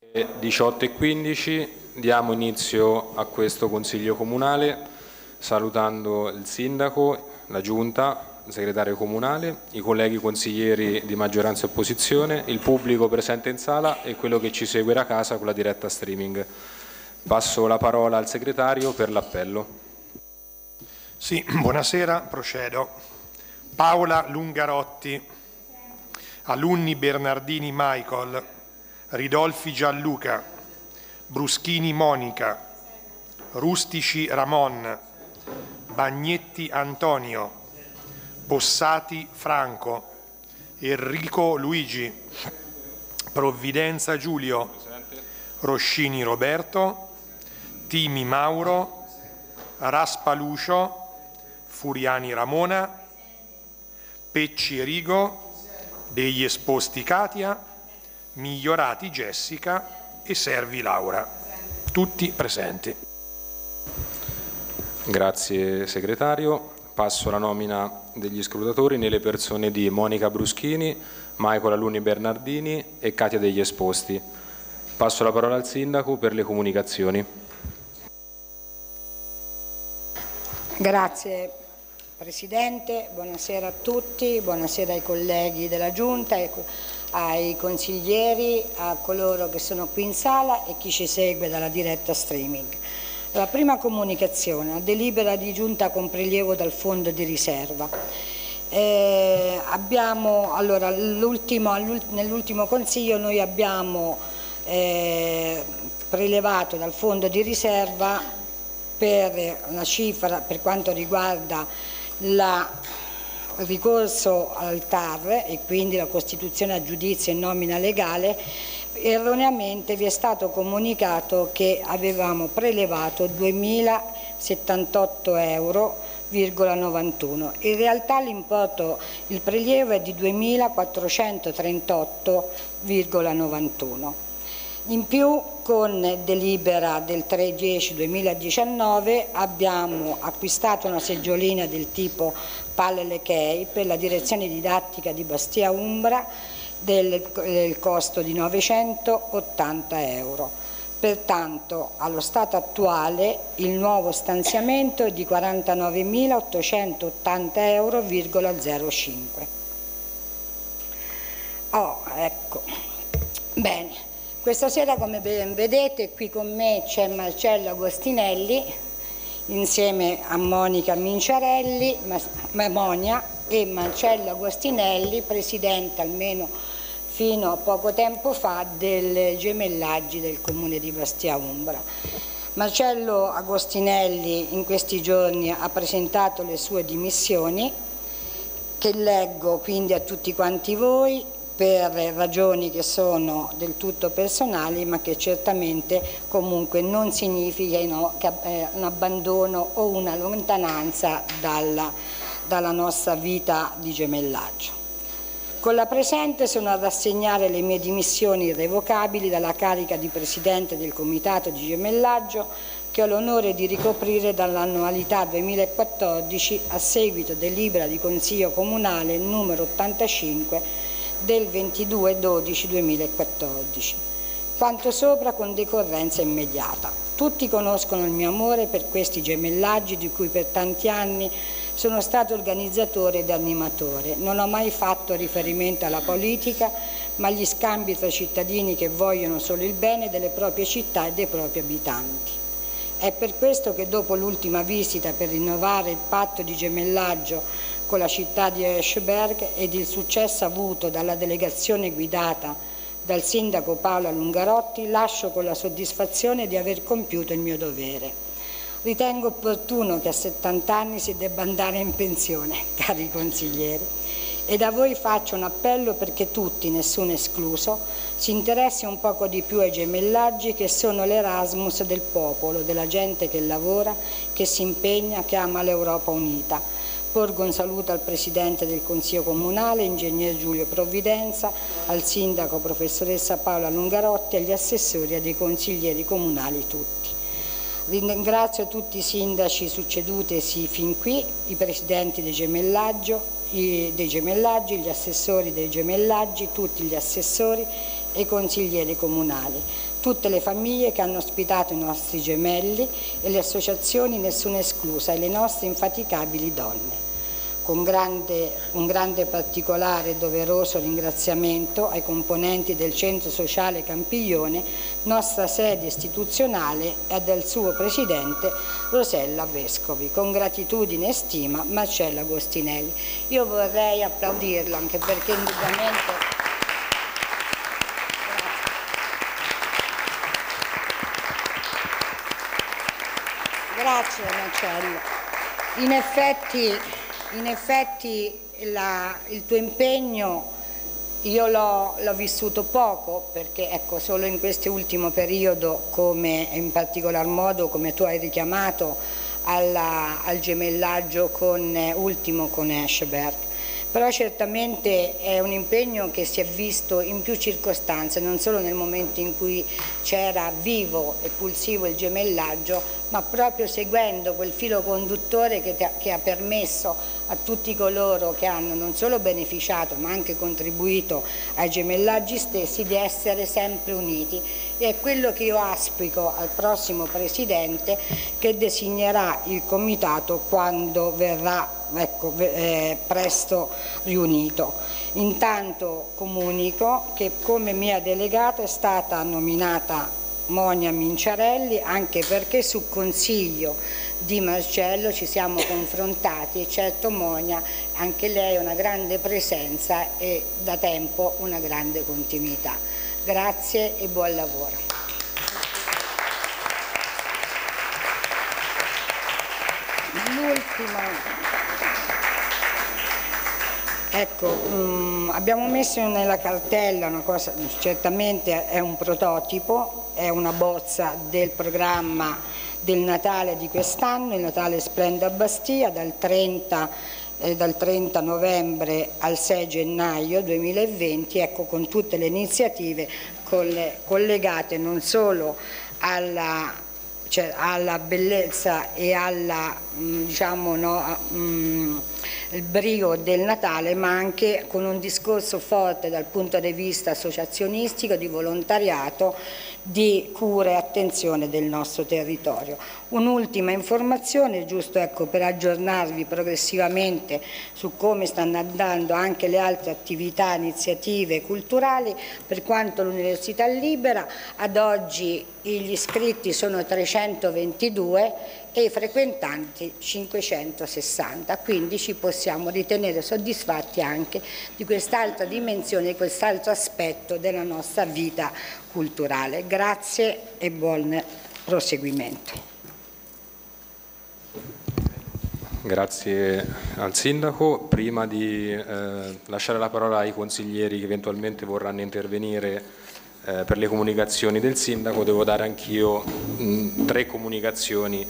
18:15 diamo inizio a questo Consiglio Comunale salutando il Sindaco, la Giunta, il Segretario Comunale, i colleghi consiglieri di maggioranza e opposizione, il pubblico presente in sala e quello che ci segue da casa con la diretta streaming. Passo la parola al Segretario per l'appello. Sì, buonasera, procedo. Paola Lungarotti, Alunni Bernardini Michael, Ridolfi Gianluca, Bruschini Monica, Rustici Ramon, Bagnetti Antonio, Possati Franco, Enrico Luigi, Provvidenza Giulio, Roscini Roberto, Timi Mauro, Raspa Lucio, Furiani Ramona, Pecci Rigo, Degli Esposti Katia, Migliorati Jessica e Servi Laura, tutti presenti. Grazie Segretario. Passo alla nomina degli scrutatori nelle persone di Monica Bruschini, Michael Alunni Bernardini e Katia Degli Esposti. Passo la parola al Sindaco per le comunicazioni. Grazie Presidente, buonasera a tutti, buonasera ai colleghi della Giunta, ai consiglieri, a coloro che sono qui in sala e chi ci segue dalla diretta streaming. La prima comunicazione, la delibera di Giunta con prelievo dal fondo di riserva. Nell'ultimo Consiglio noi abbiamo prelevato dal fondo di riserva per una cifra per quanto riguarda il ricorso al TAR e quindi la costituzione a giudizio e nomina legale. Erroneamente vi è stato comunicato che avevamo prelevato 2.078,91 euro. In realtà l'importo, il prelievo è di 2.438,91. In più, con delibera del 3/10/2019 abbiamo acquistato una seggiolina del tipo Palle Lechei per la direzione didattica di Bastia Umbra del costo di 980 euro. Pertanto, allo stato attuale, il nuovo stanziamento è di 49.880,05 euro. Ecco. Bene. Questa sera, come ben vedete, qui con me c'è Marcello Agostinelli insieme a Monica Minciarelli, Monia e Marcello Agostinelli, presidente almeno fino a poco tempo fa del Gemellaggi del Comune di Bastia Umbra. Marcello Agostinelli in questi giorni ha presentato le sue dimissioni, che leggo quindi a tutti quanti voi, per ragioni che sono del tutto personali, ma che certamente comunque non significano un abbandono o una lontananza dalla nostra vita di gemellaggio. Con la presente sono a rassegnare le mie dimissioni irrevocabili dalla carica di Presidente del Comitato di Gemellaggio, che ho l'onore di ricoprire dall'annualità 2014 a seguito del delibera di Consiglio Comunale numero 85 del 22/12/2014. Quanto sopra con decorrenza immediata. Tutti conoscono il mio amore per questi gemellaggi di cui per tanti anni sono stato organizzatore ed animatore. Non ho mai fatto riferimento alla politica, ma agli scambi tra cittadini che vogliono solo il bene delle proprie città e dei propri abitanti. È per questo che dopo l'ultima visita per rinnovare il patto di gemellaggio con la città di Eschberg ed il successo avuto dalla delegazione guidata dal sindaco Paola Lungarotti, lascio con la soddisfazione di aver compiuto il mio dovere. Ritengo opportuno che a 70 anni si debba andare in pensione, cari consiglieri, e da voi faccio un appello perché tutti, nessuno escluso, si interessi un poco di più ai gemellaggi che sono l'Erasmus del popolo, della gente che lavora, che si impegna, che ama l'Europa unita. Porgo un saluto al Presidente del Consiglio Comunale, Ingegner Giulio Provvidenza, al Sindaco Professoressa Paola Lungarotti, agli assessori e ai consiglieri comunali tutti. Ringrazio tutti i sindaci succedutesi fin qui, i Presidenti dei gemellaggi, gli assessori dei gemellaggi, tutti gli assessori e i consiglieri comunali. tutte le famiglie che hanno ospitato i nostri gemelli e le associazioni, nessuna esclusa, e le nostre infaticabili donne. Un grande particolare e doveroso ringraziamento ai componenti del Centro Sociale Campiglione, nostra sede istituzionale, e del suo presidente Rosella Vescovi. Con gratitudine e stima, Marcello Agostinelli. Io vorrei applaudirlo anche perché indubbiamente... Grazie Marcello. In effetti il tuo impegno io l'ho vissuto poco, perché ecco, solo in questo ultimo periodo, come in particolar modo come tu hai richiamato al gemellaggio ultimo con Eschberg. Però certamente è un impegno che si è visto in più circostanze, non solo nel momento in cui c'era vivo e pulsivo il gemellaggio, ma proprio seguendo quel filo conduttore che ha permesso a tutti coloro che hanno non solo beneficiato ma anche contribuito ai gemellaggi stessi di essere sempre uniti. E è quello che io auspico al prossimo Presidente, che designerà il Comitato quando verrà presto riunito. Intanto comunico che come mia delegata è stata nominata Monia Minciarelli, anche perché su consiglio di Marcello ci siamo confrontati, e certo Monia, anche lei è una grande presenza e da tempo una grande continuità. Grazie e buon lavoro. Ecco, abbiamo messo nella cartella una cosa, certamente è un prototipo, è una bozza del programma del Natale di quest'anno, il Natale Splende a Bastia, dal 30 novembre al 6 gennaio 2020, ecco, con tutte le iniziative collegate non solo alla bellezza e alla il brio del Natale, ma anche con un discorso forte dal punto di vista associazionistico, di volontariato, di cura e attenzione del nostro territorio. Un'ultima informazione, giusto per aggiornarvi progressivamente su come stanno andando anche le altre attività, iniziative culturali. Per quanto l'Università Libera, ad oggi gli iscritti sono 322 e i frequentanti 560, quindi ci possiamo ritenere soddisfatti anche di quest'altra dimensione, di quest'altro aspetto della nostra vita culturale. Grazie e buon proseguimento. Grazie al Sindaco. Prima di lasciare la parola ai consiglieri che eventualmente vorranno intervenire per le comunicazioni del Sindaco, devo dare anch'io due comunicazioni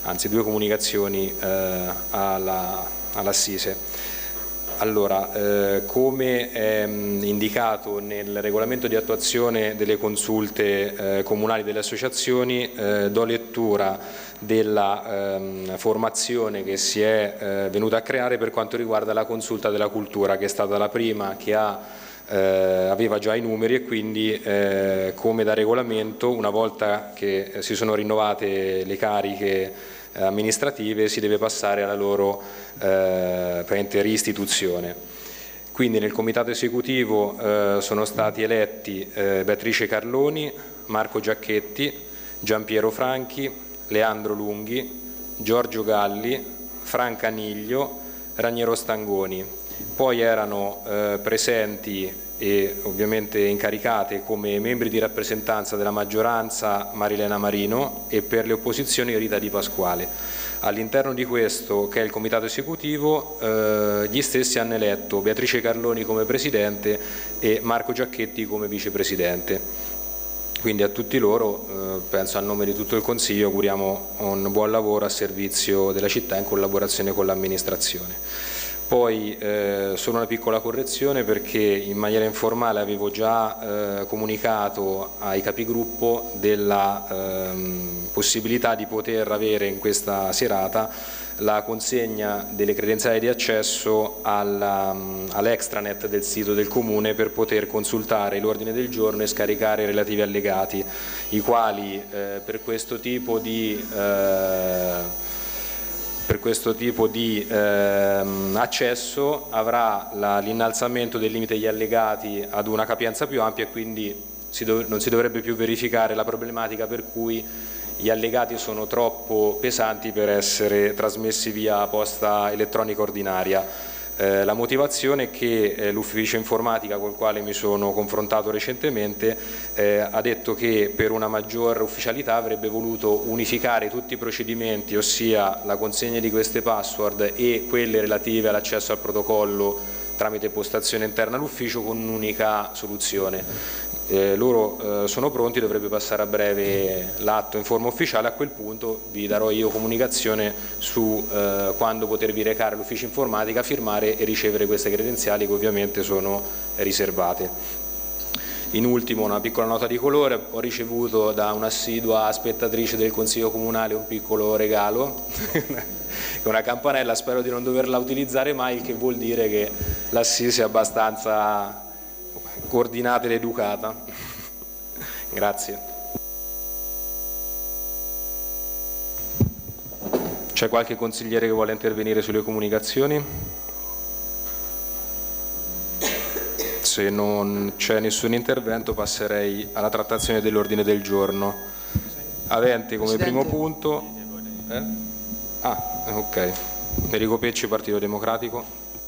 all'Assise. Allora, come è indicato nel regolamento di attuazione delle consulte comunali delle associazioni, do lettura della formazione che si è venuta a creare per quanto riguarda la consulta della cultura, che è stata la prima che aveva già i numeri, e quindi come da regolamento, una volta che si sono rinnovate le cariche amministrative, si deve passare alla loro riistituzione. Quindi nel comitato esecutivo sono stati eletti Beatrice Carloni, Marco Giacchetti, Giampiero Franchi, Leandro Lunghi, Giorgio Galli, Franca Niglio, Raniero Stangoni. Poi erano presenti e ovviamente incaricate come membri di rappresentanza della maggioranza Marilena Marino e per le opposizioni Rita Di Pasquale. All'interno di questo, che è il comitato esecutivo, gli stessi hanno eletto Beatrice Carloni come presidente e Marco Giacchetti come vicepresidente. Quindi a tutti loro, penso a nome di tutto il Consiglio, auguriamo un buon lavoro a servizio della città in collaborazione con l'amministrazione. Poi solo una piccola correzione, perché in maniera informale avevo già comunicato ai capigruppo della possibilità di poter avere in questa serata la consegna delle credenziali di accesso all'extranet del sito del Comune per poter consultare l'ordine del giorno e scaricare i relativi allegati, i quali per questo tipo di accesso avrà l'innalzamento del limite degli allegati ad una capienza più ampia e quindi non si dovrebbe più verificare la problematica per cui gli allegati sono troppo pesanti per essere trasmessi via posta elettronica ordinaria. La motivazione è che l'ufficio informatica col quale mi sono confrontato recentemente ha detto che per una maggior ufficialità avrebbe voluto unificare tutti i procedimenti, ossia la consegna di queste password e quelle relative all'accesso al protocollo tramite postazione interna all'ufficio con un'unica soluzione. Loro sono pronti, dovrebbe passare a breve l'atto in forma ufficiale, a quel punto vi darò io comunicazione su quando potervi recare all'ufficio informatica, firmare e ricevere queste credenziali che ovviamente sono riservate. In ultimo una piccola nota di colore: ho ricevuto da un'assidua spettatrice del Consiglio Comunale un piccolo regalo, una campanella, spero di non doverla utilizzare mai, il che vuol dire che l'assise è abbastanza coordinata ed educata. Grazie. C'è qualche consigliere che vuole intervenire sulle comunicazioni? Se non c'è nessun intervento passerei alla trattazione dell'ordine del giorno, avente come primo punto ok, Enrico Pecci, Partito Democratico.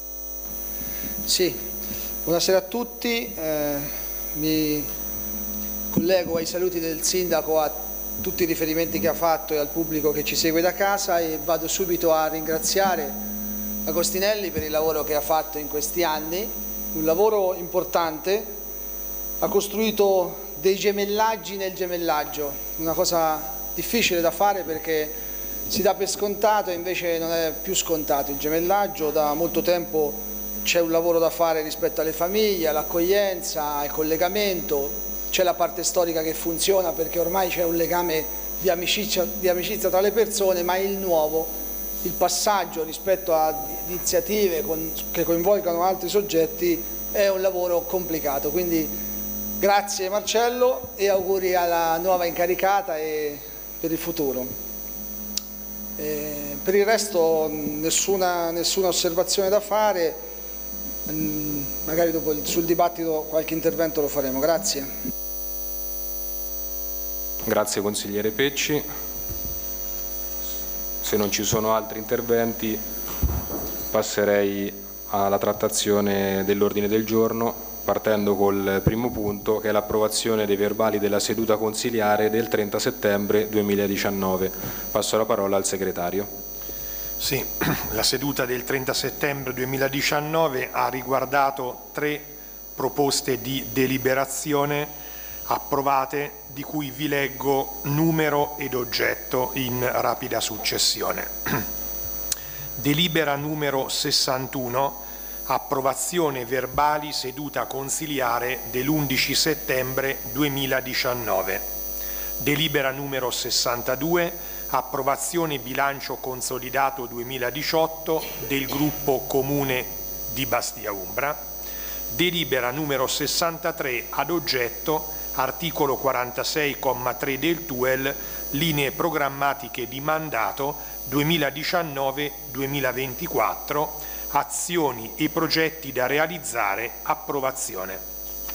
Sì. Buonasera a tutti, mi collego ai saluti del Sindaco, a tutti i riferimenti che ha fatto e al pubblico che ci segue da casa, e vado subito a ringraziare Agostinelli per il lavoro che ha fatto in questi anni, un lavoro importante. Ha costruito dei gemellaggi nel gemellaggio, una cosa difficile da fare perché si dà per scontato e invece non è più scontato il gemellaggio. Da molto tempo c'è un lavoro da fare rispetto alle famiglie, all'accoglienza, al collegamento, c'è la parte storica che funziona perché ormai c'è un legame di amicizia tra le persone, ma il nuovo, il passaggio rispetto a iniziative che coinvolgano altri soggetti è un lavoro complicato. Quindi grazie Marcello e auguri alla nuova incaricata e per il futuro. Per il resto nessuna osservazione da fare. Magari dopo sul dibattito qualche intervento lo faremo. Grazie. Grazie consigliere Pecci. Se non ci sono altri interventi passerei alla trattazione dell'ordine del giorno, partendo col primo punto, che è l'approvazione dei verbali della seduta consiliare del 30 settembre 2019. Passo la parola al segretario. Sì, la seduta del 30 settembre 2019 ha riguardato 3 proposte di deliberazione approvate, di cui vi leggo numero ed oggetto in rapida successione. Delibera numero 61, approvazione verbali seduta consiliare dell'11 settembre 2019. Delibera numero 62, approvazione bilancio consolidato 2018 del gruppo Comune di Bastia Umbra. Delibera numero 63 ad oggetto articolo 46,3 del TUEL, linee programmatiche di mandato 2019-2024, azioni e progetti da realizzare, approvazione.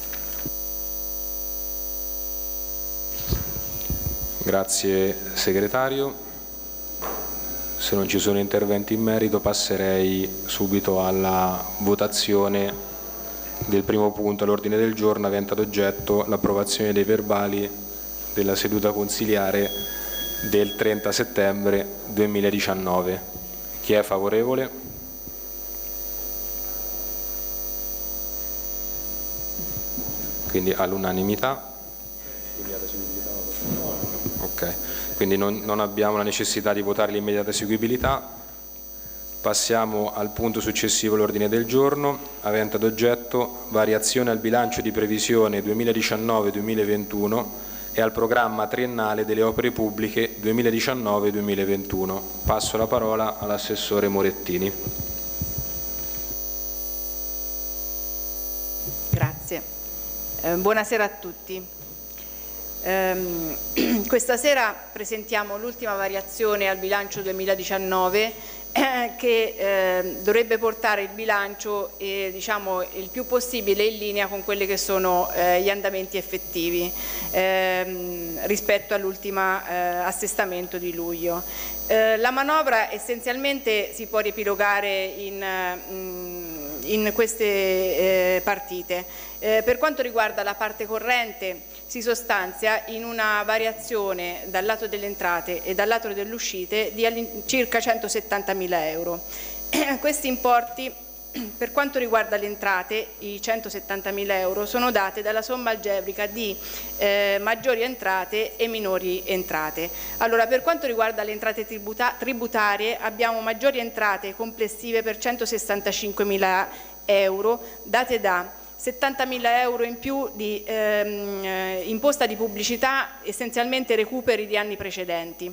Grazie segretario. Se non ci sono interventi in merito passerei subito alla votazione del primo punto all'ordine del giorno, avente ad oggetto l'approvazione dei verbali della seduta consiliare del 30 settembre 2019. Chi è favorevole? Quindi all'unanimità. Ok, quindi non abbiamo la necessità di votare l'immediata eseguibilità. Passiamo al punto successivo all'ordine del giorno, avente ad oggetto variazione al bilancio di previsione 2019-2021 e al programma triennale delle opere pubbliche 2019-2021. Passo la parola all'assessore Morettini. Grazie. Buonasera a tutti. Questa sera presentiamo l'ultima variazione al bilancio 2019 che dovrebbe portare il bilancio diciamo, il più possibile in linea con quelli che sono gli andamenti effettivi rispetto all'ultimo assestamento di luglio. La manovra essenzialmente si può riepilogare in queste partite. Per quanto riguarda la parte corrente si sostanzia in una variazione dal lato delle entrate e dal lato delle uscite di circa 170.000 euro. Questi importi, per quanto riguarda le entrate, i 170.000 euro sono date dalla somma algebrica di maggiori entrate e minori entrate. Allora, per quanto riguarda le entrate tributarie abbiamo maggiori entrate complessive per 165.000 euro date da 70.000 euro in più di imposta di pubblicità, essenzialmente recuperi di anni precedenti,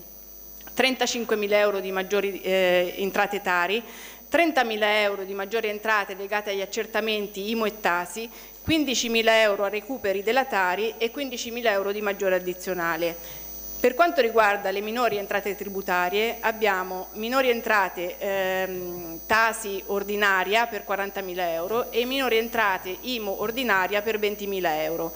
35.000 euro di maggiori entrate Tari, 30.000 euro di maggiori entrate legate agli accertamenti IMU e Tasi, 15.000 euro a recuperi della Tari e 15.000 euro di maggiore addizionale. Per quanto riguarda le minori entrate tributarie abbiamo minori entrate Tasi ordinaria per 40.000 euro e minori entrate IMU ordinaria per 20.000 euro.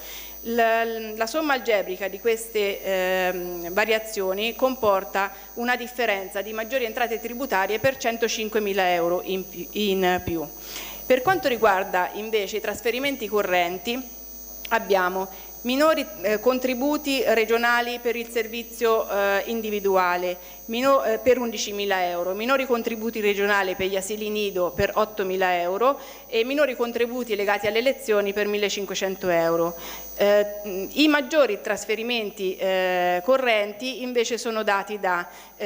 La somma algebrica di queste variazioni comporta una differenza di maggiori entrate tributarie per 105.000 euro in più. Per quanto riguarda invece i trasferimenti correnti abbiamo minori contributi regionali per il servizio individuale per 11.000 euro, minori contributi regionali per gli asili nido per 8.000 euro e minori contributi legati alle elezioni per 1.500 euro. I maggiori trasferimenti correnti invece sono dati da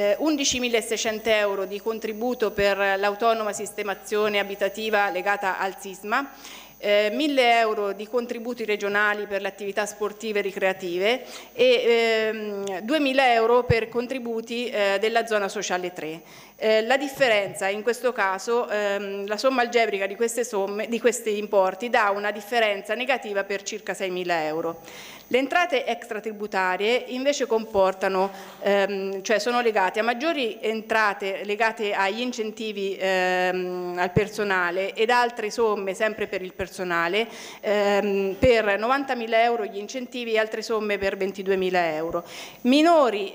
11.600 euro di contributo per l'autonoma sistemazione abitativa legata al sisma, 1.000 euro di contributi regionali per le attività sportive e ricreative e 2.000 euro per contributi della zona sociale 3. La differenza in questo caso, la somma algebrica di questi importi dà una differenza negativa per circa 6.000 euro. Le entrate extratributarie invece comportano, cioè sono legate a maggiori entrate legate agli incentivi al personale ed altre somme sempre per il personale, per 90.000 euro gli incentivi e altre somme per 22.000 euro. Minori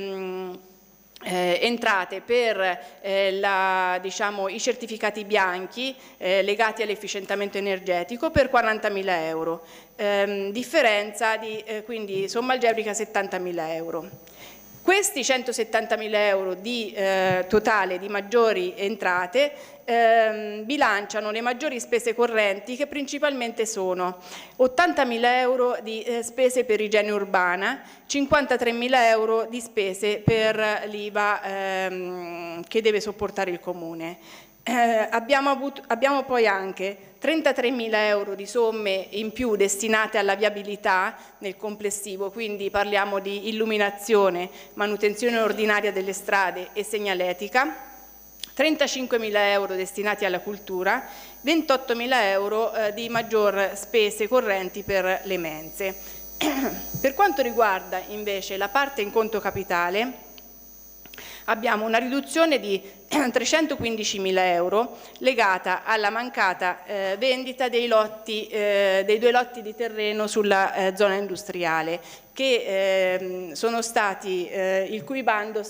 entrate per i certificati bianchi legati all'efficientamento energetico per 40.000 euro, differenza di quindi somma algebrica 70.000 euro. Questi 170.000 euro di totale di maggiori entrate bilanciano le maggiori spese correnti che principalmente sono 80.000 euro di spese per igiene urbana, 53.000 euro di spese per l'IVA che deve sopportare il Comune. Abbiamo poi anche 33.000 euro di somme in più destinate alla viabilità nel complessivo, quindi parliamo di illuminazione, manutenzione ordinaria delle strade e segnaletica, 35.000 euro destinati alla cultura, 28.000 euro di maggior spese correnti per le mense. Per quanto riguarda invece la parte in conto capitale, abbiamo una riduzione di 315.000 euro legata alla mancata vendita dei due lotti di terreno sulla zona industriale che sono stati, il cui bando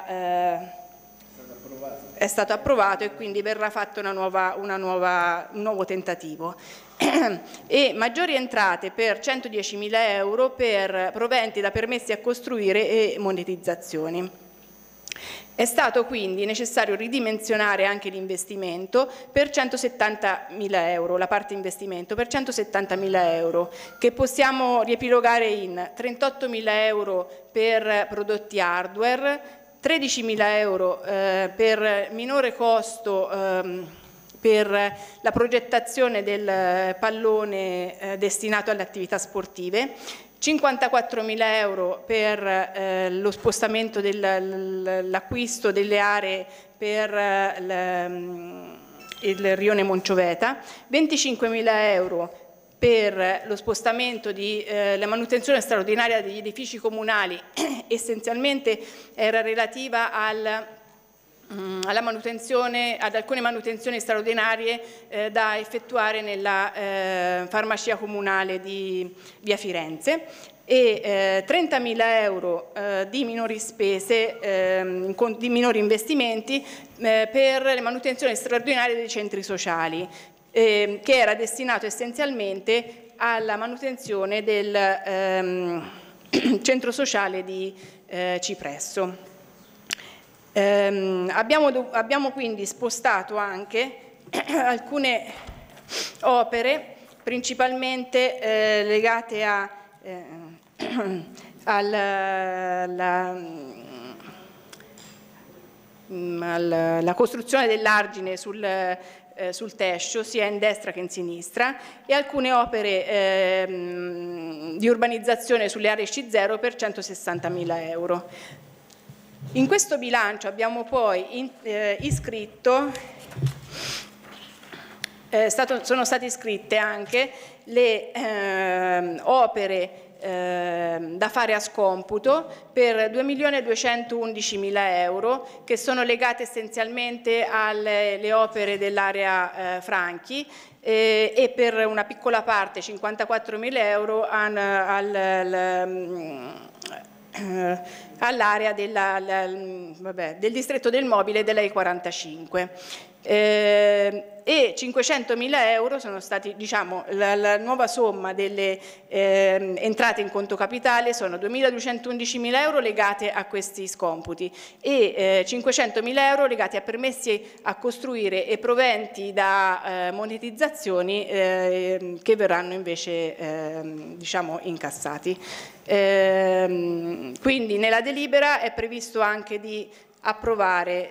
è stato approvato e quindi verrà fatto un nuovo tentativo. E maggiori entrate per 110.000 euro per proventi da permessi a costruire e monetizzazioni. È stato quindi necessario ridimensionare anche l'investimento per 170.000 euro, la parte investimento per 170.000 euro, che possiamo riepilogare in 38.000 euro per prodotti hardware, 13.000 euro per minore costo per la progettazione del pallone destinato alle attività sportive, 54.000 euro per lo spostamento dell'acquisto delle aree per il rione Moncioveta, 25.000 euro per lo spostamento la manutenzione straordinaria degli edifici comunali, essenzialmente era relativa alla manutenzione, ad alcune manutenzioni straordinarie da effettuare nella farmacia comunale di via Firenze, e 30.000 euro di minori spese, di minori investimenti per le manutenzioni straordinarie dei centri sociali, che era destinato essenzialmente alla manutenzione del centro sociale di Cipresso. Abbiamo quindi spostato anche alcune opere, principalmente legate alla costruzione dell'argine sul Tescio, sia in destra che in sinistra, e alcune opere di urbanizzazione sulle aree C0 per 160.000 euro. In questo bilancio abbiamo poi iscritto, sono state iscritte anche le opere da fare a scomputo per 2.211.000 euro, che sono legate essenzialmente alle opere dell'area Franchi, e per una piccola parte, 54.000 euro, all'area del distretto del mobile della E45. E 500.000 euro sono stati, diciamo, la nuova somma delle entrate in conto capitale sono 2.211.000 euro legate a questi scomputi e 500.000 euro legati a permessi a costruire e proventi da monetizzazioni che verranno invece diciamo incassati. Quindi nella delibera è previsto anche di approvare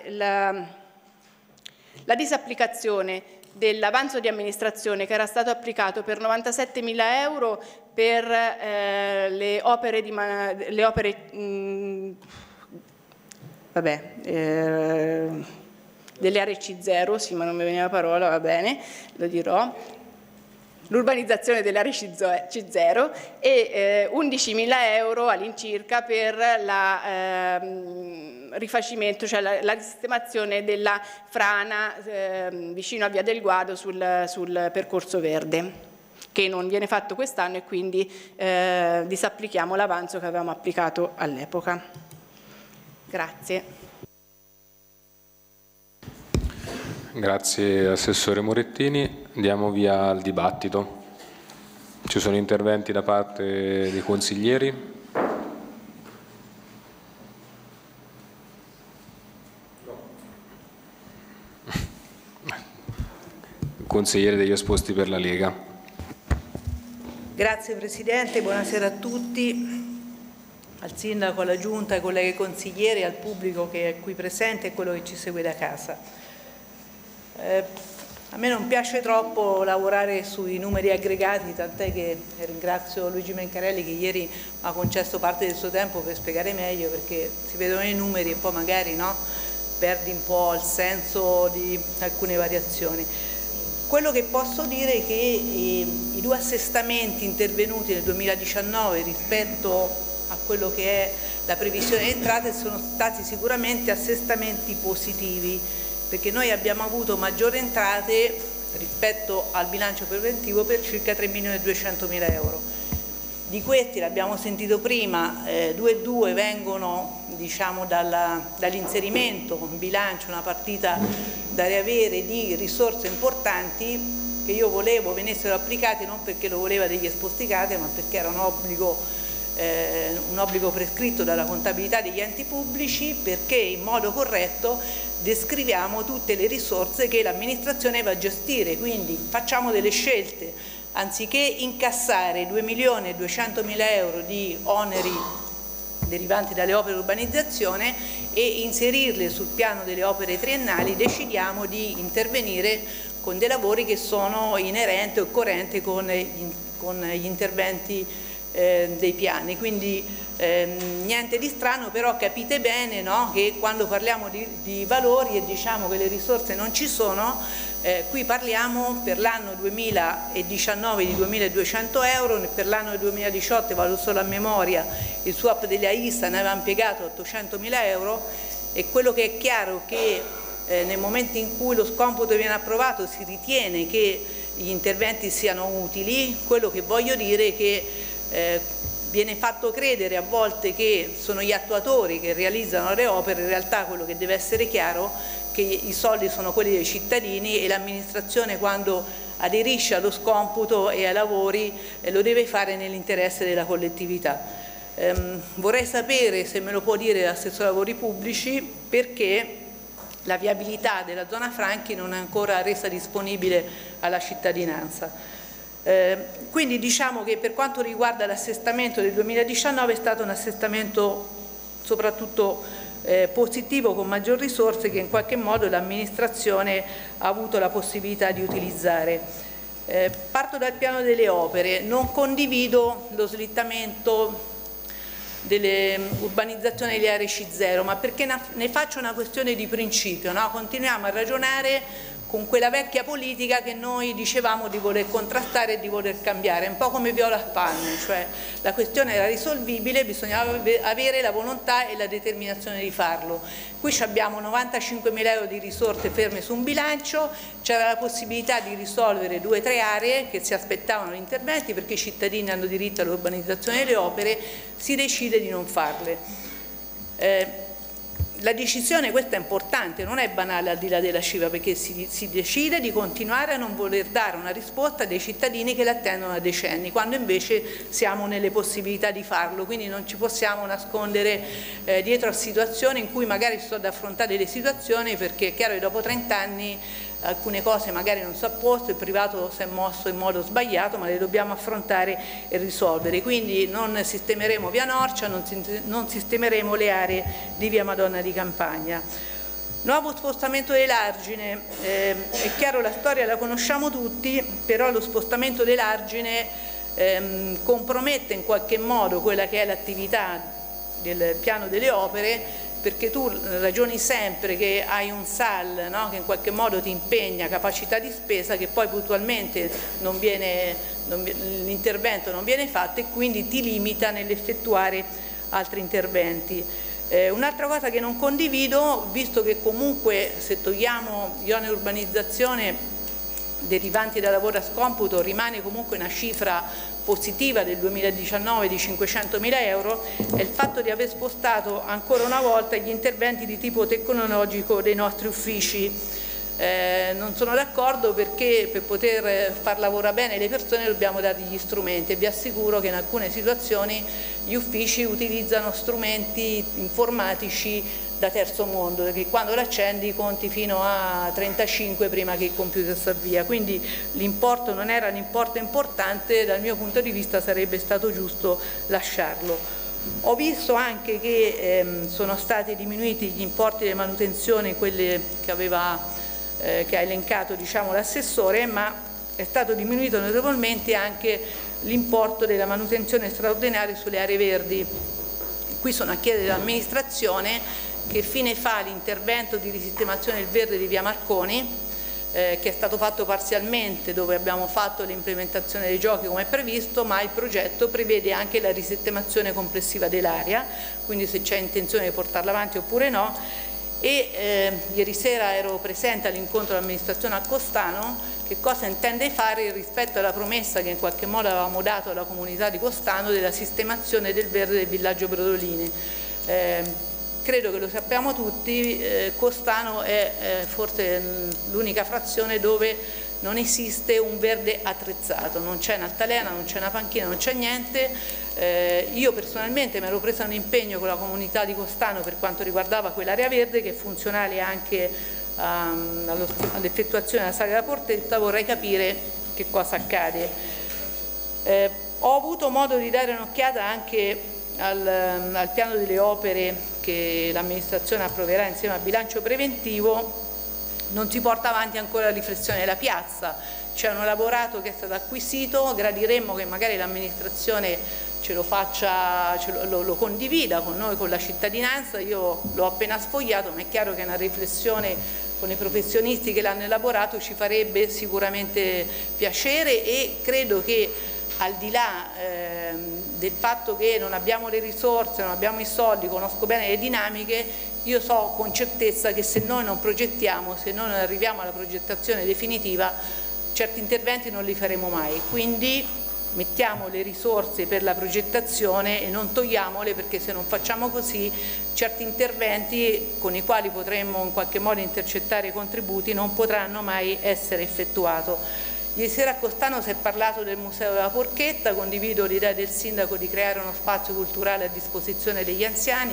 la disapplicazione dell'avanzo di amministrazione che era stato applicato per 97.000 euro per le opere delle aree C0, sì, ma non mi veniva la parola, va bene, lo dirò. L'urbanizzazione delle aree C0 e 11.000 euro all'incirca per il rifacimento, cioè la risistemazione della frana vicino a Via del Guado sul percorso verde, che non viene fatto quest'anno e quindi disapplichiamo l'avanzo che avevamo applicato all'epoca. Grazie. Grazie Assessore Morettini. Diamo via al dibattito. Ci sono interventi da parte dei consiglieri? Il consigliere degli esposti per la Lega. Grazie Presidente, buonasera a tutti, al Sindaco, alla Giunta, ai colleghi consiglieri, al pubblico che è qui presente e quello che ci segue da casa. A me non piace troppo lavorare sui numeri aggregati, tant'è che ringrazio Luigi Mencarelli che ieri mi ha concesso parte del suo tempo per spiegare meglio, perché si vedono i numeri e poi magari no, perdi un po' il senso di alcune variazioni. Quello che posso dire è che i due assestamenti intervenuti nel 2019 rispetto a quello che è la previsione di entrate sono stati sicuramente assestamenti positivi, perché noi abbiamo avuto maggiori entrate rispetto al bilancio preventivo per circa 3.200.000 euro. Di questi, l'abbiamo sentito prima, 2,2 vengono diciamo, dall'inserimento in bilancio, una partita da riavere di risorse importanti che io volevo venissero applicate non perché lo voleva degli esposti case, ma perché era un obbligo prescritto dalla contabilità degli enti pubblici, perché in modo corretto descriviamo tutte le risorse che l'amministrazione va a gestire, quindi facciamo delle scelte, anziché incassare 2.200.000 euro di oneri derivanti dalle opere di urbanizzazione e inserirle sul piano delle opere triennali, decidiamo di intervenire con dei lavori che sono inerenti o coerenti con gli interventi dei piani, quindi niente di strano, però capite bene, no, che quando parliamo di valori e diciamo che le risorse non ci sono, qui parliamo per l'anno 2019 di 2.200 euro, per l'anno 2018, vado solo a memoria, il swap degli AISA ne aveva impiegato 800.000 euro, e quello che è chiaro che nel momento in cui lo scomputo viene approvato si ritiene che gli interventi siano utili. Quello che voglio dire è che viene fatto credere a volte che sono gli attuatori che realizzano le opere, in realtà quello che deve essere chiaro è che i soldi sono quelli dei cittadini, e l'amministrazione, quando aderisce allo scomputo e ai lavori, lo deve fare nell'interesse della collettività. Vorrei sapere, se me lo può dire l'assessore ai lavori pubblici, perché la viabilità della zona Franchi non è ancora resa disponibile alla cittadinanza. Quindi diciamo che per quanto riguarda l'assestamento del 2019 è stato un assestamento soprattutto positivo, con maggior risorse che in qualche modo l'amministrazione ha avuto la possibilità di utilizzare. Parto dal piano delle opere. Non condivido lo slittamento delle urbanizzazioni delle aree C0, ma perché ne faccio una questione di principio, no? Continuiamo a ragionare con quella vecchia politica che noi dicevamo di voler contrastare e di voler cambiare, un po' come Viola Palme, cioè la questione era risolvibile, bisognava avere la volontà e la determinazione di farlo. Qui abbiamo 95.000 euro di risorse ferme su un bilancio, c'era la possibilità di risolvere 2 o 3 aree che si aspettavano gli interventi, perché i cittadini hanno diritto all'urbanizzazione delle opere, si decide di non farle. La decisione, questa è importante, non è banale al di là della cifra, perché si decide di continuare a non voler dare una risposta dei cittadini che l'attendono da decenni, quando invece siamo nelle possibilità di farlo, quindi non ci possiamo nascondere dietro a situazioni in cui magari si sono ad affrontare delle situazioni, perché è chiaro che dopo 30 anni alcune cose magari non sono a posto, il privato si è mosso in modo sbagliato, ma le dobbiamo affrontare e risolvere. Quindi non sistemeremo via Norcia, non sistemeremo le aree di via Madonna di Campagna. Nuovo spostamento dell'Argine, è chiaro, la storia la conosciamo tutti, però lo spostamento dell'Argine compromette in qualche modo quella che è l'attività del piano delle opere, perché tu ragioni sempre che hai un SAL, no? Che in qualche modo ti impegna capacità di spesa, che poi puntualmente l'intervento non viene fatto, e quindi ti limita nell'effettuare altri interventi. Un'altra cosa che non condivido, visto che comunque se togliamo gli oneri urbanizzazione derivanti dal lavoro a scomputo rimane comunque una cifra positiva del 2019 di 500.000 euro, è il fatto di aver spostato ancora una volta gli interventi di tipo tecnologico dei nostri uffici. Non sono d'accordo, perché per poter far lavorare bene le persone dobbiamo dargli gli strumenti, e vi assicuro che in alcune situazioni gli uffici utilizzano strumenti informatici da terzo mondo, perché quando l'accendi conti fino a 35 prima che il computer si avvia, quindi l'importo non era un importo importante, dal mio punto di vista sarebbe stato giusto lasciarlo. Ho visto anche che sono stati diminuiti gli importi delle manutenzioni, quelle che ha elencato, diciamo, l'assessore, ma è stato diminuito notevolmente anche l'importo della manutenzione straordinaria sulle aree verdi. Qui sono a chiedere all'amministrazione che fine fa l'intervento di risistemazione del verde di via Marconi, che è stato fatto parzialmente, dove abbiamo fatto l'implementazione dei giochi come è previsto, ma il progetto prevede anche la risistemazione complessiva dell'area, quindi se c'è intenzione di portarla avanti oppure no. E ieri sera ero presente all'incontro dell'amministrazione a Costano. Che cosa intende fare rispetto alla promessa che in qualche modo avevamo dato alla comunità di Costano della sistemazione del verde del villaggio Brodolini. Credo che lo sappiamo tutti, Costano è forse l'unica frazione dove non esiste un verde attrezzato, non c'è un'altalena, non c'è una panchina, non c'è niente. Io personalmente mi ero presa un impegno con la comunità di Costano per quanto riguardava quell'area verde, che è funzionale anche all'effettuazione della saga della Portetta. Vorrei capire che cosa accade. Ho avuto modo di dare un'occhiata anche al piano delle opere che l'amministrazione approverà insieme al bilancio preventivo. Non si porta avanti ancora la riflessione della piazza, c'è un elaborato che è stato acquisito, gradiremmo che magari l'amministrazione lo condivida con noi, con la cittadinanza. Io l'ho appena sfogliato, ma è chiaro che una riflessione con i professionisti che l'hanno elaborato ci farebbe sicuramente piacere, e credo che al di là del fatto che non abbiamo le risorse, non abbiamo i soldi, conosco bene le dinamiche, io so con certezza che se noi non progettiamo, se noi non arriviamo alla progettazione definitiva, certi interventi non li faremo mai. Quindi mettiamo le risorse per la progettazione e non togliamole, perché se non facciamo così certi interventi con i quali potremmo in qualche modo intercettare i contributi non potranno mai essere effettuati. Ieri sera a Costano si è parlato del Museo della Porchetta, condivido l'idea del Sindaco di creare uno spazio culturale a disposizione degli anziani.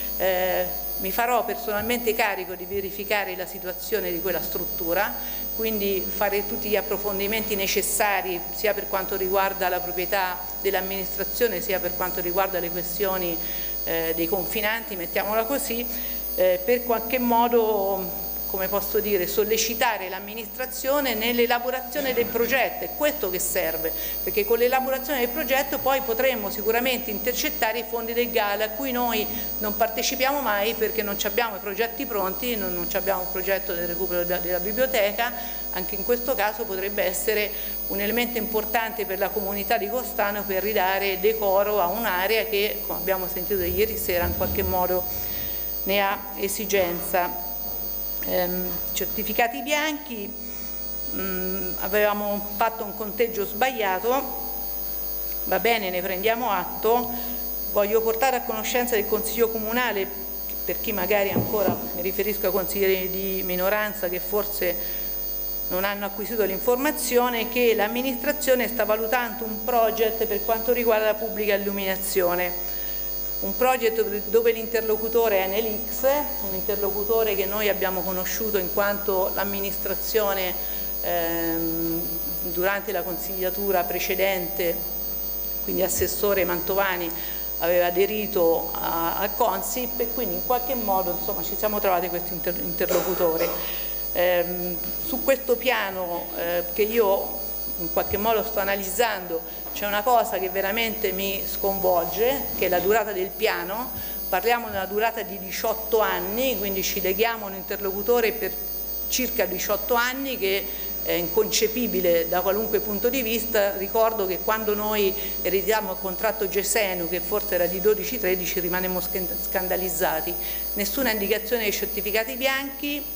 Mi farò personalmente carico di verificare la situazione di quella struttura, quindi fare tutti gli approfondimenti necessari sia per quanto riguarda la proprietà dell'amministrazione sia per quanto riguarda le questioni dei confinanti, mettiamola così, per qualche modo, come posso dire, sollecitare l'amministrazione nell'elaborazione del progetto. È questo che serve, perché con l'elaborazione del progetto poi potremmo sicuramente intercettare i fondi del GAL, a cui noi non partecipiamo mai perché non abbiamo i progetti pronti, non abbiamo un progetto del recupero della biblioteca. Anche in questo caso potrebbe essere un elemento importante per la comunità di Costano per ridare decoro a un'area che, come abbiamo sentito ieri sera, in qualche modo ne ha esigenza. Certificati bianchi, avevamo fatto un conteggio sbagliato, va bene, ne prendiamo atto. Voglio portare a conoscenza del Consiglio Comunale, per chi magari ancora, mi riferisco ai consiglieri di minoranza che forse non hanno acquisito l'informazione, che l'amministrazione sta valutando un progetto per quanto riguarda la pubblica illuminazione. Un progetto dove l'interlocutore è Enelix, un interlocutore che noi abbiamo conosciuto in quanto l'amministrazione durante la consigliatura precedente, quindi assessore Mantovani, aveva aderito a Consip, e quindi in qualche modo insomma, ci siamo trovati questo interlocutore. Su questo piano che io in qualche modo sto analizzando, c'è una cosa che veramente mi sconvolge, che è la durata del piano. Parliamo di una durata di 18 anni, quindi ci leghiamo a un interlocutore per circa 18 anni, che è inconcepibile da qualunque punto di vista. Ricordo che quando noi ereditiamo il contratto Gesenu, che forse era di 12-13, rimanemmo scandalizzati. Nessuna indicazione dei certificati bianchi.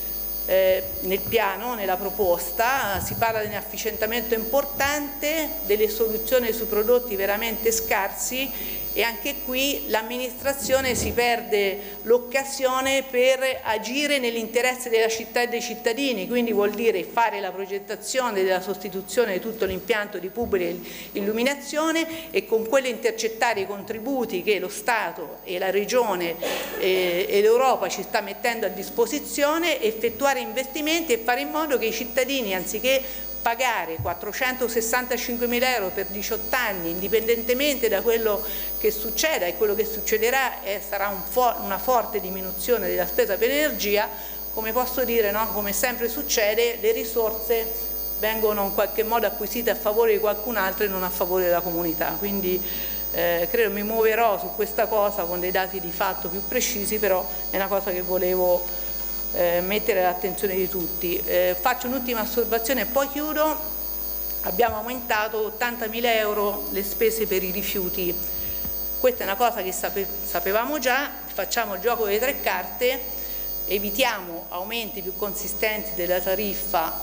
Nel piano, nella proposta, si parla di un efficientamento importante, delle soluzioni su prodotti veramente scarsi, e anche qui l'amministrazione si perde l'occasione per agire nell'interesse della città e dei cittadini, quindi vuol dire fare la progettazione della sostituzione di tutto l'impianto di pubblica illuminazione e con quello intercettare i contributi che lo Stato e la Regione e l'Europa ci sta mettendo a disposizione, effettuare investimenti e fare in modo che i cittadini, anziché pagare 465.000 euro per 18 anni, indipendentemente da quello che succeda, e quello che succederà sarà una forte diminuzione della spesa per energia, come posso dire, no? Come sempre succede, le risorse vengono in qualche modo acquisite a favore di qualcun altro e non a favore della comunità. Quindi credo mi muoverò su questa cosa con dei dati di fatto più precisi, però è una cosa che volevo mettere all'attenzione di tutti. Faccio un'ultima osservazione e poi chiudo. Abbiamo aumentato 80.000 euro le spese per i rifiuti. Questa è una cosa che sapevamo già, facciamo il gioco delle tre carte, evitiamo aumenti più consistenti della tariffa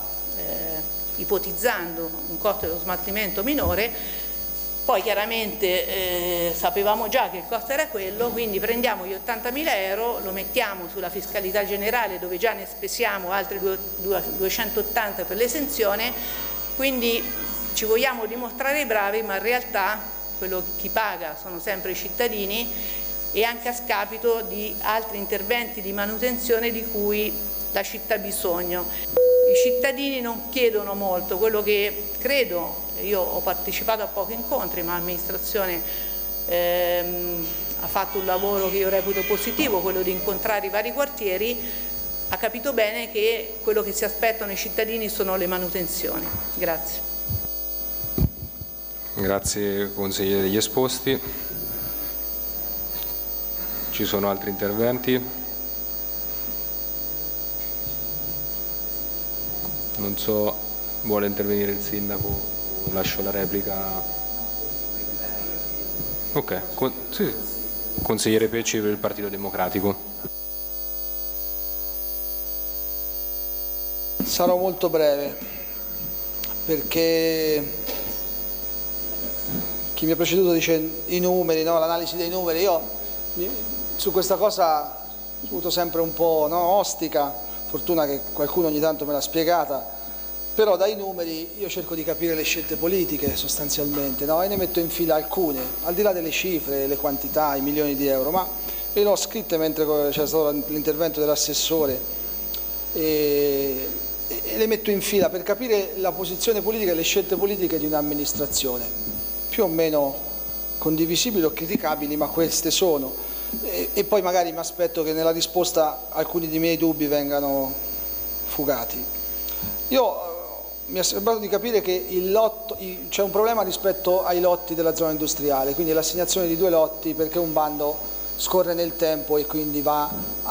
ipotizzando un costo dello smaltimento minore. Poi chiaramente sapevamo già che il costo era quello, quindi prendiamo gli 80.000 euro, lo mettiamo sulla fiscalità generale dove già ne spesiamo altri 280 per l'esenzione, quindi ci vogliamo dimostrare bravi, ma in realtà chi paga sono sempre i cittadini, e anche a scapito di altri interventi di manutenzione di cui la città ha bisogno. I cittadini non chiedono molto, quello che credo, io ho partecipato a pochi incontri, ma l'amministrazione ha fatto un lavoro che io reputo positivo, quello di incontrare i vari quartieri, ha capito bene che quello che si aspettano i cittadini sono le manutenzioni. Grazie. Grazie consigliere degli esposti. Ci sono altri interventi? Non so, vuole intervenire il sindaco? Lascio la replica. Ok, sì. Consigliere Pecci per il Partito Democratico. Sarò molto breve, perché chi mi ha preceduto dice i numeri, no? L'analisi dei numeri. Io su questa cosa ho avuto sempre un po', no, ostica, fortuna che qualcuno ogni tanto me l'ha spiegata, però dai numeri io cerco di capire le scelte politiche sostanzialmente, no? E ne metto in fila alcune, al di là delle cifre, le quantità, i milioni di euro, ma le ho scritte mentre c'era stato l'intervento dell'assessore e le metto in fila per capire la posizione politica e le scelte politiche di un'amministrazione, più o meno condivisibili o criticabili, ma queste sono. E poi magari mi aspetto che nella risposta alcuni dei miei dubbi vengano fugati. Mi è sembrato di capire che c'è un problema rispetto ai lotti della zona industriale, quindi l'assegnazione di 2 lotti perché un bando scorre nel tempo e quindi va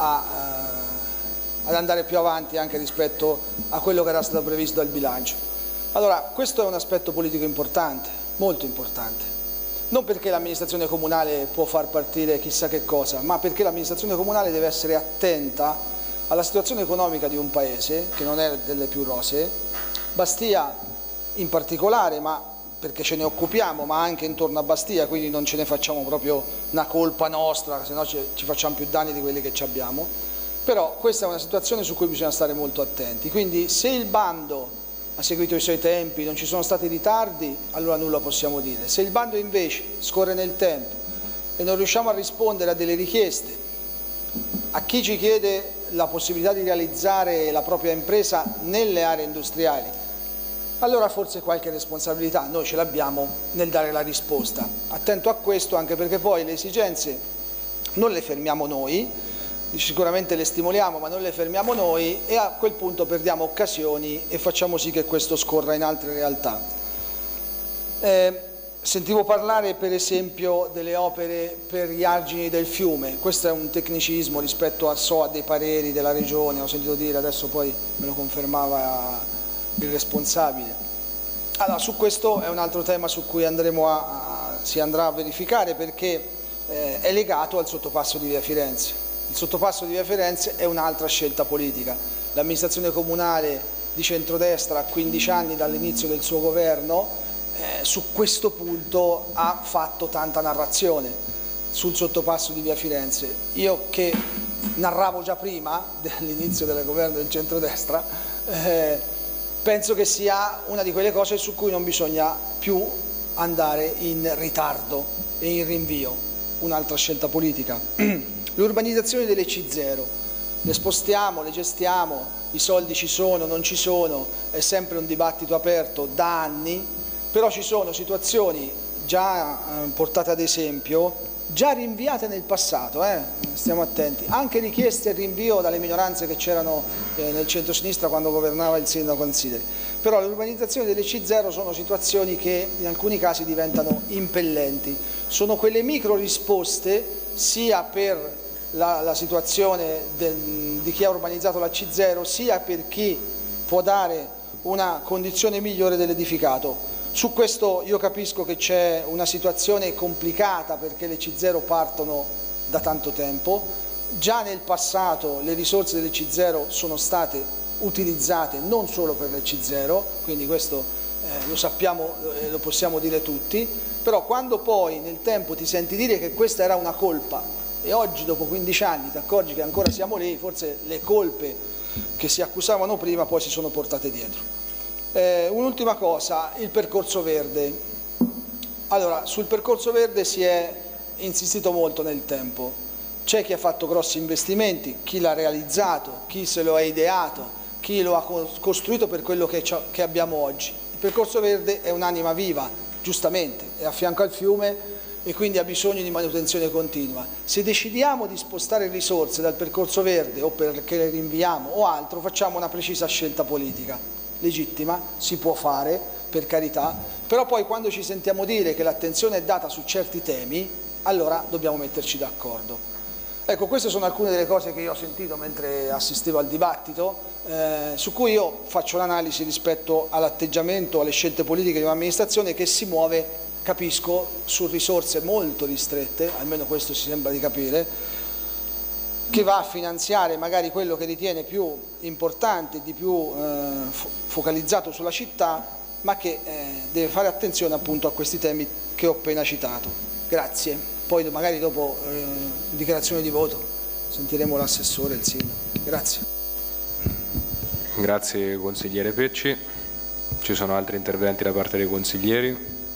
ad andare più avanti anche rispetto a quello che era stato previsto dal bilancio. Allora, questo è un aspetto politico importante, molto importante. Non perché l'amministrazione comunale può far partire chissà che cosa, ma perché l'amministrazione comunale deve essere attenta alla situazione economica di un paese, che non è delle più rosee, Bastia in particolare, ma perché ce ne occupiamo, ma anche intorno a Bastia, quindi non ce ne facciamo proprio una colpa nostra, se no ci facciamo più danni di quelli che ci abbiamo. Però questa è una situazione su cui bisogna stare molto attenti, quindi se il bando ha seguito i suoi tempi, non ci sono stati ritardi, allora nulla possiamo dire. Se il bando invece scorre nel tempo e non riusciamo a rispondere a delle richieste, a chi ci chiede la possibilità di realizzare la propria impresa nelle aree industriali, allora forse qualche responsabilità noi ce l'abbiamo nel dare la risposta. Attento a questo, anche perché poi le esigenze non le fermiamo noi, sicuramente le stimoliamo ma non le fermiamo noi, e a quel punto perdiamo occasioni e facciamo sì che questo scorra in altre realtà. Sentivo parlare per esempio delle opere per gli argini del fiume, questo è un tecnicismo rispetto a dei pareri della regione, ho sentito dire, adesso poi me lo confermava il responsabile. Allora, su questo è un altro tema su cui si andrà a verificare, perché è legato al sottopasso di Via Firenze. Il sottopasso di Via Firenze è un'altra scelta politica. L'amministrazione comunale di centrodestra a 15 anni dall'inizio del suo governo su questo punto ha fatto tanta narrazione sul sottopasso di Via Firenze. Io che narravo già prima dell'inizio del governo del centrodestra, penso che sia una di quelle cose su cui non bisogna più andare in ritardo e in rinvio, un'altra scelta politica. L'urbanizzazione delle C0, le spostiamo, le gestiamo, i soldi ci sono, non ci sono, è sempre un dibattito aperto da anni, però ci sono situazioni già portate ad esempio, già rinviate nel passato, stiamo attenti, anche richieste al rinvio dalle minoranze che c'erano nel centro-sinistra quando governava il sindaco Consideri. Però l'urbanizzazione delle C0 sono situazioni che in alcuni casi diventano impellenti, sono quelle micro risposte sia per la situazione di chi ha urbanizzato la C0, sia per chi può dare una condizione migliore dell'edificato. Su questo io capisco che c'è una situazione complicata perché le C0 partono da tanto tempo, già nel passato le risorse delle C0 sono state utilizzate non solo per le C0, quindi questo lo sappiamo, lo possiamo dire tutti, però quando poi nel tempo ti senti dire che questa era una colpa e oggi dopo 15 anni ti accorgi che ancora siamo lì, forse le colpe che si accusavano prima poi si sono portate dietro. Un'ultima cosa, il percorso verde. Allora, sul percorso verde si è insistito molto nel tempo, c'è chi ha fatto grossi investimenti, chi l'ha realizzato, chi se lo ha ideato, chi lo ha costruito per quello che abbiamo oggi. Il percorso verde è un'anima viva, giustamente, è a fianco al fiume e quindi ha bisogno di manutenzione continua. Se decidiamo di spostare risorse dal percorso verde o perché le rinviamo o altro, facciamo una precisa scelta politica, legittima, si può fare, per carità, però poi quando ci sentiamo dire che l'attenzione è data su certi temi, allora dobbiamo metterci d'accordo. Ecco, queste sono alcune delle cose che io ho sentito mentre assistevo al dibattito, su cui io faccio l'analisi rispetto all'atteggiamento, alle scelte politiche di un'amministrazione che si muove, capisco, su risorse molto ristrette, almeno questo si sembra di capire, che va a finanziare magari quello che ritiene più importante, di più focalizzato sulla città, ma che deve fare attenzione appunto a questi temi che ho appena citato. Grazie. Poi magari dopo dichiarazione di voto sentiremo l'assessore e il sindaco. Grazie. Grazie consigliere Pecci. Ci sono altri interventi da parte dei consiglieri?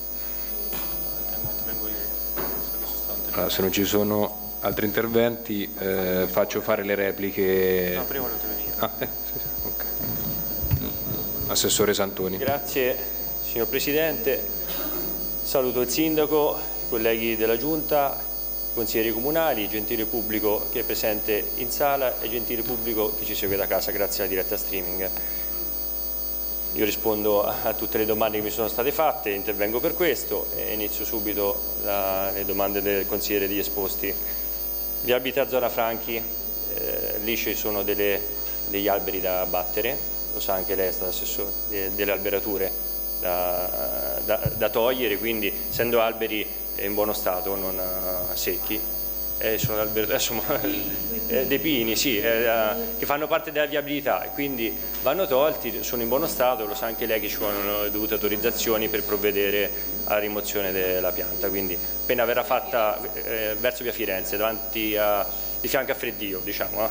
Allora, se non ci sono altri interventi faccio fare le repliche. No, prima lo termino. Sì, okay. Assessore Santoni. Grazie signor Presidente, saluto il Sindaco, i colleghi della Giunta, i consiglieri comunali, il gentile pubblico che è presente in sala e il gentile pubblico che ci segue da casa grazie alla diretta streaming. Io rispondo a tutte le domande che mi sono state fatte, intervengo per questo e inizio subito le domande del consigliere degli esposti. Viabilità zona Franchi, lì ci sono degli alberi da abbattere, lo sa anche lei, è stato assessore, delle alberature da togliere, quindi essendo alberi in buono stato, non secchi, sono dei pini, sì, che fanno parte della viabilità e quindi vanno tolti, sono in buono stato, lo sa anche lei che ci sono le dovute autorizzazioni per provvedere alla rimozione della pianta, quindi appena verrà fatta verso via Firenze, di fianco a Freddio, diciamo.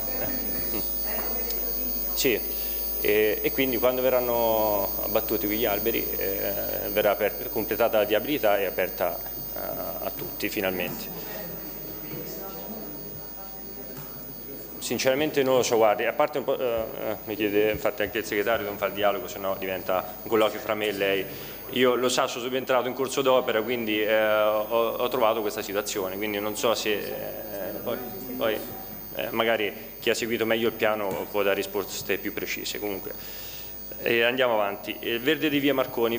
Sì. E quindi quando verranno abbattuti quegli alberi verrà completata la viabilità e aperta a tutti finalmente. Sinceramente non lo so, guardi, a parte un po', mi chiede infatti anche il segretario di non fare il dialogo, se no diventa un colloquio fra me e lei. Io lo so, sono subentrato in corso d'opera, quindi ho trovato questa situazione, quindi non so se poi magari chi ha seguito meglio il piano può dare risposte più precise. Comunque andiamo avanti. Il verde di via Marconi,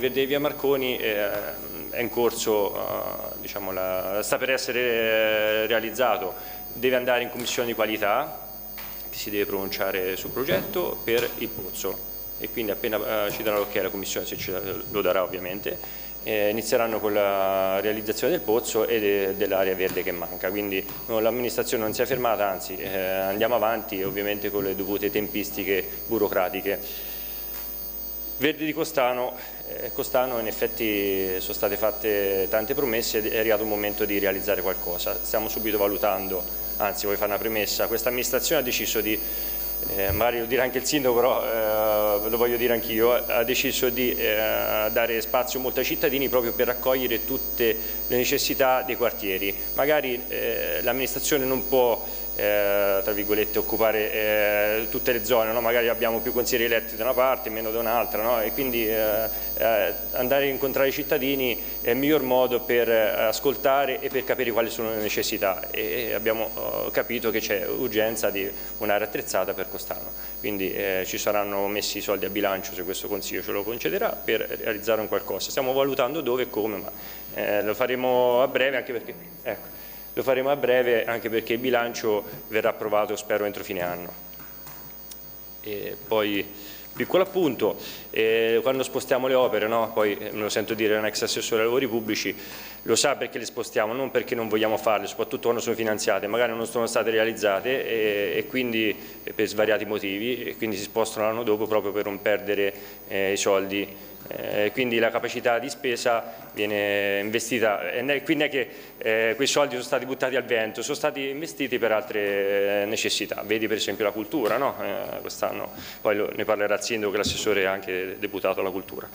è in corso, diciamo, sta per essere realizzato, deve andare in commissione di qualità, che si deve pronunciare sul progetto per il pozzo e quindi appena ci darà l'ok la commissione, se ce lo darà ovviamente, inizieranno con la realizzazione del pozzo e dell'area verde che manca, quindi l'amministrazione non si è fermata, anzi andiamo avanti ovviamente con le dovute tempistiche burocratiche. Verde di Costano in effetti sono state fatte tante promesse ed è arrivato il momento di realizzare qualcosa, stiamo subito valutando, anzi voglio fare una premessa, questa amministrazione ha deciso di, magari lo dirà anche il sindaco però lo voglio dire anch'io, ha deciso di dare spazio molto ai cittadini proprio per raccogliere tutte le necessità dei quartieri, magari l'amministrazione non può tra virgolette occupare tutte le zone, no? Magari abbiamo più consiglieri eletti da una parte, meno da un'altra, no? E quindi andare a incontrare i cittadini è il miglior modo per ascoltare e per capire quali sono le necessità e abbiamo capito che c'è urgenza di un'area attrezzata per Costano, quindi ci saranno messi i soldi a bilancio, se questo Consiglio ce lo concederà, per realizzare un qualcosa. Stiamo valutando dove e come, ma lo faremo a breve anche perché... Ecco. Lo faremo a breve anche perché il bilancio verrà approvato, spero, entro fine anno. E poi, piccolo appunto, quando spostiamo le opere, no? Poi me lo sento dire da un ex assessore ai lavori pubblici, lo sa perché le spostiamo, non perché non vogliamo farle, soprattutto quando sono finanziate, magari non sono state realizzate e quindi per svariati motivi, e quindi si spostano l'anno dopo proprio per non perdere i soldi. Quindi la capacità di spesa viene investita, quindi è che quei soldi sono stati buttati al vento, sono stati investiti per altre necessità, vedi per esempio la cultura, no? Quest'anno poi ne parlerà il sindaco che l'assessore è anche deputato alla cultura.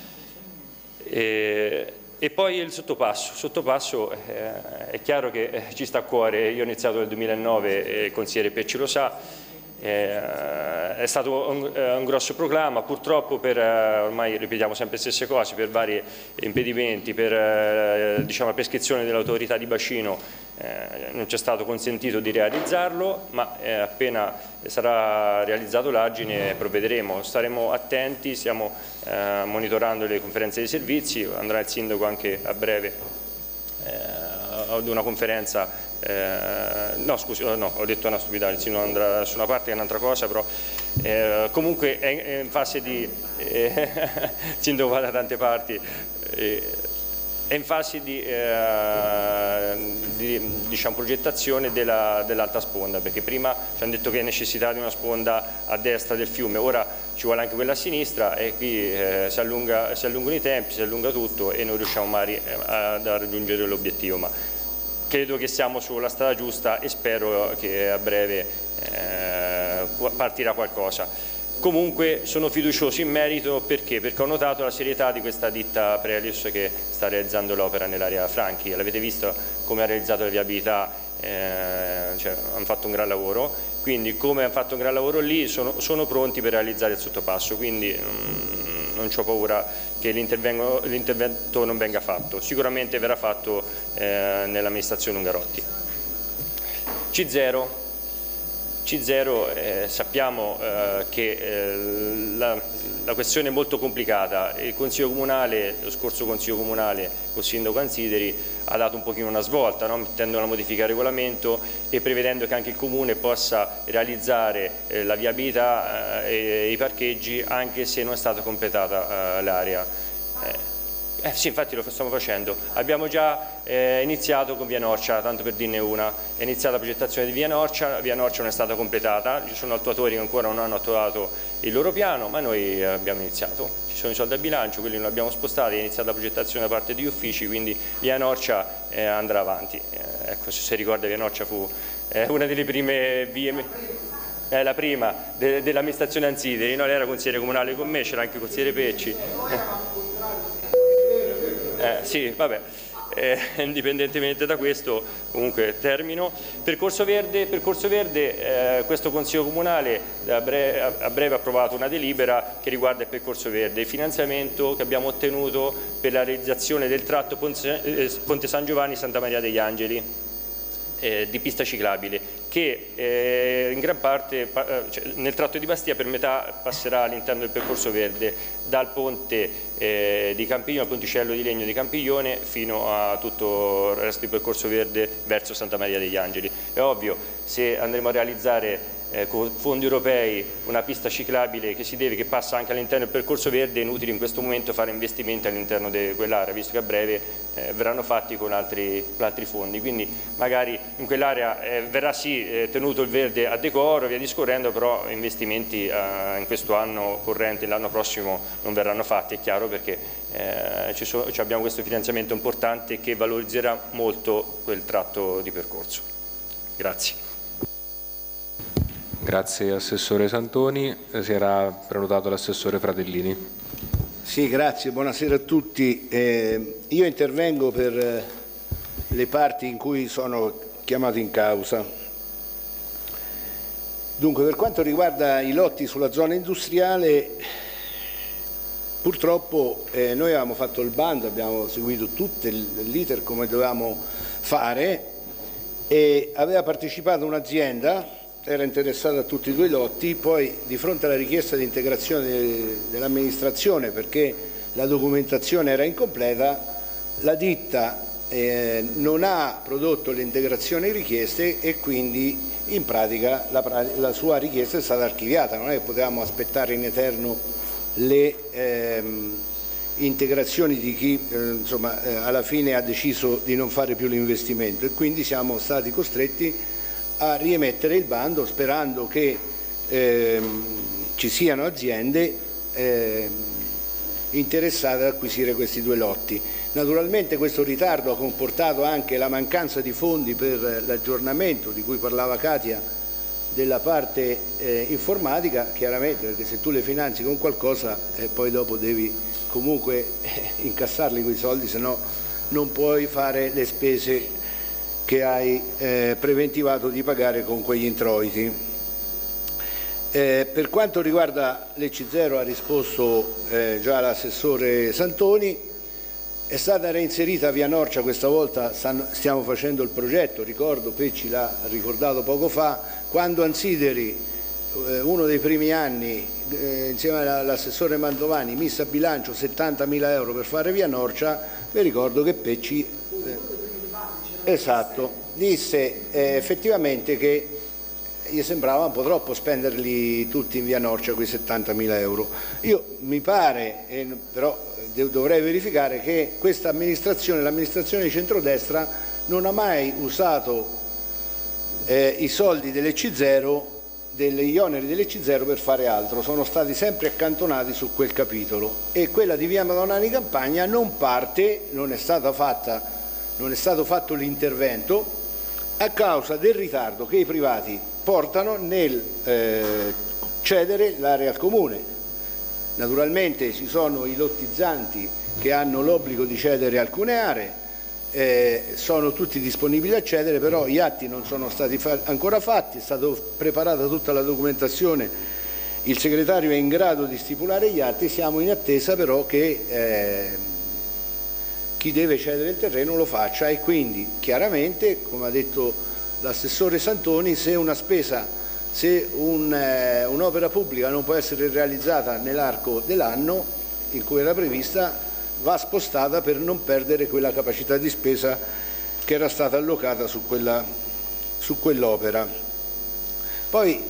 E poi il sottopasso è chiaro che ci sta a cuore, io ho iniziato nel 2009 e il consigliere Pecci lo sa. È stato un grosso proclama, purtroppo ormai ripetiamo sempre le stesse cose, per vari impedimenti, per diciamo, la prescrizione dell'autorità di bacino non ci è stato consentito di realizzarlo, ma appena sarà realizzato l'argine provvederemo. Staremo attenti, stiamo monitorando le conferenze dei servizi, andrà il Sindaco anche a breve ad una conferenza, no scusi, no, ho detto una stupidaggine, il Sindaco andrà da nessuna parte, che è un'altra cosa, però comunque è in fase di, il Sindaco va da tante parti, è in fase di diciamo, progettazione dell'alta sponda, perché prima ci hanno detto che è necessità di una sponda a destra del fiume, ora ci vuole anche quella a sinistra e qui si allungano i tempi, si allunga tutto e non riusciamo mai a raggiungere l'obiettivo, ma credo che siamo sulla strada giusta e spero che a breve partirà qualcosa. Comunque sono fiducioso in merito perché ho notato la serietà di questa ditta Prelius che sta realizzando l'opera nell'area Franchi. L'avete visto come ha realizzato la viabilità, cioè, hanno fatto un gran lavoro, quindi come hanno fatto un gran lavoro lì sono pronti per realizzare il sottopasso, quindi non ho paura che l'intervento non venga fatto, sicuramente verrà fatto nell'amministrazione Ungarotti. C0 sappiamo che la questione è molto complicata. Il Consiglio Comunale, lo scorso Consiglio Comunale con il Sindaco Ansideri ha dato un pochino una svolta, no? Mettendo una modifica al regolamento e prevedendo che anche il Comune possa realizzare la viabilità e i parcheggi anche se non è stata completata l'area. Sì, infatti lo stiamo facendo. Abbiamo già iniziato con Via Norcia, tanto per dirne una. È iniziata la progettazione di Via Norcia non è stata completata, ci sono attuatori che ancora non hanno attuato il loro piano, ma noi abbiamo iniziato. Ci sono i soldi a bilancio, quelli non li abbiamo spostati, è iniziata la progettazione da parte degli uffici, quindi Via Norcia andrà avanti. Ecco, se si ricorda, Via Norcia fu una delle prime vie... la prima dell'amministrazione Ansideri, no? Lei era consigliere comunale con me, c'era anche il consigliere Pecci. Sì, vabbè, indipendentemente da questo, comunque termino. Percorso Verde, questo Consiglio Comunale a breve ha approvato una delibera che riguarda il Percorso Verde, il finanziamento che abbiamo ottenuto per la realizzazione del tratto Ponte San Giovanni-Santa Maria degli Angeli, di pista ciclabile, che in gran parte nel tratto di Bastia per metà passerà all'interno del Percorso Verde, dal ponte di Campiglione, al ponticello di legno di Campiglione fino a tutto il resto del Percorso Verde verso Santa Maria degli Angeli. È ovvio, se andremo a realizzare con fondi europei una pista ciclabile che passa anche all'interno del Percorso Verde, è inutile in questo momento fare investimenti all'interno di quell'area, visto che a breve verranno fatti con altri fondi, quindi magari in quell'area verrà sì tenuto il verde a decoro, via discorrendo, però investimenti in questo anno corrente, l'anno prossimo non verranno fatti, è chiaro, perché abbiamo questo finanziamento importante che valorizzerà molto quel tratto di percorso. Grazie. Grazie Assessore Santoni, si era prenotato l'Assessore Fratellini. Sì, grazie, buonasera a tutti. Io intervengo per le parti in cui sono chiamato in causa. Dunque, per quanto riguarda i lotti sulla zona industriale, purtroppo noi avevamo fatto il bando, abbiamo seguito tutto l'iter come dovevamo fare e aveva partecipato un'azienda, era interessata a tutti e due i lotti, poi di fronte alla richiesta di integrazione dell'amministrazione, perché la documentazione era incompleta, la ditta non ha prodotto le integrazioni richieste e quindi in pratica la sua richiesta è stata archiviata. Non è che potevamo aspettare in eterno le integrazioni di chi insomma, alla fine ha deciso di non fare più l'investimento, e quindi siamo stati costretti a riemettere il bando sperando che ci siano aziende interessate ad acquisire questi due lotti. Naturalmente questo ritardo ha comportato anche la mancanza di fondi per l'aggiornamento di cui parlava Katia della parte informatica, chiaramente, perché se tu le finanzi con qualcosa poi dopo devi comunque incassarli quei soldi, se no non puoi fare le spese che hai preventivato di pagare con quegli introiti. Per quanto riguarda l'EC0 ha risposto già l'assessore Santoni, È stata reinserita via Norcia, questa volta stiamo facendo il progetto, ricordo, Pecci l'ha ricordato poco fa, quando Ansideri, uno dei primi anni, insieme all'assessore Mantovani, mise a bilancio 70.000 euro per fare via Norcia, vi ricordo che Pecci, esatto, disse effettivamente che gli sembrava un po' troppo spenderli tutti in via Norcia quei 70.000 euro. Mi pare, però dovrei verificare, che questa amministrazione, l'amministrazione di centrodestra, non ha mai usato i soldi dell'EC0, degli oneri dell'EC0 per fare altro, sono stati sempre accantonati su quel capitolo, e quella di via Madonna di Campagna non parte, non è stato fatto l'intervento a causa del ritardo che i privati portano nel cedere l'area al comune. Naturalmente ci sono i lottizzanti che hanno l'obbligo di cedere alcune aree, sono tutti disponibili a cedere, però gli atti non sono stati ancora fatti, è stata preparata tutta la documentazione, il segretario è in grado di stipulare gli atti, siamo in attesa però che chi deve cedere il terreno lo faccia, e quindi chiaramente, come ha detto l'assessore Santoni, se una spesa, se un'opera pubblica non può essere realizzata nell'arco dell'anno in cui era prevista, va spostata per non perdere quella capacità di spesa che era stata allocata su quell'opera. Poi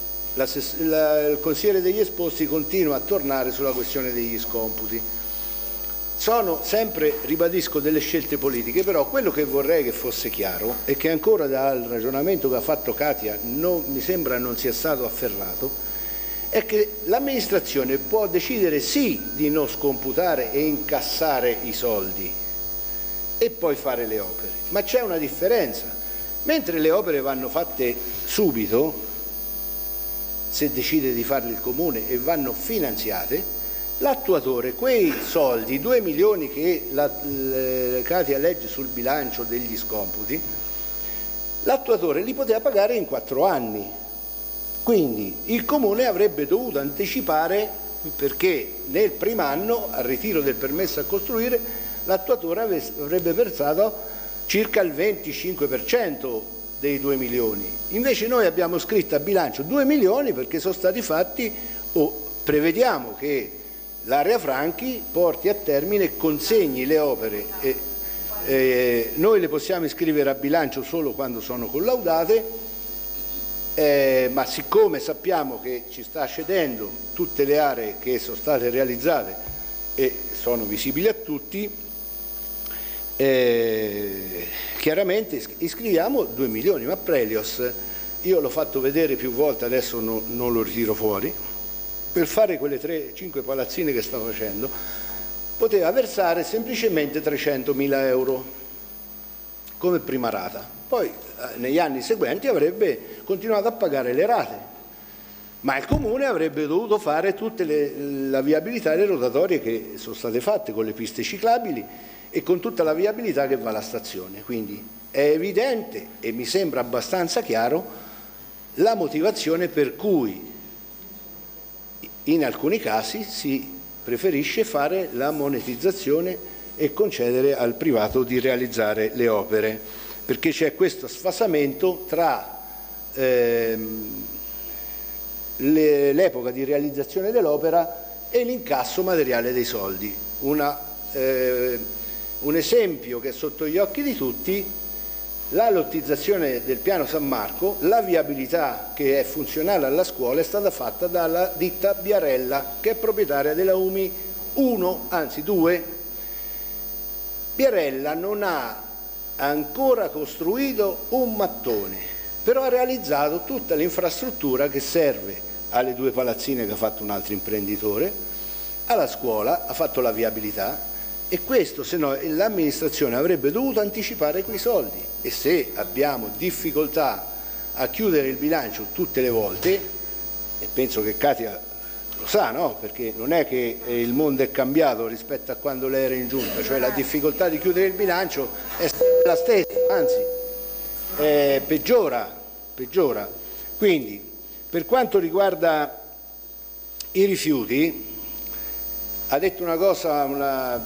il consigliere degli esposti continua a tornare sulla questione degli scomputi. Sono sempre, ribadisco, delle scelte politiche, però quello che vorrei che fosse chiaro e che ancora dal ragionamento che ha fatto Katia mi sembra non sia stato afferrato, è che l'amministrazione può decidere sì di non scomputare e incassare i soldi e poi fare le opere, ma c'è una differenza. Mentre le opere vanno fatte subito, se decide di farle il comune, e vanno finanziate, l'attuatore quei soldi, 2 milioni che Katia legge sul bilancio degli scomputi, l'attuatore li poteva pagare in 4 anni. Quindi il comune avrebbe dovuto anticipare, perché nel primo anno, al ritiro del permesso a costruire, l'attuatore avrebbe versato circa il 25% dei 2 milioni. Invece noi abbiamo scritto a bilancio 2 milioni perché sono stati fatti, prevediamo che l'area Franchi porti a termine e consegni le opere. Noi le possiamo iscrivere a bilancio solo quando sono collaudate, ma siccome sappiamo che ci sta cedendo tutte le aree che sono state realizzate e sono visibili a tutti, chiaramente iscriviamo 2 milioni, ma Prelios, io l'ho fatto vedere più volte, adesso non lo ritiro fuori, per fare quelle 5 palazzine che sta facendo, poteva versare semplicemente 300.000 euro come prima rata. Poi negli anni seguenti avrebbe continuato a pagare le rate, ma il comune avrebbe dovuto fare tutte la viabilità e le rotatorie che sono state fatte con le piste ciclabili e con tutta la viabilità che va alla stazione. Quindi è evidente e mi sembra abbastanza chiaro la motivazione per cui in alcuni casi si preferisce fare la monetizzazione e concedere al privato di realizzare le opere, perché c'è questo sfasamento tra l'epoca di realizzazione dell'opera e l'incasso materiale dei soldi. Un esempio che è sotto gli occhi di tutti: la lottizzazione del piano San Marco, la viabilità che è funzionale alla scuola è stata fatta dalla ditta Biarella, che è proprietaria della UMI 1, anzi 2. Biarella non ha ancora costruito un mattone, però ha realizzato tutta l'infrastruttura che serve alle 2 palazzine che ha fatto un altro imprenditore, alla scuola, ha fatto la viabilità, e questo, se no, l'amministrazione avrebbe dovuto anticipare quei soldi, e se abbiamo difficoltà a chiudere il bilancio tutte le volte, e penso che Katia lo sa, no? Perché non è che il mondo è cambiato rispetto a quando lei era in giunta, cioè la difficoltà di chiudere il bilancio è la stessa, anzi peggiora. Quindi per quanto riguarda i rifiuti, ha detto una cosa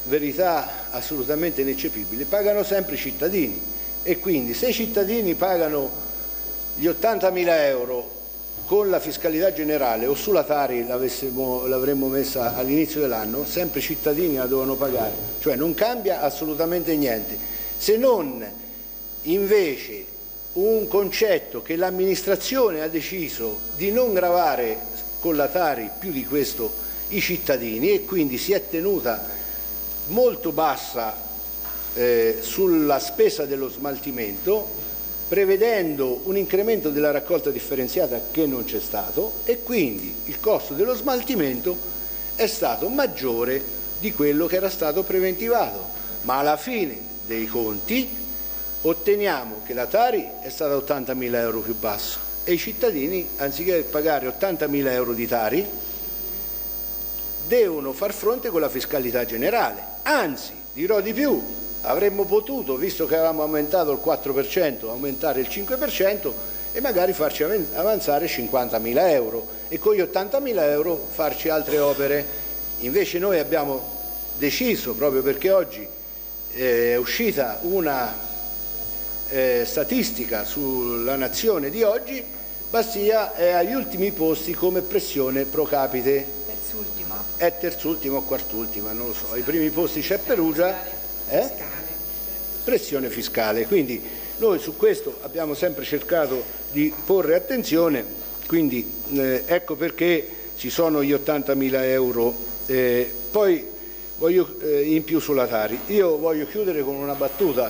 verità assolutamente ineccepibile, pagano sempre i cittadini, e quindi se i cittadini pagano gli 80.000 euro con la fiscalità generale, o sulla Tari l'avremmo messa all'inizio dell'anno, sempre i cittadini la devono pagare, cioè non cambia assolutamente niente, se non invece un concetto che l'amministrazione ha deciso di non gravare con la Tari più di questo i cittadini, e quindi si è tenuta molto bassa sulla spesa dello smaltimento, prevedendo un incremento della raccolta differenziata che non c'è stato, e quindi il costo dello smaltimento è stato maggiore di quello che era stato preventivato, ma alla fine dei conti otteniamo che la Tari è stata 80.000 euro più bassa e i cittadini, anziché pagare 80.000 euro di Tari, devono far fronte con la fiscalità generale. Anzi, dirò di più, avremmo potuto, visto che avevamo aumentato il 4%, aumentare il 5% e magari farci avanzare 50.000 euro e con gli 80.000 euro farci altre opere. Invece noi abbiamo deciso, proprio perché oggi è uscita una statistica sulla Nazione di oggi, Bastia è agli ultimi posti come pressione pro capite. Terzultima? È terzultima o quartultima, non lo so. Ai primi posti c'è Perugia. Pressione fiscale, quindi noi su questo abbiamo sempre cercato di porre attenzione, quindi ecco perché ci sono gli 80.000 euro. Poi voglio in più sulla Tari, io voglio chiudere con una battuta.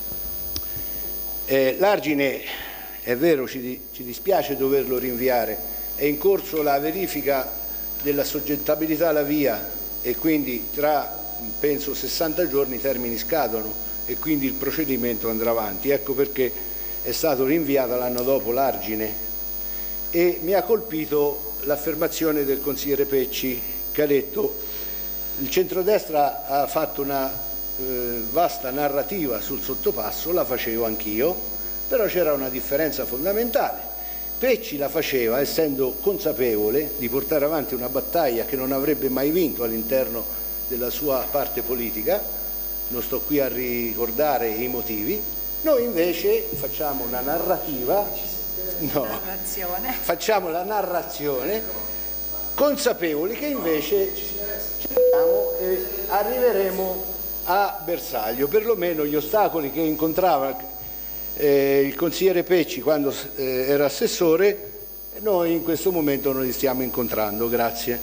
L'Argine, è vero, ci dispiace doverlo rinviare, è in corso la verifica della soggettabilità alla VIA e quindi tra penso 60 giorni i termini scadono e quindi il procedimento andrà avanti. Ecco perché è stato rinviato l'anno dopo l'Argine, e mi ha colpito l'affermazione del consigliere Pecci che ha detto: il centrodestra ha fatto una vasta narrativa sul sottopasso, la facevo anch'io, però c'era una differenza fondamentale. Pecci la faceva essendo consapevole di portare avanti una battaglia che non avrebbe mai vinto all'interno della sua parte politica, non sto qui a ricordare i motivi. Noi invece facciamo una narrativa, facciamo la narrazione consapevoli che invece cerchiamo e arriveremo a bersaglio. Perlomeno gli ostacoli che incontrava il consigliere Pecci quando era assessore, noi in questo momento non li stiamo incontrando. Grazie.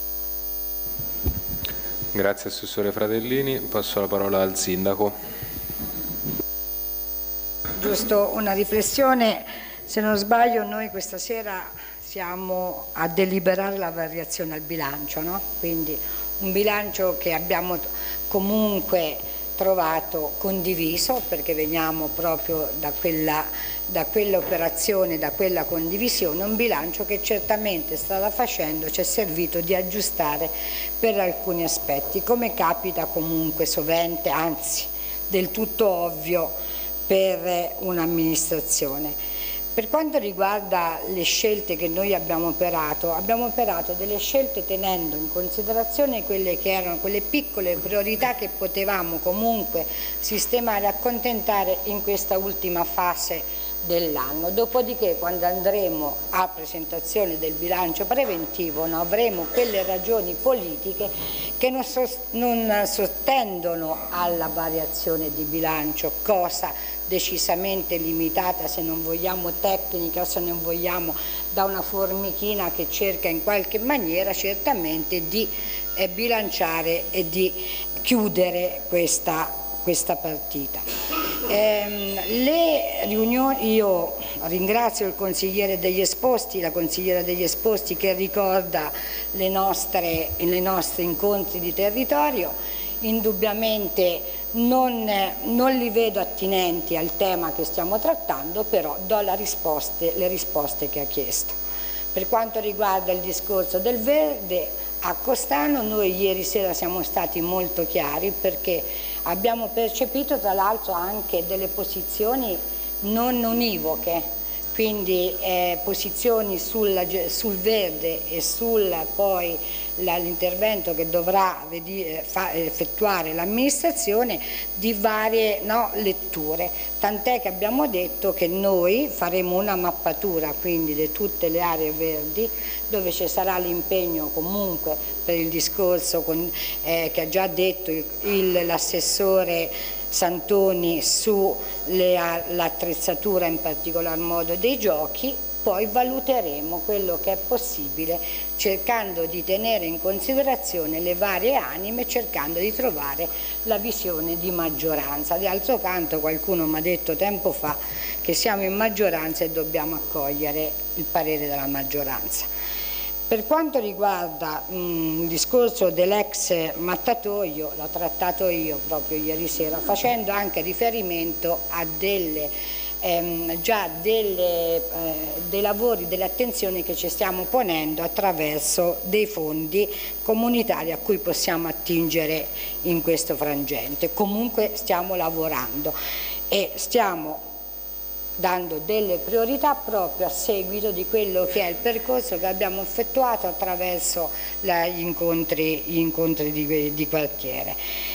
Grazie Assessore Fratellini, passo la parola al Sindaco. Giusto una riflessione, se non sbaglio noi questa sera siamo a deliberare la variazione al bilancio, no? Quindi un bilancio che abbiamo comunque trovato condiviso, perché veniamo proprio da quell'operazione, da quella condivisione, un bilancio che certamente strada facendo ci è servito di aggiustare per alcuni aspetti, come capita comunque sovente, anzi del tutto ovvio per un'amministrazione. Per quanto riguarda le scelte che noi abbiamo operato delle scelte tenendo in considerazione quelle che erano quelle piccole priorità che potevamo comunque sistemare e accontentare in questa ultima fase dell'anno. Dopodiché, quando andremo a presentazione del bilancio preventivo, avremo quelle ragioni politiche che non sottendono alla variazione di bilancio, cosa decisamente limitata, se non vogliamo tecnica, se non vogliamo da una formichina che cerca in qualche maniera certamente di bilanciare e di chiudere questa partita. Le riunioni, io ringrazio il consigliere degli esposti, la consigliera degli esposti che ricorda i nostri incontri di territorio. Indubbiamente non li vedo attinenti al tema che stiamo trattando, però do le risposte che ha chiesto. Per quanto riguarda il discorso del verde a Costano, noi ieri sera siamo stati molto chiari, perché abbiamo percepito tra l'altro anche delle posizioni non univoche, quindi posizioni sul verde e sul poi l'intervento che dovrà effettuare l'amministrazione di varie letture, tant'è che abbiamo detto che noi faremo una mappatura quindi di tutte le aree verdi, dove ci sarà l'impegno comunque per il discorso che ha già detto l'assessore Santoni sull'attrezzatura, in particolar modo dei giochi. Poi valuteremo quello che è possibile, cercando di tenere in considerazione le varie anime, cercando di trovare la visione di maggioranza. D'altro canto qualcuno mi ha detto tempo fa che siamo in maggioranza e dobbiamo accogliere il parere della maggioranza. Per quanto riguarda il discorso dell'ex mattatoio, l'ho trattato io proprio ieri sera, facendo anche riferimento a dei lavori, delle attenzioni che ci stiamo ponendo attraverso dei fondi comunitari a cui possiamo attingere in questo frangente. Comunque stiamo lavorando e stiamo dando delle priorità proprio a seguito di quello che è il percorso che abbiamo effettuato attraverso gli incontri di quartiere.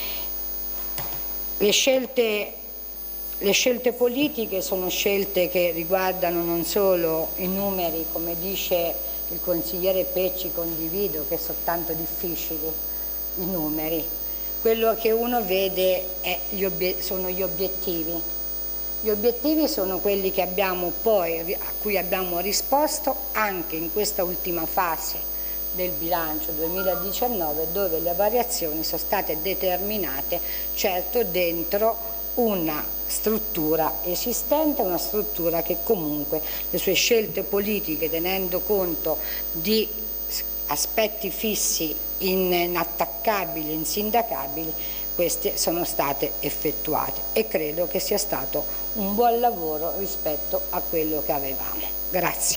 Le scelte politiche sono scelte che riguardano non solo i numeri, come dice il consigliere Pecci, condivido che sono tanto difficili i numeri. Quello che uno vede sono gli obiettivi. Gli obiettivi sono quelli che abbiamo poi, a cui abbiamo risposto anche in questa ultima fase del bilancio 2019, dove le variazioni sono state determinate certo dentro una struttura esistente, una struttura che comunque le sue scelte politiche, tenendo conto di aspetti fissi, inattaccabili, insindacabili, queste sono state effettuate e credo che sia stato un buon lavoro rispetto a quello che avevamo. Grazie.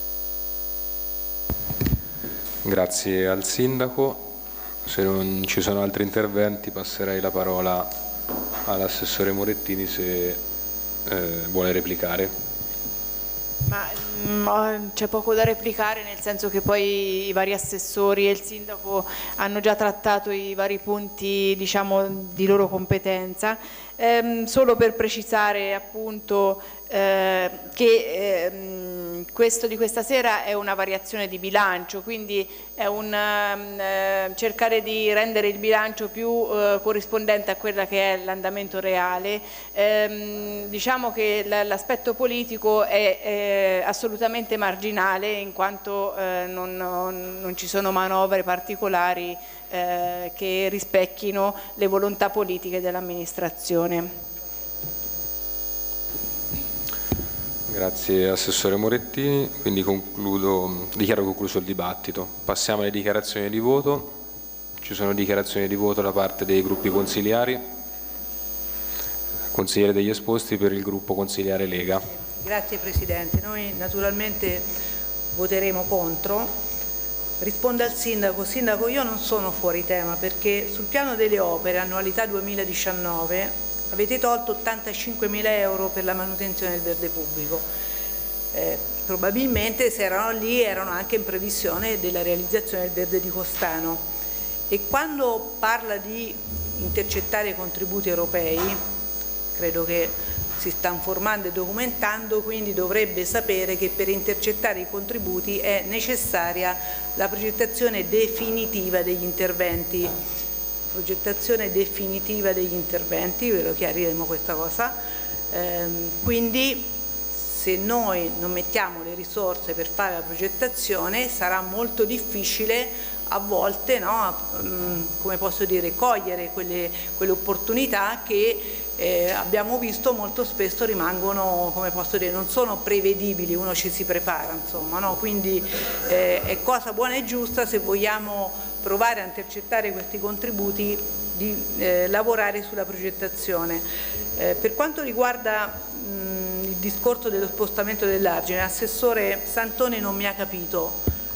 Grazie al Sindaco. Se non ci sono altri interventi passerei la parola all'assessore Morettini se vuole replicare. C'è poco da replicare, nel senso che poi i vari assessori e il sindaco hanno già trattato i vari punti, diciamo, di loro competenza. Solo per precisare appunto che questo di questa sera è una variazione di bilancio, quindi è un cercare di rendere il bilancio più corrispondente a quella che è l'andamento reale. Diciamo che l'aspetto politico è assolutamente marginale, in quanto non ci sono manovre particolari che rispecchino le volontà politiche dell'amministrazione. Grazie Assessore Morettini, quindi dichiaro concluso il dibattito. Passiamo alle dichiarazioni di voto. Ci sono dichiarazioni di voto da parte dei gruppi consiliari. Consigliere degli esposti per il gruppo consiliare Lega. Grazie Presidente, noi naturalmente voteremo contro. Rispondo al Sindaco. Sindaco, io non sono fuori tema, perché sul piano delle opere, annualità 2019, avete tolto 85.000 euro per la manutenzione del verde pubblico. Probabilmente se erano lì erano anche in previsione della realizzazione del verde di Costano. E quando parla di intercettare i contributi europei, credo che si sta informando e documentando, quindi dovrebbe sapere che per intercettare i contributi è necessaria la progettazione definitiva degli interventi. Progettazione definitiva degli interventi, ve lo chiariremo questa cosa, quindi se noi non mettiamo le risorse per fare la progettazione sarà molto difficile a volte, no, come posso dire, cogliere quelle opportunità che abbiamo visto molto spesso rimangono, come posso dire, non sono prevedibili, uno ci si prepara, insomma, no? Quindi è cosa buona e giusta, se vogliamo provare a intercettare questi contributi, di lavorare sulla progettazione. Per quanto riguarda il discorso dello spostamento dell'argine, l'assessore Santoni non mi ha capito.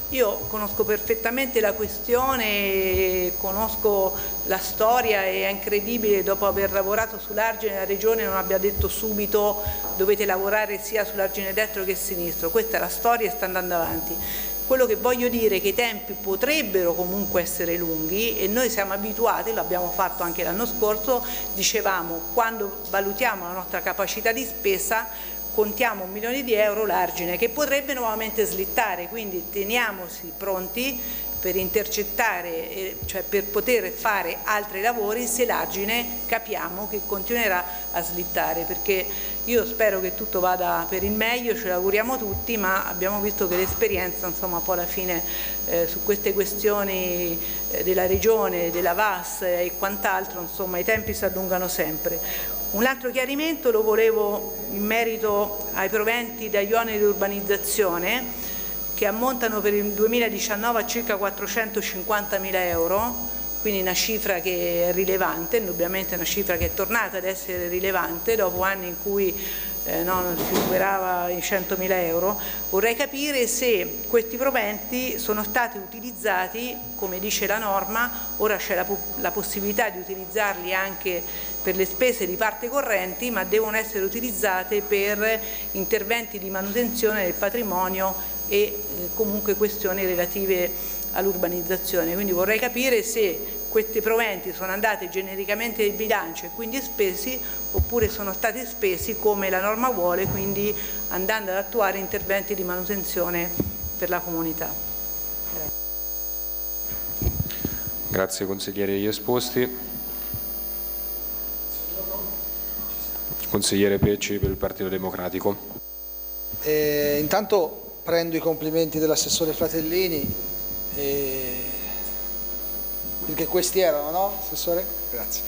Io conosco perfettamente la questione, conosco la storia e è incredibile dopo aver lavorato sull'argine la Regione non abbia detto subito dovete lavorare sia sull'argine destro che sinistro. Questa è la storia e sta andando avanti. Quello che voglio dire è che i tempi potrebbero comunque essere lunghi e noi siamo abituati, l'abbiamo fatto anche l'anno scorso, dicevamo quando valutiamo la nostra capacità di spesa contiamo 1 milione di euro l'argine che potrebbe nuovamente slittare, quindi teniamoci pronti per intercettare, cioè per poter fare altri lavori se l'argine capiamo che continuerà a slittare, perché io spero che tutto vada per il meglio, ce l'auguriamo tutti, ma abbiamo visto che l'esperienza insomma poi alla fine su queste questioni della Regione, della VAS e quant'altro insomma i tempi si allungano sempre. Un altro chiarimento lo volevo in merito ai proventi dagli oneri di urbanizzazione che ammontano per il 2019 a circa 450.000 euro, quindi una cifra che è rilevante, indubbiamente una cifra che è tornata ad essere rilevante dopo anni in cui non si superava i 100.000 euro. Vorrei capire se questi proventi sono stati utilizzati, come dice la norma, ora c'è la possibilità di utilizzarli anche per le spese di parte correnti, ma devono essere utilizzate per interventi di manutenzione del patrimonio e comunque questioni relative all'urbanizzazione. Quindi vorrei capire se questi proventi sono andati genericamente nel bilancio e quindi spesi, oppure sono stati spesi come la norma vuole, quindi andando ad attuare interventi di manutenzione per la comunità. Grazie consigliere degli esposti. Consigliere Pecci per il Partito Democratico. Intanto prendo i complimenti dell'assessore Fratellini, perché questi erano, no, assessore? Grazie.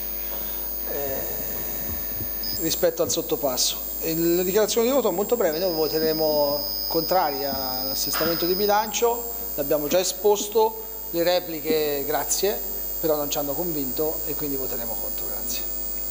Rispetto al sottopasso. La dichiarazione di voto è molto breve, noi voteremo contrari all'assestamento di bilancio, l'abbiamo già esposto, le repliche grazie, però non ci hanno convinto e quindi voteremo contro, grazie.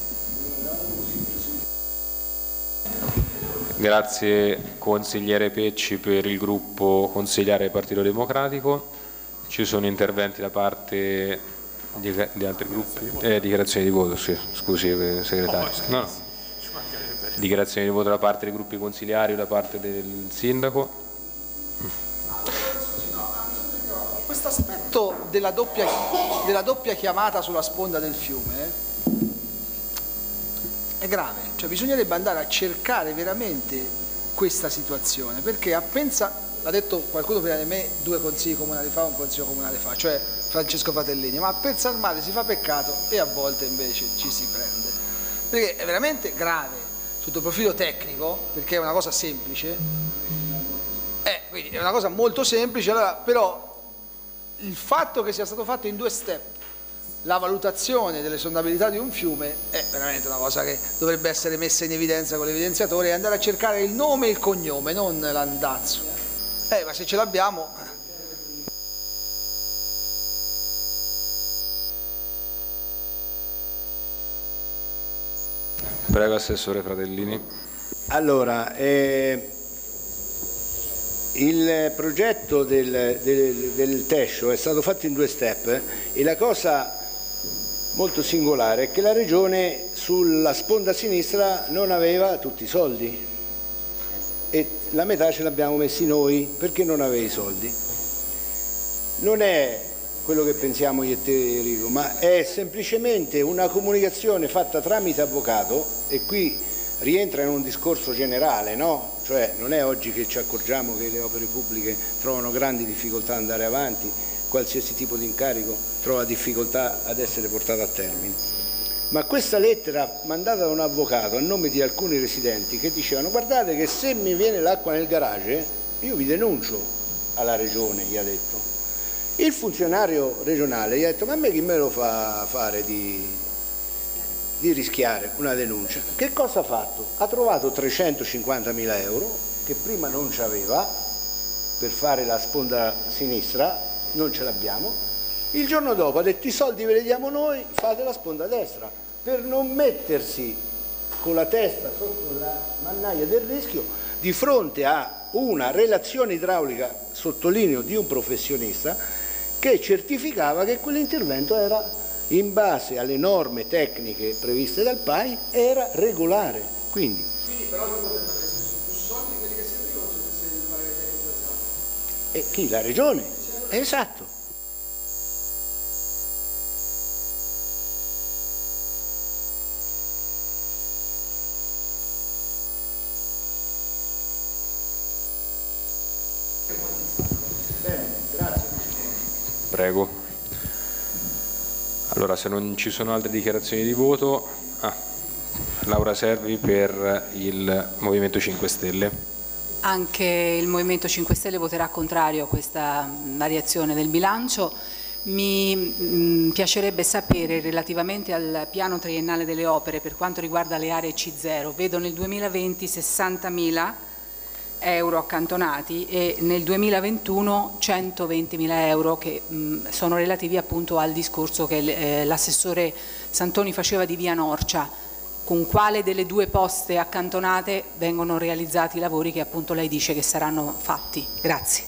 Grazie consigliere Pecci per il gruppo consigliare Partito Democratico. Ci sono interventi da parte di altri gruppi? Dichiarazioni di voto, sì, scusi segretario. No. Dichiarazioni di voto da parte dei gruppi consigliari o da parte del sindaco? Questo aspetto della doppia chiamata sulla sponda del fiume è grave, cioè bisognerebbe andare a cercare veramente questa situazione, perché l'ha detto qualcuno prima di me 2 consigli comunali fa, un consiglio comunale fa, cioè Francesco Fratellini, ma a Pensa al Mare si fa peccato e a volte invece ci si prende, perché è veramente grave sotto il profilo tecnico, perché è una cosa semplice, quindi è una cosa molto semplice, allora, però il fatto che sia stato fatto in 2 step la valutazione delle sondabilità di un fiume è veramente una cosa che dovrebbe essere messa in evidenza con l'evidenziatore e andare a cercare il nome e il cognome, non l'andazzo. Ma se ce l'abbiamo... Prego assessore Fratellini. Allora, il progetto del Tescio è stato fatto in 2 step e la cosa molto singolare è che la Regione sulla sponda sinistra non aveva tutti i soldi e la metà ce l'abbiamo messi noi perché non aveva i soldi. Non è quello che pensiamo io e te Enrico, ma è semplicemente una comunicazione fatta tramite avvocato e qui rientra in un discorso generale, no? Cioè non è oggi che ci accorgiamo che le opere pubbliche trovano grandi difficoltà ad andare avanti, qualsiasi tipo di incarico trova difficoltà ad essere portato a termine. Ma questa lettera mandata da un avvocato a nome di alcuni residenti che dicevano guardate che se mi viene l'acqua nel garage io vi denuncio alla Regione, gli ha detto. Il funzionario regionale gli ha detto ma a me chi me lo fa fare di rischiare una denuncia? Che cosa ha fatto? Ha trovato 350.000 euro che prima non c'aveva per fare la sponda sinistra, non ce l'abbiamo. Il giorno dopo ha detto i soldi ve li diamo noi, fate la sponda destra, per non mettersi con la testa sotto la mannaia del rischio di fronte a una relazione idraulica sottolineo di un professionista, che certificava che quell'intervento era, in base alle norme tecniche previste dal PAI, era regolare. Quindi però lui potrebbe essere su più soldi quelli che servivano se il parere tecnico è esatto. E chi? La Regione? Esatto. Bene, grazie. Prego. Allora, se non ci sono altre dichiarazioni di voto, Laura Servi per il Movimento 5 Stelle. Anche il Movimento 5 Stelle voterà contrario a questa variazione del bilancio. Mi piacerebbe sapere relativamente al piano triennale delle opere per quanto riguarda le aree C0. Vedo nel 2020 60.000 euro accantonati e nel 2021 120.000 euro che sono relativi appunto al discorso che l'assessore Santoni faceva di via Norcia. Con quale delle due poste accantonate vengono realizzati i lavori che appunto lei dice che saranno fatti? Grazie.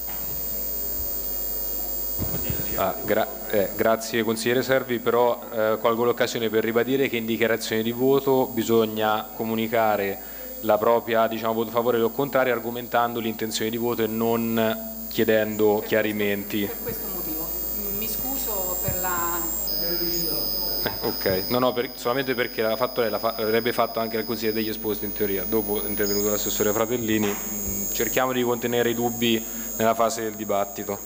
Grazie consigliere Servi, però colgo l'occasione per ribadire che in dichiarazione di voto bisogna comunicare la propria voto favorevole o contrario argomentando l'intenzione di voto e non chiedendo chiarimenti. Per questo motivo. Mi scuso per la... Ok, no, solamente perché l'ha fatto lei, l'avrebbe fatto anche il Consiglio degli Esposti in teoria, dopo è intervenuto l'assessore Fratellini, cerchiamo di contenere i dubbi nella fase del dibattito.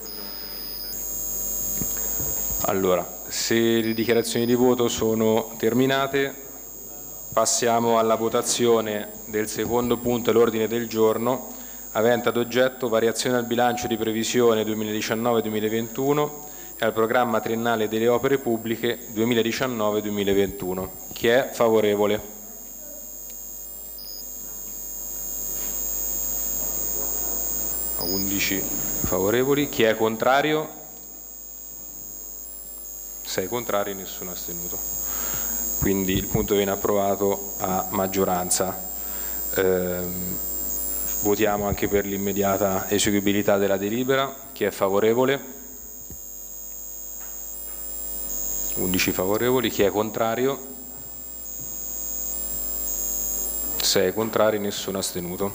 Allora, se le dichiarazioni di voto sono terminate, passiamo alla votazione del secondo punto dell'ordine del giorno, avente ad oggetto variazione al bilancio di previsione 2019-2021 e al programma triennale delle opere pubbliche 2019-2021. Chi è favorevole? A 11 favorevoli. Chi è contrario? 6 contrari, nessuno astenuto. Quindi il punto viene approvato a maggioranza. Votiamo anche per l'immediata eseguibilità della delibera. Chi è favorevole? 11 favorevoli. Chi è contrario? 6 contrari, nessuno astenuto.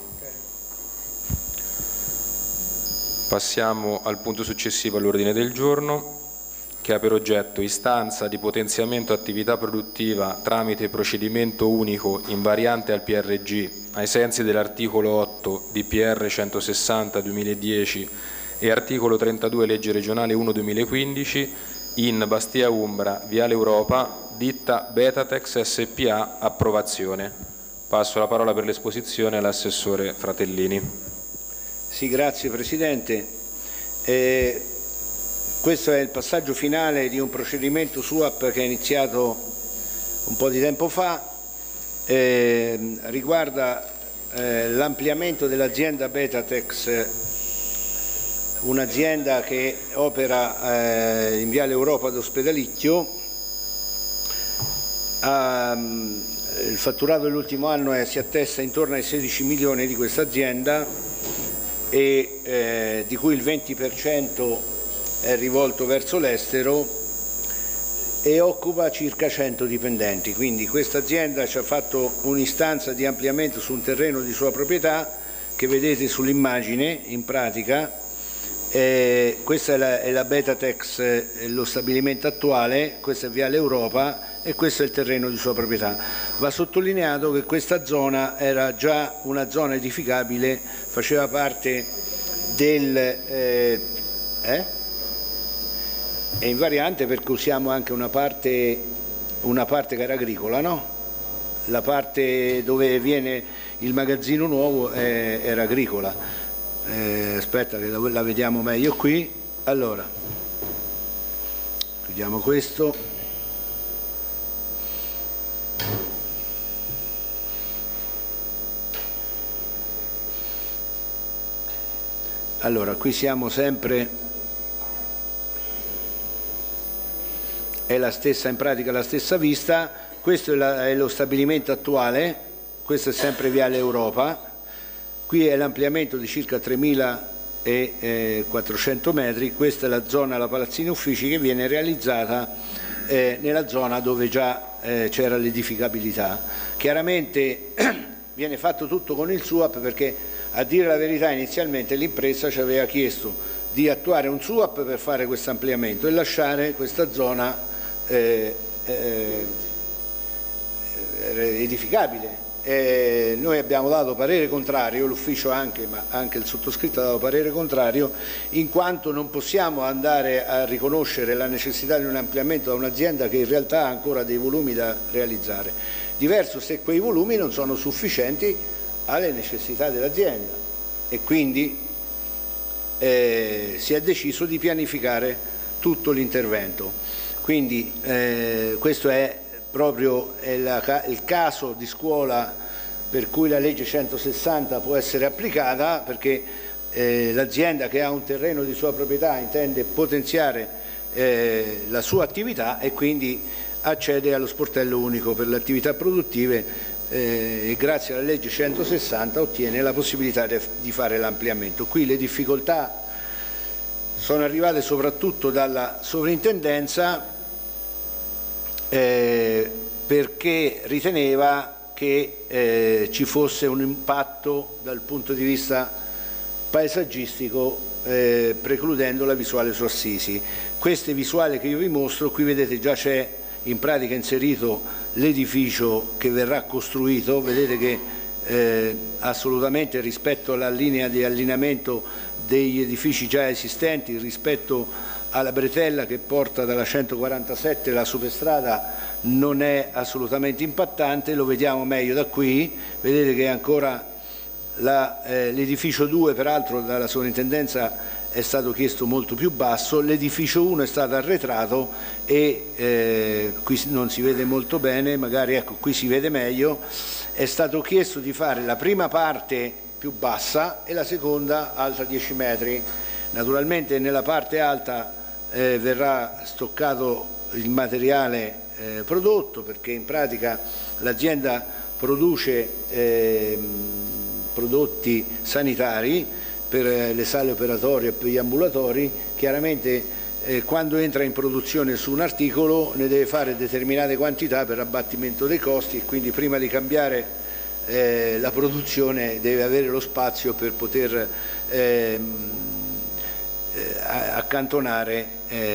Passiamo al punto successivo all'ordine del giorno, che ha per oggetto istanza di potenziamento attività produttiva tramite procedimento unico invariante al PRG ai sensi dell'articolo 8 di PR 160/2010 e articolo 32 legge regionale 1/2015 in Bastia Umbra, Viale Europa, ditta Betatex SPA, approvazione. Passo la parola per l'esposizione all'assessore Fratellini. Sì, grazie Presidente. Questo è il passaggio finale di un procedimento SUAP che è iniziato un po' di tempo fa, riguarda l'ampliamento dell'azienda Betatex, un'azienda che opera in Viale Europa ad Ospedalicchio. Il fatturato dell'ultimo anno si attesta intorno ai 16 milioni di questa azienda e di cui il 20% è rivolto verso l'estero e occupa circa 100 dipendenti. Quindi questa azienda ci ha fatto un'istanza di ampliamento su un terreno di sua proprietà che vedete sull'immagine in pratica. Questa è la Betatex, lo stabilimento attuale, questa è Viale Europa e questo è il terreno di sua proprietà. Va sottolineato che questa zona era già una zona edificabile, faceva parte del... è invariante perché usiamo anche una parte che era agricola, no? La parte dove viene il magazzino nuovo era agricola. Aspetta che la vediamo meglio qui. Allora, vediamo questo. Allora, qui siamo sempre, è la stessa, in pratica la stessa vista. Questo è lo stabilimento attuale, questo è sempre Viale Europa. Qui è l'ampliamento di circa 3.000 e 400 metri. Questa è la zona, la Palazzina Uffici, che viene realizzata nella zona dove già c'era l'edificabilità. Chiaramente viene fatto tutto con il SUAP, perché, a dire la verità, inizialmente l'impresa ci aveva chiesto di attuare un SUAP per fare questo ampliamento e lasciare questa zona edificabile. Noi abbiamo dato parere contrario, l'ufficio anche, ma anche il sottoscritto ha dato parere contrario, in quanto non possiamo andare a riconoscere la necessità di un ampliamento da un'azienda che in realtà ha ancora dei volumi da realizzare. Diverso se quei volumi non sono sufficienti alle necessità dell'azienda, e quindi si è deciso di pianificare tutto l'intervento. Quindi questo è proprio il caso di scuola per cui la legge 160 può essere applicata, perché l'azienda che ha un terreno di sua proprietà intende potenziare la sua attività e quindi accede allo sportello unico per le attività produttive e grazie alla legge 160 ottiene la possibilità di fare l'ampliamento. Qui le difficoltà sono arrivate soprattutto dalla sovrintendenza, perché riteneva che ci fosse un impatto dal punto di vista paesaggistico, precludendo la visuale su Assisi. Queste visuali che io vi mostro, qui vedete già c'è in pratica inserito l'edificio che verrà costruito, vedete che assolutamente rispetto alla linea di allineamento degli edifici già esistenti, rispetto alla bretella che porta dalla 147 la superstrada, non è assolutamente impattante. Lo vediamo meglio da qui, vedete che ancora l'edificio 2 peraltro dalla sovrintendenza è stato chiesto molto più basso, l'edificio 1 è stato arretrato e qui non si vede molto bene, magari ecco qui si vede meglio, è stato chiesto di fare la prima parte più bassa e la seconda alta 10 metri. Naturalmente nella parte alta verrà stoccato il materiale prodotto, perché in pratica l'azienda produce prodotti sanitari per le sale operatorie e per gli ambulatori. Chiaramente quando entra in produzione su un articolo ne deve fare determinate quantità per abbattimento dei costi, e quindi prima di cambiare la produzione deve avere lo spazio per poter accantonare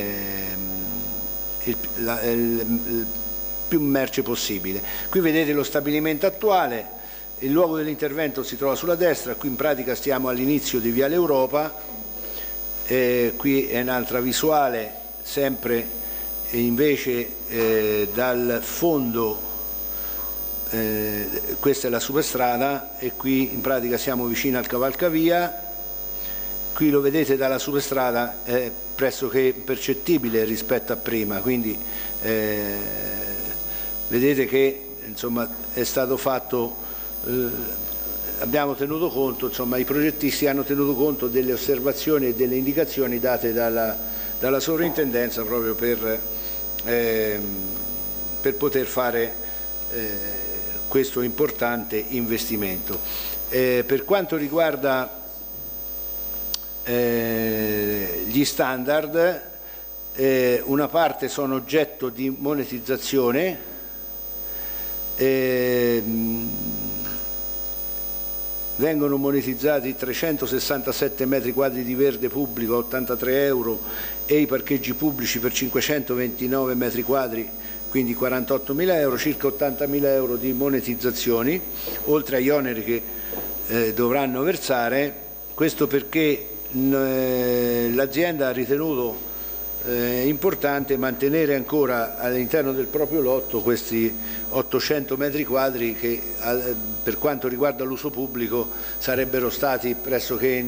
il più merce possibile. Qui vedete lo stabilimento attuale, il luogo dell'intervento si trova sulla destra, qui in pratica stiamo all'inizio di Viale Europa, qui è un'altra visuale, sempre invece dal fondo, questa è la superstrada e qui in pratica siamo vicino al cavalcavia. Qui lo vedete dalla superstrada, è pressoché impercettibile rispetto a prima, quindi vedete che insomma è stato fatto, abbiamo tenuto conto, insomma i progettisti hanno tenuto conto delle osservazioni e delle indicazioni date dalla sovrintendenza proprio per poter fare questo importante investimento. Per quanto riguarda gli standard, una parte sono oggetto di monetizzazione, vengono monetizzati 367 metri quadri di verde pubblico a 83 euro e i parcheggi pubblici per 529 metri quadri, quindi 48.000 euro, circa 80.000 euro di monetizzazioni, oltre agli oneri che dovranno versare. Questo perché l'azienda ha ritenuto importante mantenere ancora all'interno del proprio lotto questi 800 metri quadri che per quanto riguarda l'uso pubblico sarebbero stati pressoché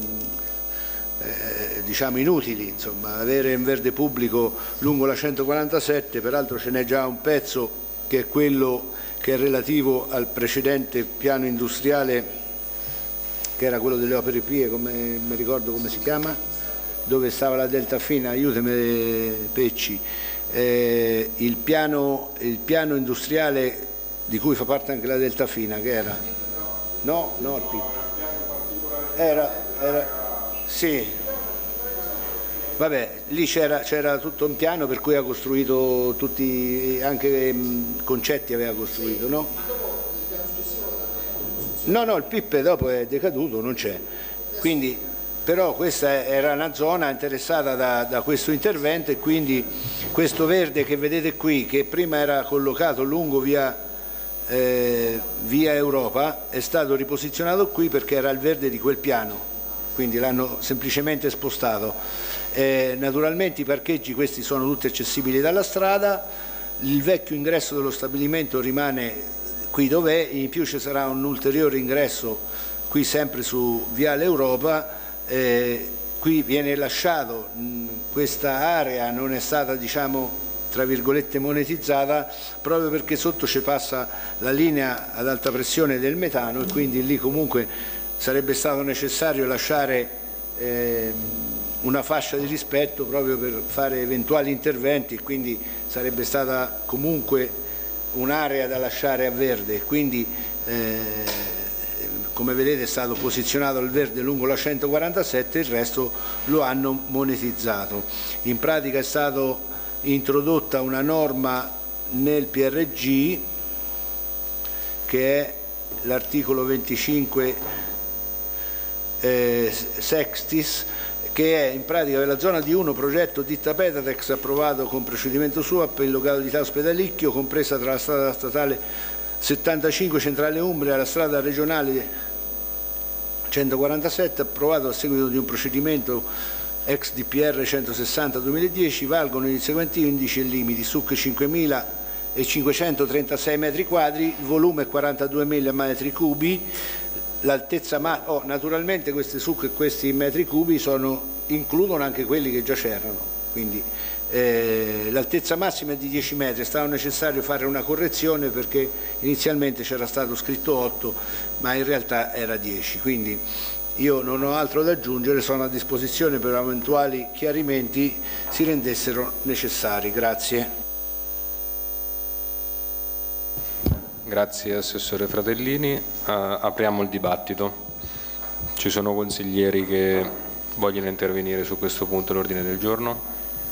diciamo inutili. Insomma, avere in verde pubblico lungo la 147, peraltro ce n'è già un pezzo che è quello che è relativo al precedente piano industriale, che era quello delle opere pie, come mi ricordo come si chiama, dove stava la Delta Fina, aiutami Pecci, il piano industriale di cui fa parte anche la Delta Fina, che era? No, era Sì. Vabbè, lì c'era tutto un piano per cui ha costruito tutti, anche Concetti aveva costruito, no? No, il PIP dopo è decaduto, non c'è. Quindi, però questa era una zona interessata da questo intervento e quindi questo verde che vedete qui, che prima era collocato lungo via Europa, è stato riposizionato qui perché era il verde di quel piano, quindi l'hanno semplicemente spostato. Naturalmente i parcheggi questi sono tutti accessibili dalla strada, il vecchio ingresso dello stabilimento rimane qui dov'è, in più ci sarà un ulteriore ingresso qui sempre su Viale Europa, qui viene lasciato, questa area non è stata, diciamo, tra virgolette monetizzata proprio perché sotto ci passa la linea ad alta pressione del metano e quindi lì comunque sarebbe stato necessario lasciare una fascia di rispetto proprio per fare eventuali interventi e quindi sarebbe stata comunque un'area da lasciare a verde, quindi come vedete è stato posizionato il verde lungo la 147 e il resto lo hanno monetizzato. In pratica è stata introdotta una norma nel PRG che è l'articolo 25 sextis, che è in pratica per la zona D1 progetto ditta Petatex approvato con procedimento SUAP per il località Ospedalicchio, compresa tra la strada statale 75 Centrale Umbria e la strada regionale 147, approvato a seguito di un procedimento ex DPR 160-2010, valgono i seguenti indici e limiti: SUC 5.536 metri quadri, il volume è 42.000 metri cubi, l'altezza naturalmente questi SUC e questi metri cubi includono anche quelli che già c'erano, quindi l'altezza massima è di 10 metri, è stato necessario fare una correzione perché inizialmente c'era stato scritto 8 ma in realtà era 10, quindi io non ho altro da aggiungere, sono a disposizione per eventuali chiarimenti si rendessero necessari. Grazie. Grazie Assessore Fratellini. Apriamo il dibattito. Ci sono consiglieri che vogliono intervenire su questo punto dell'ordine del giorno?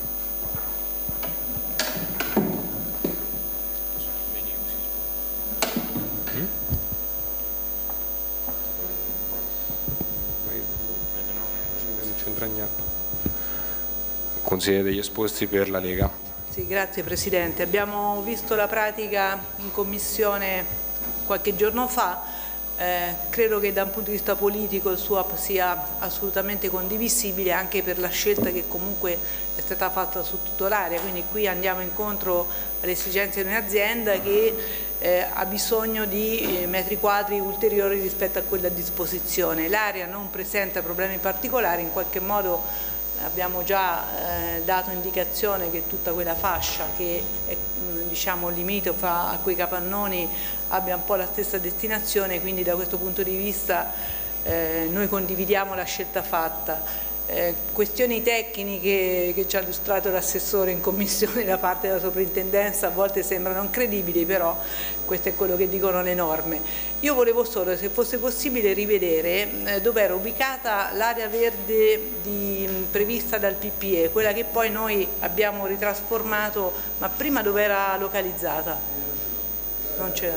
Consigliere degli esposti per la Lega. Sì, grazie Presidente. Abbiamo visto la pratica in Commissione qualche giorno fa, credo che da un punto di vista politico il SUAP sia assolutamente condivisibile anche per la scelta che comunque è stata fatta su tutta l'area, quindi qui andiamo incontro alle esigenze di un'azienda che ha bisogno di metri quadri ulteriori rispetto a quella a disposizione. L'area non presenta problemi particolari, in qualche modo abbiamo già dato indicazione che tutta quella fascia che è diciamo limitrofa a quei capannoni abbia un po' la stessa destinazione, quindi da questo punto di vista noi condividiamo la scelta fatta. Questioni tecniche che ci ha illustrato l'assessore in commissione da parte della soprintendenza a volte sembrano incredibili, però questo è quello che dicono le norme. Io volevo solo, se fosse possibile, rivedere dove era ubicata l'area verde prevista dal PPE, quella che poi noi abbiamo ritrasformato, ma prima dove era localizzata? Non c'era.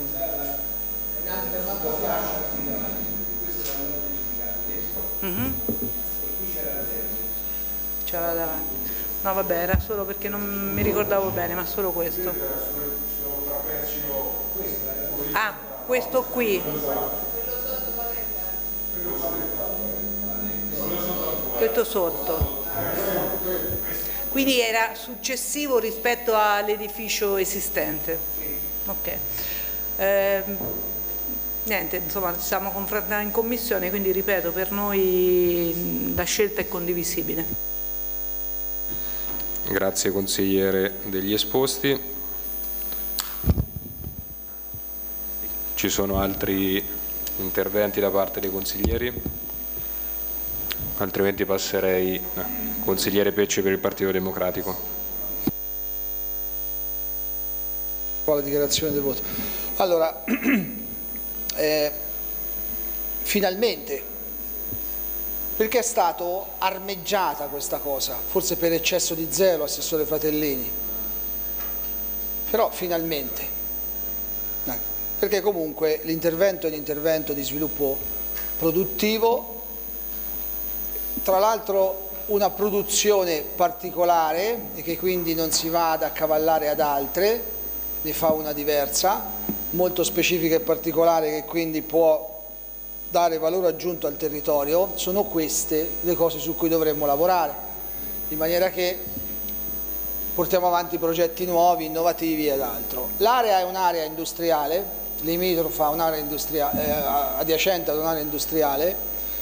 C'era davanti. No vabbè, era solo perché non mi ricordavo bene, ma solo questo. Ah, questo qui. Questo sotto. Quindi era successivo rispetto all'edificio esistente. Ok. Niente, insomma, stiamo confrontando in commissione, quindi ripeto, per noi la scelta è condivisibile. Grazie consigliere degli esposti. Ci sono altri interventi da parte dei consiglieri? Altrimenti passerei consigliere Pecci per il Partito Democratico. La dichiarazione del voto. Allora, finalmente perché è stato armeggiata questa cosa, forse per eccesso di zelo, Assessore Fratellini, però finalmente, perché comunque l'intervento è un intervento di sviluppo produttivo, tra l'altro una produzione particolare e che quindi non si va ad accavallare ad altre, ne fa una diversa, molto specifica e particolare, che quindi può dare valore aggiunto al territorio. Sono queste le cose su cui dovremmo lavorare, in maniera che portiamo avanti progetti nuovi, innovativi ed altro. L'area è un'area industriale, limitrofa a un'area industriale, adiacente ad un'area industriale,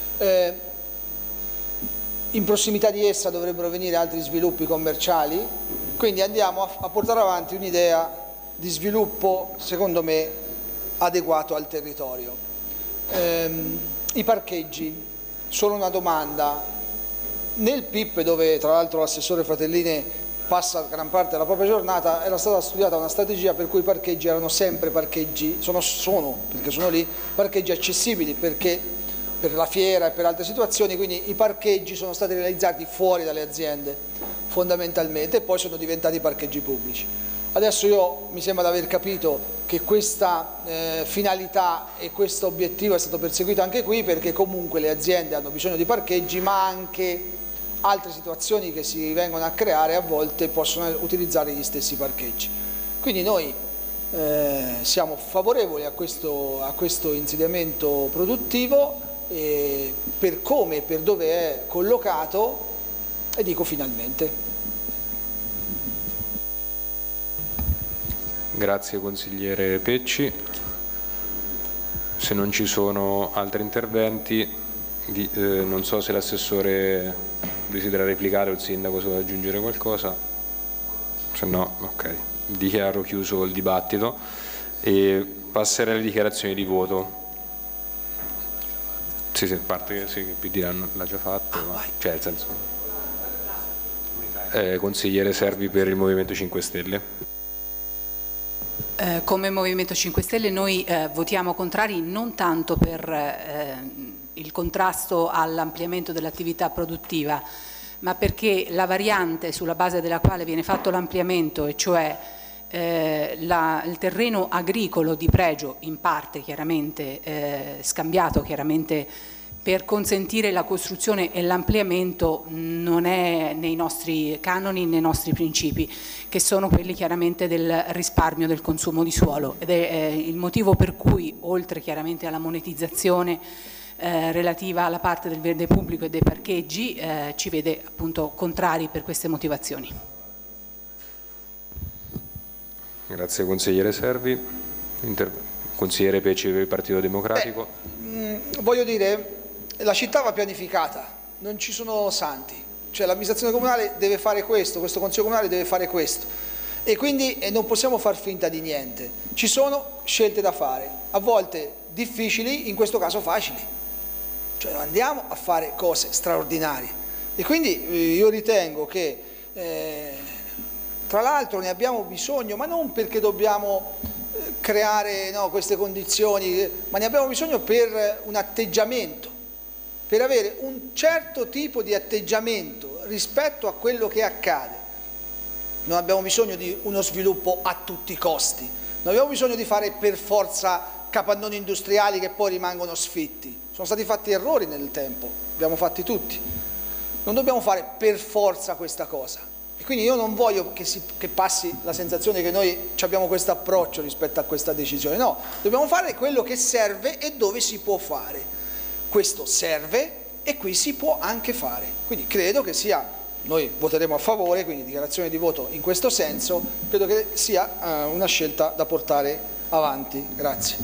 in prossimità di essa dovrebbero venire altri sviluppi commerciali, quindi andiamo a portare avanti un'idea di sviluppo, secondo me, adeguato al territorio. I parcheggi, solo una domanda: nel PIP, dove tra l'altro l'assessore Fratellini passa gran parte della propria giornata, era stata studiata una strategia per cui i parcheggi erano sempre parcheggi, perché sono lì, parcheggi accessibili, perché per la fiera e per altre situazioni, quindi i parcheggi sono stati realizzati fuori dalle aziende fondamentalmente e poi sono diventati parcheggi pubblici. Adesso mi sembra di aver capito che questa finalità e questo obiettivo è stato perseguito anche qui, perché comunque le aziende hanno bisogno di parcheggi, ma anche altre situazioni che si vengono a creare a volte possono utilizzare gli stessi parcheggi. Quindi noi siamo favorevoli a questo insediamento produttivo, per come e per dove è collocato, e dico finalmente. Grazie consigliere Pecci. Se non ci sono altri interventi, non so se l'assessore desidera replicare o il sindaco se vuole aggiungere qualcosa, se no ok, dichiaro chiuso il dibattito e passerei alle dichiarazioni di voto. Sì, a parte che il PD l'ha già fatto, cioè nel senso, consigliere Servi per il Movimento 5 Stelle. Come Movimento 5 Stelle noi votiamo contrari non tanto per il contrasto all'ampliamento dell'attività produttiva, ma perché la variante sulla base della quale viene fatto l'ampliamento, e cioè il terreno agricolo di pregio, in parte chiaramente scambiato chiaramente per consentire la costruzione e l'ampliamento, non è nei nostri canoni, nei nostri principi, che sono quelli chiaramente del risparmio del consumo di suolo, ed è il motivo per cui, oltre chiaramente alla monetizzazione relativa alla parte del verde pubblico e dei parcheggi, ci vede appunto contrari per queste motivazioni. Grazie consigliere Servi. Consigliere Pecci per il Partito Democratico. Voglio dire, la città va pianificata, non ci sono santi, cioè l'amministrazione comunale deve fare questo consiglio comunale deve fare questo, e quindi non possiamo far finta di niente. Ci sono scelte da fare, a volte difficili, in questo caso facili, cioè andiamo a fare cose straordinarie, e quindi io ritengo che tra l'altro ne abbiamo bisogno, ma non perché dobbiamo creare queste condizioni, ma ne abbiamo bisogno per un atteggiamento, per avere un certo tipo di atteggiamento rispetto a quello che accade. Non abbiamo bisogno di uno sviluppo a tutti i costi, non abbiamo bisogno di fare per forza capannoni industriali che poi rimangono sfitti. Sono stati fatti errori nel tempo, li abbiamo fatti tutti. Non dobbiamo fare per forza questa cosa. E quindi io non voglio che passi la sensazione che noi abbiamo questo approccio rispetto a questa decisione. No, dobbiamo fare quello che serve e dove si può fare. Questo serve e qui si può anche fare. Quindi credo che sia, noi voteremo a favore, quindi dichiarazione di voto in questo senso, credo che sia una scelta da portare avanti. Grazie.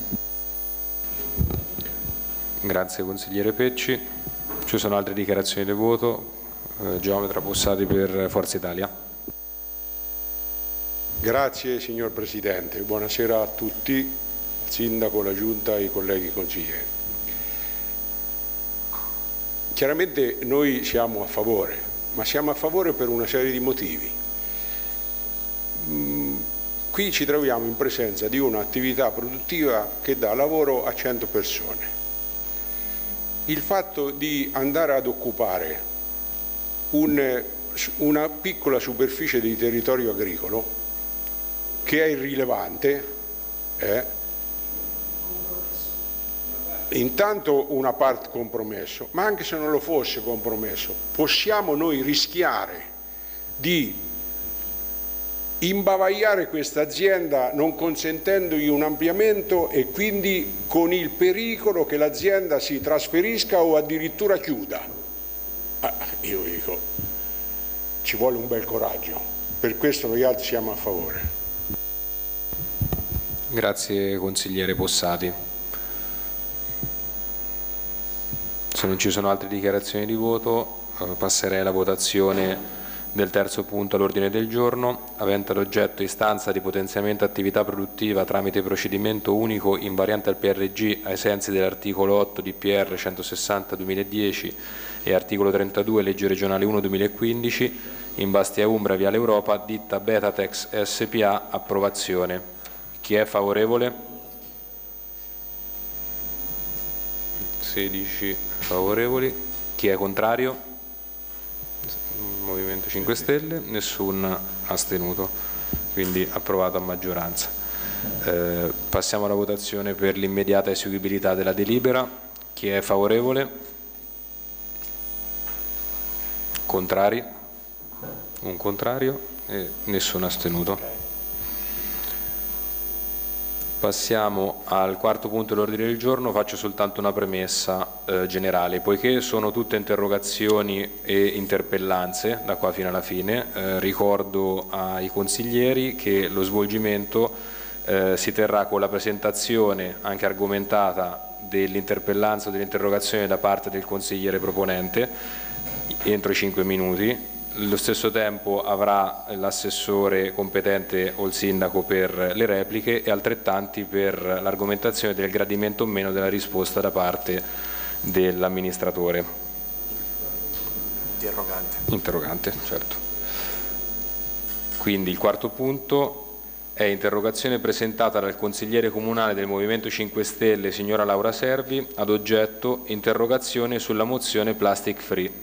Grazie consigliere Pecci. Ci sono altre dichiarazioni di voto? Geometra Possati per Forza Italia. Grazie signor Presidente, buonasera a tutti, al Sindaco, alla Giunta e ai colleghi consiglieri. Chiaramente noi siamo a favore, ma siamo a favore per una serie di motivi. Qui ci troviamo in presenza di un'attività produttiva che dà lavoro a 100 persone. il fatto di andare ad occupare una piccola superficie di territorio agricolo che è irrilevante, intanto una parte compromesso, ma anche se non lo fosse compromesso, possiamo noi rischiare di imbavagliare questa azienda non consentendogli un ampliamento e quindi con il pericolo che l'azienda si trasferisca o addirittura chiuda. Io dico, ci vuole un bel coraggio, per questo noi altri siamo a favore. Grazie consigliere Possati. Se non ci sono altre dichiarazioni di voto, passerei alla votazione del terzo punto all'ordine del giorno, avente ad oggetto istanza di potenziamento attività produttiva tramite procedimento unico invariante al PRG ai sensi dell'articolo 8 DPR 160/2010 e articolo 32 legge regionale 1/2015 in Bastia Umbra, Viale Europa, ditta Betatex SPA. Approvazione. Chi è favorevole? 16 favorevoli. Chi è contrario? Movimento 5 Stelle, nessun astenuto, quindi approvato a maggioranza. Passiamo alla votazione per l'immediata eseguibilità della delibera. Chi è favorevole? Contrari? Un contrario e nessun astenuto. Passiamo al quarto punto dell'ordine del giorno. Faccio soltanto una premessa generale, poiché sono tutte interrogazioni e interpellanze da qua fino alla fine. Ricordo ai consiglieri che lo svolgimento si terrà con la presentazione anche argomentata dell'interpellanza o dell'interrogazione da parte del consigliere proponente entro i 5 minuti. Allo stesso tempo avrà l'assessore competente o il sindaco per le repliche e altrettanti per l'argomentazione del gradimento o meno della risposta da parte dell'amministratore. Interrogante, certo. Quindi il quarto punto è interrogazione presentata dal consigliere comunale del Movimento 5 Stelle, signora Laura Servi, ad oggetto interrogazione sulla mozione Plastic Free.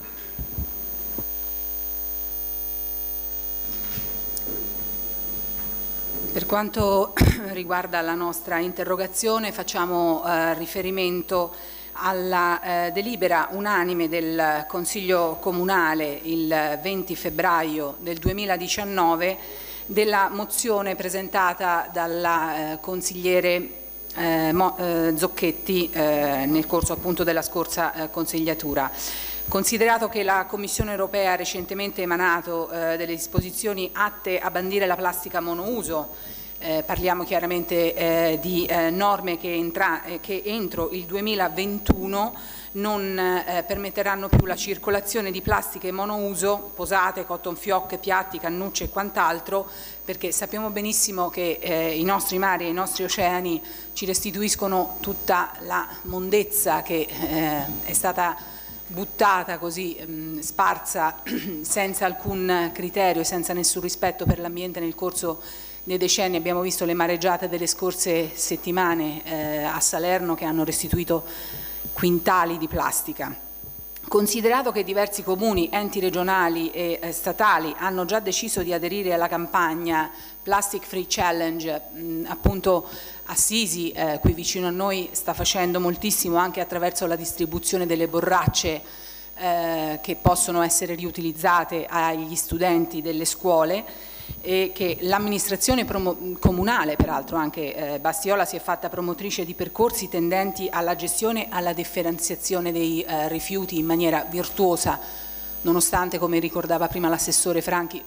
Per quanto riguarda la nostra interrogazione, facciamo riferimento alla delibera unanime del Consiglio Comunale il 20 febbraio del 2019 della mozione presentata dalla consigliere Zocchetti nel corso appunto della scorsa consigliatura. Considerato che la Commissione europea ha recentemente emanato delle disposizioni atte a bandire la plastica monouso, parliamo chiaramente di norme che entro il 2021 non permetteranno più la circolazione di plastiche monouso, posate, cotton fioc, piatti, cannucce e quant'altro, perché sappiamo benissimo che i nostri mari e i nostri oceani ci restituiscono tutta la mondezza che è stata buttata così, sparsa senza alcun criterio e senza nessun rispetto per l'ambiente nel corso dei decenni. Abbiamo visto le mareggiate delle scorse settimane a Salerno che hanno restituito quintali di plastica. Considerato che diversi comuni, enti regionali e statali hanno già deciso di aderire alla campagna Plastic Free Challenge, appunto Assisi, qui vicino a noi, sta facendo moltissimo anche attraverso la distribuzione delle borracce che possono essere riutilizzate agli studenti delle scuole, e che l'amministrazione comunale, peraltro anche Bastiola, si è fatta promotrice di percorsi tendenti alla gestione e alla differenziazione dei rifiuti in maniera virtuosa, nonostante, come ricordava prima l'assessore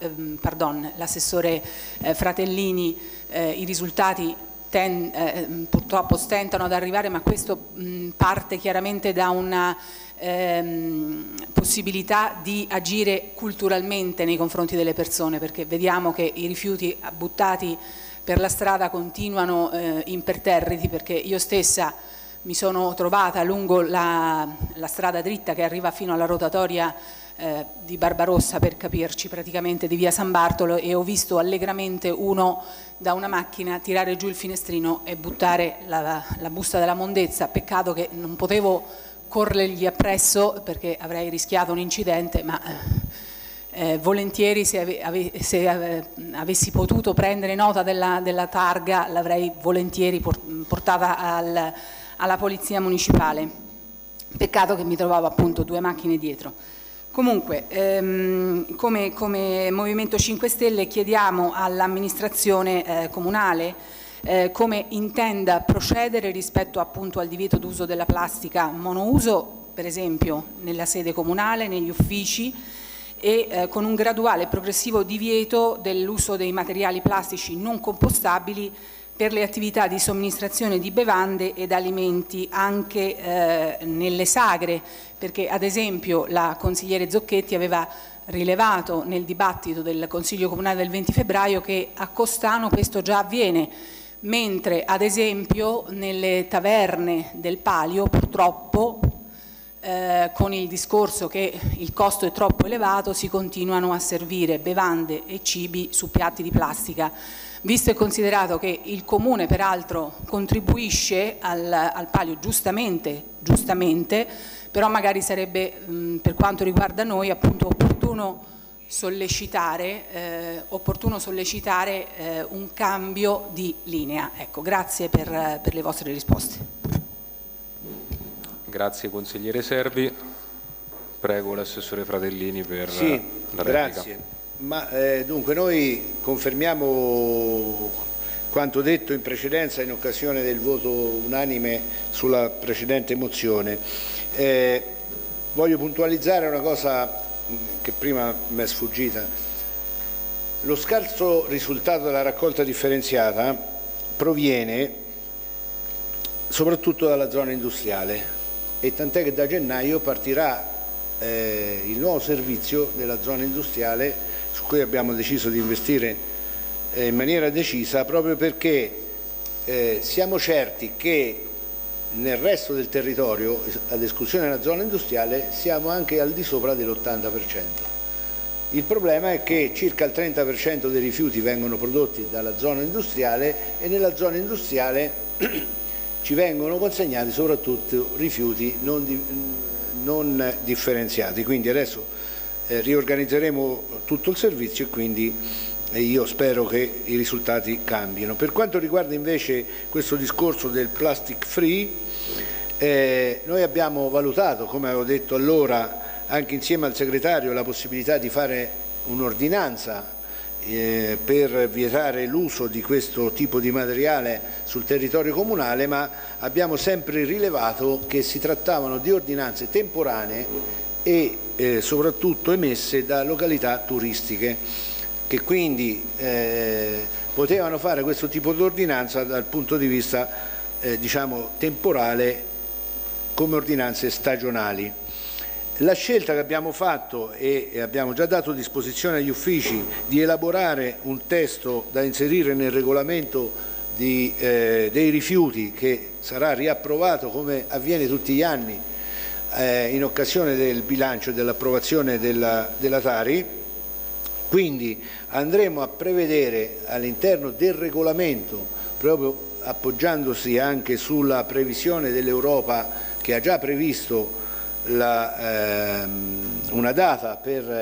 Fratellini, i risultati purtroppo stentano ad arrivare, ma questo parte chiaramente da una possibilità di agire culturalmente nei confronti delle persone, perché vediamo che i rifiuti buttati per la strada continuano imperterriti, perché io stessa mi sono trovata lungo la strada dritta che arriva fino alla rotatoria di Barbarossa, per capirci, praticamente di via San Bartolo, e ho visto allegramente uno da una macchina tirare giù il finestrino e buttare la busta della mondezza. Peccato che non potevo corrergli appresso perché avrei rischiato un incidente, ma volentieri se avessi potuto prendere nota della targa l'avrei volentieri portata alla Polizia Municipale. Peccato che mi trovavo appunto 2 macchine dietro. Comunque, come Movimento 5 Stelle chiediamo all'amministrazione comunale come intenda procedere rispetto appunto al divieto d'uso della plastica monouso, per esempio nella sede comunale, negli uffici, e con un graduale e progressivo divieto dell'uso dei materiali plastici non compostabili per le attività di somministrazione di bevande ed alimenti anche nelle sagre, perché ad esempio la consigliere Zocchetti aveva rilevato nel dibattito del Consiglio Comunale del 20 febbraio che a Costano questo già avviene, mentre ad esempio nelle taverne del Palio purtroppo con il discorso che il costo è troppo elevato si continuano a servire bevande e cibi su piatti di plastica. Visto e considerato che il Comune peraltro contribuisce al Palio giustamente, però magari sarebbe per quanto riguarda noi appunto opportuno sollecitare un cambio di linea. Ecco, grazie per le vostre risposte. Grazie consigliere Servi. Prego l'assessore Fratellini per la replica. Grazie. Ma dunque noi confermiamo quanto detto in precedenza in occasione del voto unanime sulla precedente mozione. Voglio puntualizzare una cosa che prima mi è sfuggita. Lo scarso risultato della raccolta differenziata proviene soprattutto dalla zona industriale, e tant'è che da gennaio partirà il nuovo servizio della zona industriale su cui abbiamo deciso di investire in maniera decisa, proprio perché siamo certi che nel resto del territorio, ad esclusione della zona industriale, siamo anche al di sopra dell'80%. Il problema è che circa il 30% dei rifiuti vengono prodotti dalla zona industriale e nella zona industriale ci vengono consegnati soprattutto rifiuti non differenziati. Quindi adesso riorganizzeremo tutto il servizio e quindi io spero che i risultati cambino. Per quanto riguarda invece questo discorso del plastic free, noi abbiamo valutato, come avevo detto allora, anche insieme al segretario, la possibilità di fare un'ordinanza per vietare l'uso di questo tipo di materiale sul territorio comunale, ma abbiamo sempre rilevato che si trattavano di ordinanze temporanee e soprattutto emesse da località turistiche, che quindi potevano fare questo tipo di ordinanza dal punto di vista diciamo temporale come ordinanze stagionali. La scelta che abbiamo fatto, e abbiamo già dato disposizione agli uffici, di elaborare un testo da inserire nel regolamento dei rifiuti, che sarà riapprovato come avviene tutti gli anni in occasione del bilancio e dell'approvazione della Tari. Quindi andremo a prevedere all'interno del regolamento, proprio appoggiandosi anche sulla previsione dell'Europa che ha già previsto una data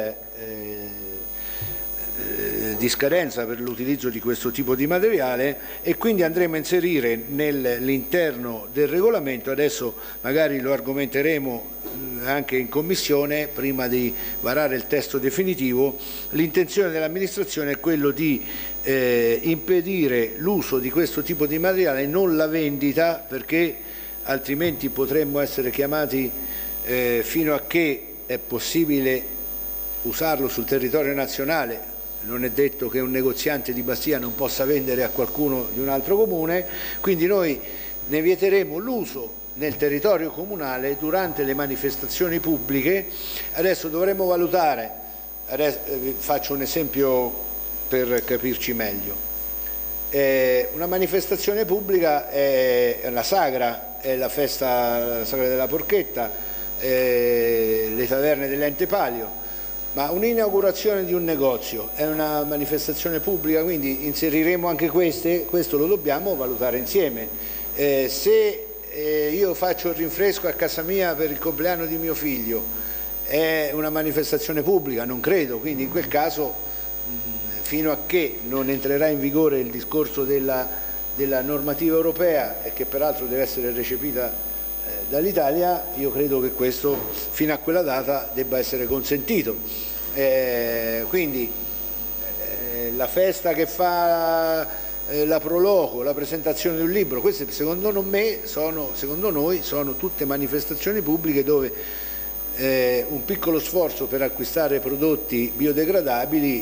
di scadenza per l'utilizzo di questo tipo di materiale, e quindi andremo a inserire nell'interno del regolamento, adesso magari lo argomenteremo anche in commissione prima di varare il testo definitivo. L'intenzione dell'amministrazione è quello di impedire l'uso di questo tipo di materiale, non la vendita, perché altrimenti potremmo essere chiamati fino a che è possibile usarlo sul territorio nazionale. Non è detto che un negoziante di Bastia non possa vendere a qualcuno di un altro comune, quindi noi ne vieteremo l'uso nel territorio comunale durante le manifestazioni pubbliche. Adesso dovremo valutare, faccio un esempio per capirci meglio. Una manifestazione pubblica è la sagra, è la festa sagra della Porchetta, le taverne dell'Ente Palio, ma un'inaugurazione di un negozio è una manifestazione pubblica, quindi inseriremo anche queste, questo lo dobbiamo valutare insieme. Se io faccio il rinfresco a casa mia per il compleanno di mio figlio, è una manifestazione pubblica? Non credo, quindi in quel caso fino a che non entrerà in vigore il discorso della normativa europea, e che peraltro deve essere recepita dall'Italia, io credo che questo fino a quella data debba essere consentito. Quindi la festa che fa la Proloco, la presentazione di un libro, queste secondo noi sono tutte manifestazioni pubbliche dove un piccolo sforzo per acquistare prodotti biodegradabili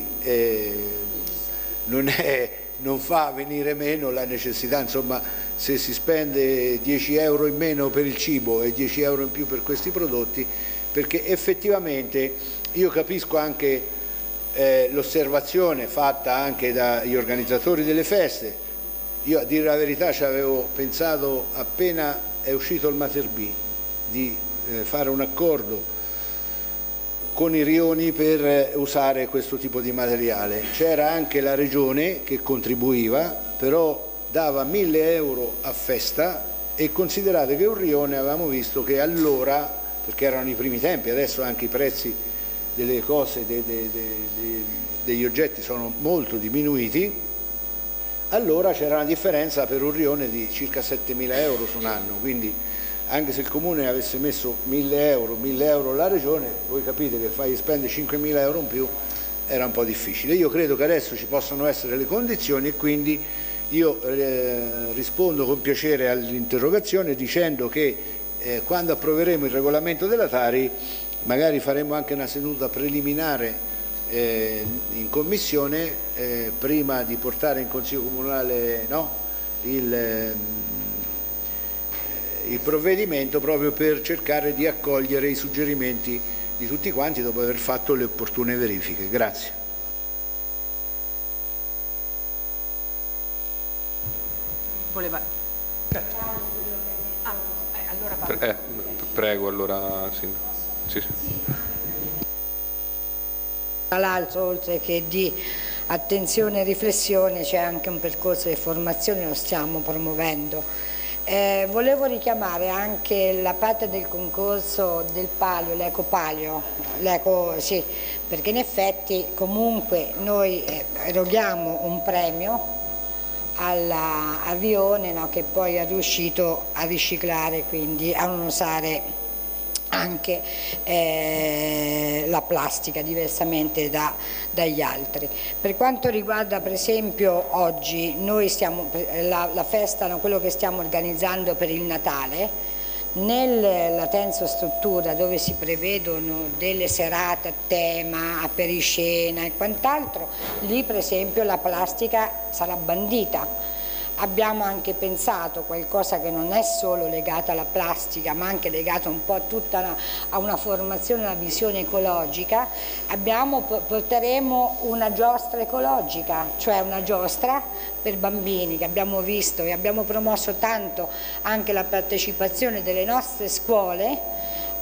non fa venire meno la necessità, insomma, se si spende 10 euro in meno per il cibo e 10 euro in più per questi prodotti, perché effettivamente io capisco anche l'osservazione fatta anche dagli organizzatori delle feste. Io, a dire la verità, ci avevo pensato appena è uscito il Mater B di fare un accordo con i rioni per usare questo tipo di materiale. C'era anche la regione che contribuiva, però dava 1.000 euro a festa, e considerate che un rione avevamo visto che allora, perché erano i primi tempi, adesso anche i prezzi delle cose, degli oggetti sono molto diminuiti, allora c'era una differenza per un rione di circa 7.000 euro su un anno, quindi anche se il comune avesse messo 1.000 euro la regione, voi capite che fai spendere 5.000 euro in più era un po' difficile. Io credo che adesso ci possano essere le condizioni, e quindi io rispondo con piacere all'interrogazione dicendo che quando approveremo il regolamento della Tari magari faremo anche una seduta preliminare in commissione prima di portare in Consiglio Comunale il provvedimento, proprio per cercare di accogliere i suggerimenti di tutti quanti dopo aver fatto le opportune verifiche. Grazie. Voleva... allora prego, allora Sindaco. Sì. Tra l'altro, oltre che di attenzione e riflessione, c'è anche un percorso di formazione, lo stiamo promuovendo. Volevo richiamare anche la parte del concorso del palio, l'ecopalio, sì, perché in effetti comunque noi eroghiamo un premio a Rione, no, che poi è riuscito a riciclare, quindi a non usare anche la plastica diversamente dagli altri. Per quanto riguarda per esempio oggi noi la festa, quello che stiamo organizzando per il Natale, nella tensostruttura dove si prevedono delle serate a tema, a periscena e quant'altro, lì per esempio la plastica sarà bandita. Abbiamo anche pensato qualcosa che non è solo legato alla plastica, ma anche legato un po' a una formazione, una visione ecologica. Porteremo una giostra ecologica, cioè una giostra per bambini, che abbiamo visto e abbiamo promosso tanto anche la partecipazione delle nostre scuole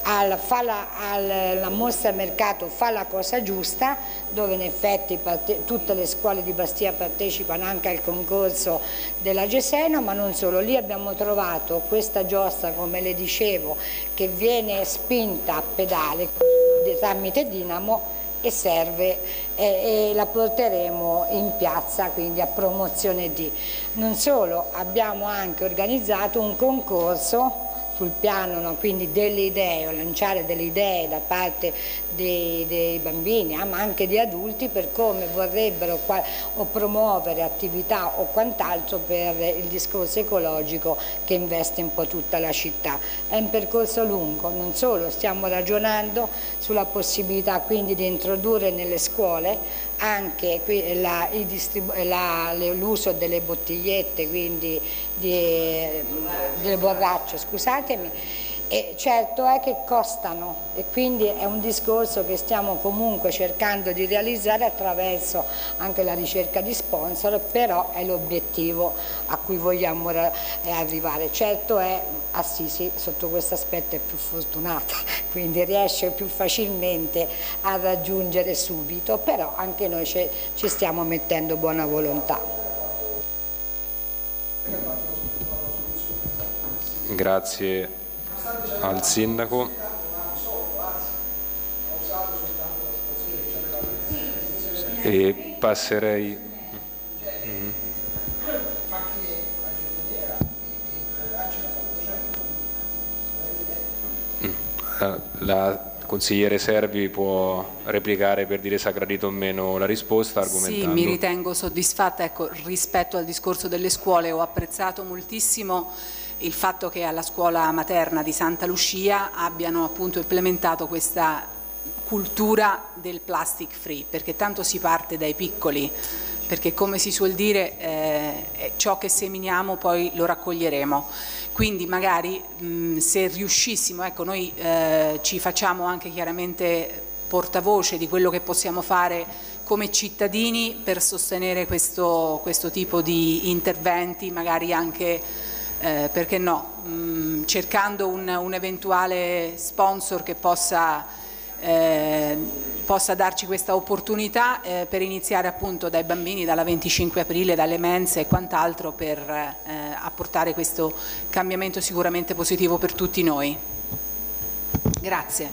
alla mostra mercato Fa la cosa giusta, dove in effetti tutte le scuole di Bastia partecipano anche al concorso della Gesena, ma non solo. Lì abbiamo trovato questa giostra, come le dicevo, che viene spinta a pedale tramite dinamo e serve, e la porteremo in piazza, quindi a promozione di. Non solo, abbiamo anche organizzato un concorso sul piano, no, quindi delle idee, o lanciare delle idee da parte dei bambini, ma anche di adulti, per come vorrebbero o promuovere attività o quant'altro per il discorso ecologico che investe un po' tutta la città. È un percorso lungo, non solo, stiamo ragionando sulla possibilità quindi di introdurre nelle scuole anche l'uso delle bottigliette, quindi delle borracce, scusatemi, e certo è che costano, e quindi è un discorso che stiamo comunque cercando di realizzare attraverso anche la ricerca di sponsor, però è l'obiettivo a cui vogliamo arrivare. Certo è Assisi sotto questo aspetto è più fortunata, quindi riesce più facilmente a raggiungere subito, però anche noi ci stiamo mettendo buona volontà. Grazie al Sindaco. E passerei... La consigliere Servi può replicare per dire se ha gradito o meno la risposta, argomentando. Sì, mi ritengo soddisfatta. Ecco, rispetto al discorso delle scuole ho apprezzato moltissimo il fatto che alla scuola materna di Santa Lucia abbiano appunto implementato questa cultura del plastic free, perché tanto si parte dai piccoli, perché come si suol dire ciò che seminiamo poi lo raccoglieremo. Quindi magari se riuscissimo, ecco, noi ci facciamo anche chiaramente portavoce di quello che possiamo fare come cittadini per sostenere questo tipo di interventi, magari anche, perché no, cercando un eventuale sponsor che possa darci questa opportunità per iniziare appunto dai bambini, dalla 25 aprile, dalle mense e quant'altro, per apportare questo cambiamento sicuramente positivo per tutti noi. Grazie.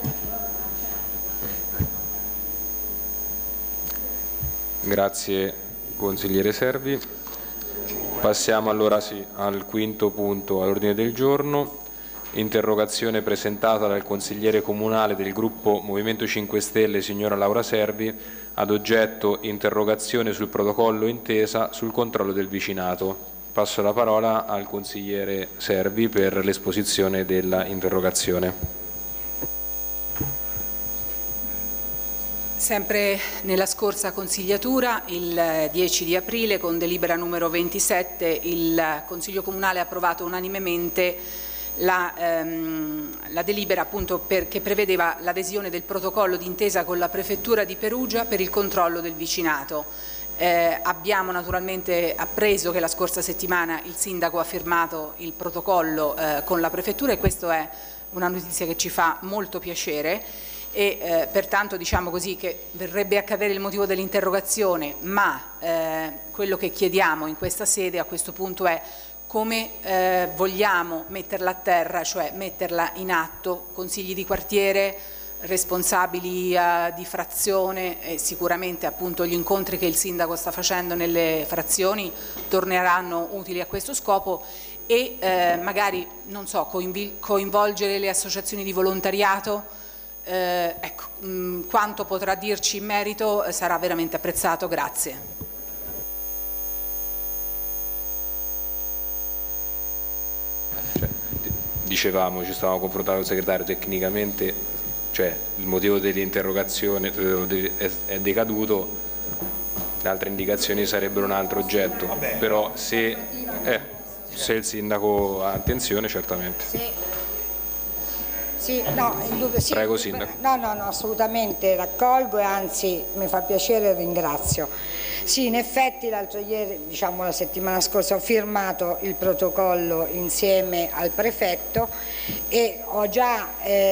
Grazie consigliere Servi. Passiamo allora al quinto punto all'ordine del giorno. Interrogazione presentata dal consigliere comunale del gruppo Movimento 5 Stelle, signora Laura Servi, ad oggetto interrogazione sul protocollo intesa sul controllo del vicinato. Passo la parola al consigliere Servi per l'esposizione della interrogazione. Sempre nella scorsa consigliatura, il 10 di aprile, con delibera numero 27, il Consiglio Comunale ha approvato unanimemente la delibera appunto che prevedeva l'adesione del protocollo d'intesa con la Prefettura di Perugia per il controllo del vicinato. Abbiamo naturalmente appreso che la scorsa settimana il Sindaco ha firmato il protocollo con la Prefettura, e questa è una notizia che ci fa molto piacere, e pertanto diciamo così che verrebbe a cadere il motivo dell'interrogazione, ma quello che chiediamo in questa sede a questo punto è come vogliamo metterla a terra, cioè metterla in atto. Consigli di quartiere, responsabili di frazione, e sicuramente appunto gli incontri che il Sindaco sta facendo nelle frazioni torneranno utili a questo scopo, e magari, non so, coinvolgere le associazioni di volontariato. Ecco, quanto potrà dirci in merito sarà veramente apprezzato. Grazie. Dicevamo, ci stavamo confrontando con il segretario, tecnicamente, cioè il motivo dell'interrogazione è decaduto, le altre indicazioni sarebbero un altro oggetto. Vabbè, però se il Sindaco ha attenzione, certamente. Sì, no, sì, prego Sindaco. No, assolutamente raccolgo, e anzi mi fa piacere e ringrazio. Sì, in effetti l'altro ieri, diciamo la settimana scorsa, ho firmato il protocollo insieme al prefetto, e ho già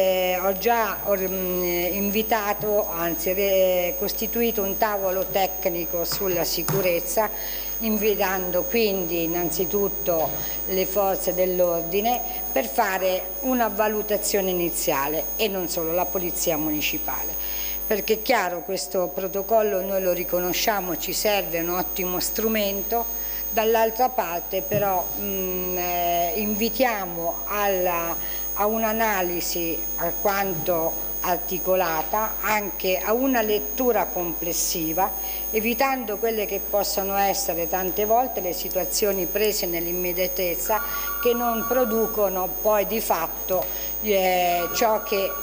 invitato, anzi costituito un tavolo tecnico sulla sicurezza, invitando quindi innanzitutto le forze dell'ordine per fare una valutazione iniziale, e non solo, la polizia municipale. Perché è chiaro, questo protocollo noi lo riconosciamo, ci serve, è un ottimo strumento. Dall'altra parte però invitiamo a un'analisi alquanto articolata, anche a una lettura complessiva, evitando quelle che possono essere tante volte le situazioni prese nell'immediatezza, che non producono poi di fatto ciò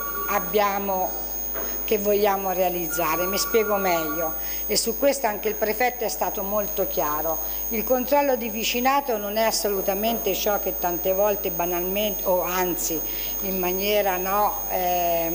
che vogliamo realizzare. Mi spiego meglio, e su questo anche il prefetto è stato molto chiaro. Il controllo di vicinato non è assolutamente ciò che tante volte banalmente, o anzi in maniera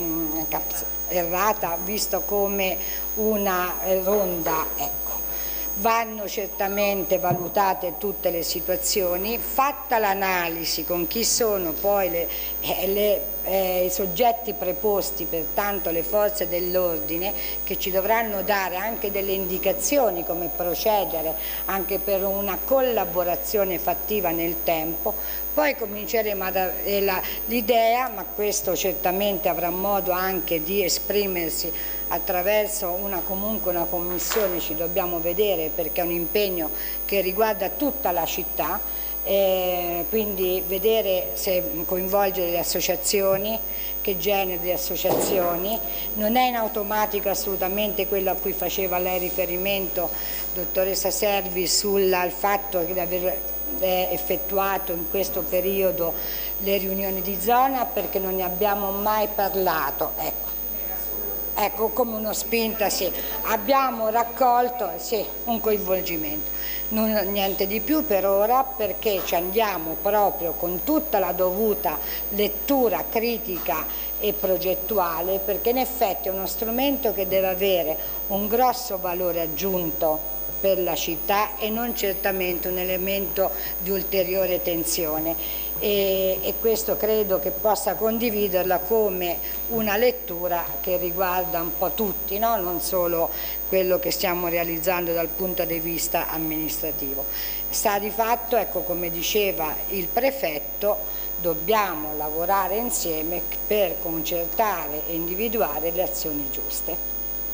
errata, visto come una ronda, ecco. vanno certamente valutate tutte le situazioni, fatta l'analisi con chi sono poi i soggetti preposti, pertanto le forze dell'ordine, che ci dovranno dare anche delle indicazioni come procedere anche per una collaborazione fattiva nel tempo. Poi cominceremo a dare l'idea, ma questo certamente avrà modo anche di esprimersi attraverso comunque una commissione, ci dobbiamo vedere perché è un impegno che riguarda tutta la città, quindi vedere se coinvolgere le associazioni, che genere di associazioni. Non è in automatico assolutamente quello a cui faceva lei riferimento, dottoressa Servi, sul fatto di aver effettuato in questo periodo le riunioni di zona, perché non ne abbiamo mai parlato. Ecco, come uno spinta, sì, abbiamo raccolto un coinvolgimento, niente di più per ora, perché ci andiamo proprio con tutta la dovuta lettura critica e progettuale, perché in effetti è uno strumento che deve avere un grosso valore aggiunto per la città e non certamente un elemento di ulteriore tensione. E questo credo che possa condividerla come una lettura che riguarda un po' tutti, no? Non solo quello che stiamo realizzando dal punto di vista amministrativo. Sta di fatto, ecco, come diceva il prefetto, dobbiamo lavorare insieme per concertare e individuare le azioni giuste.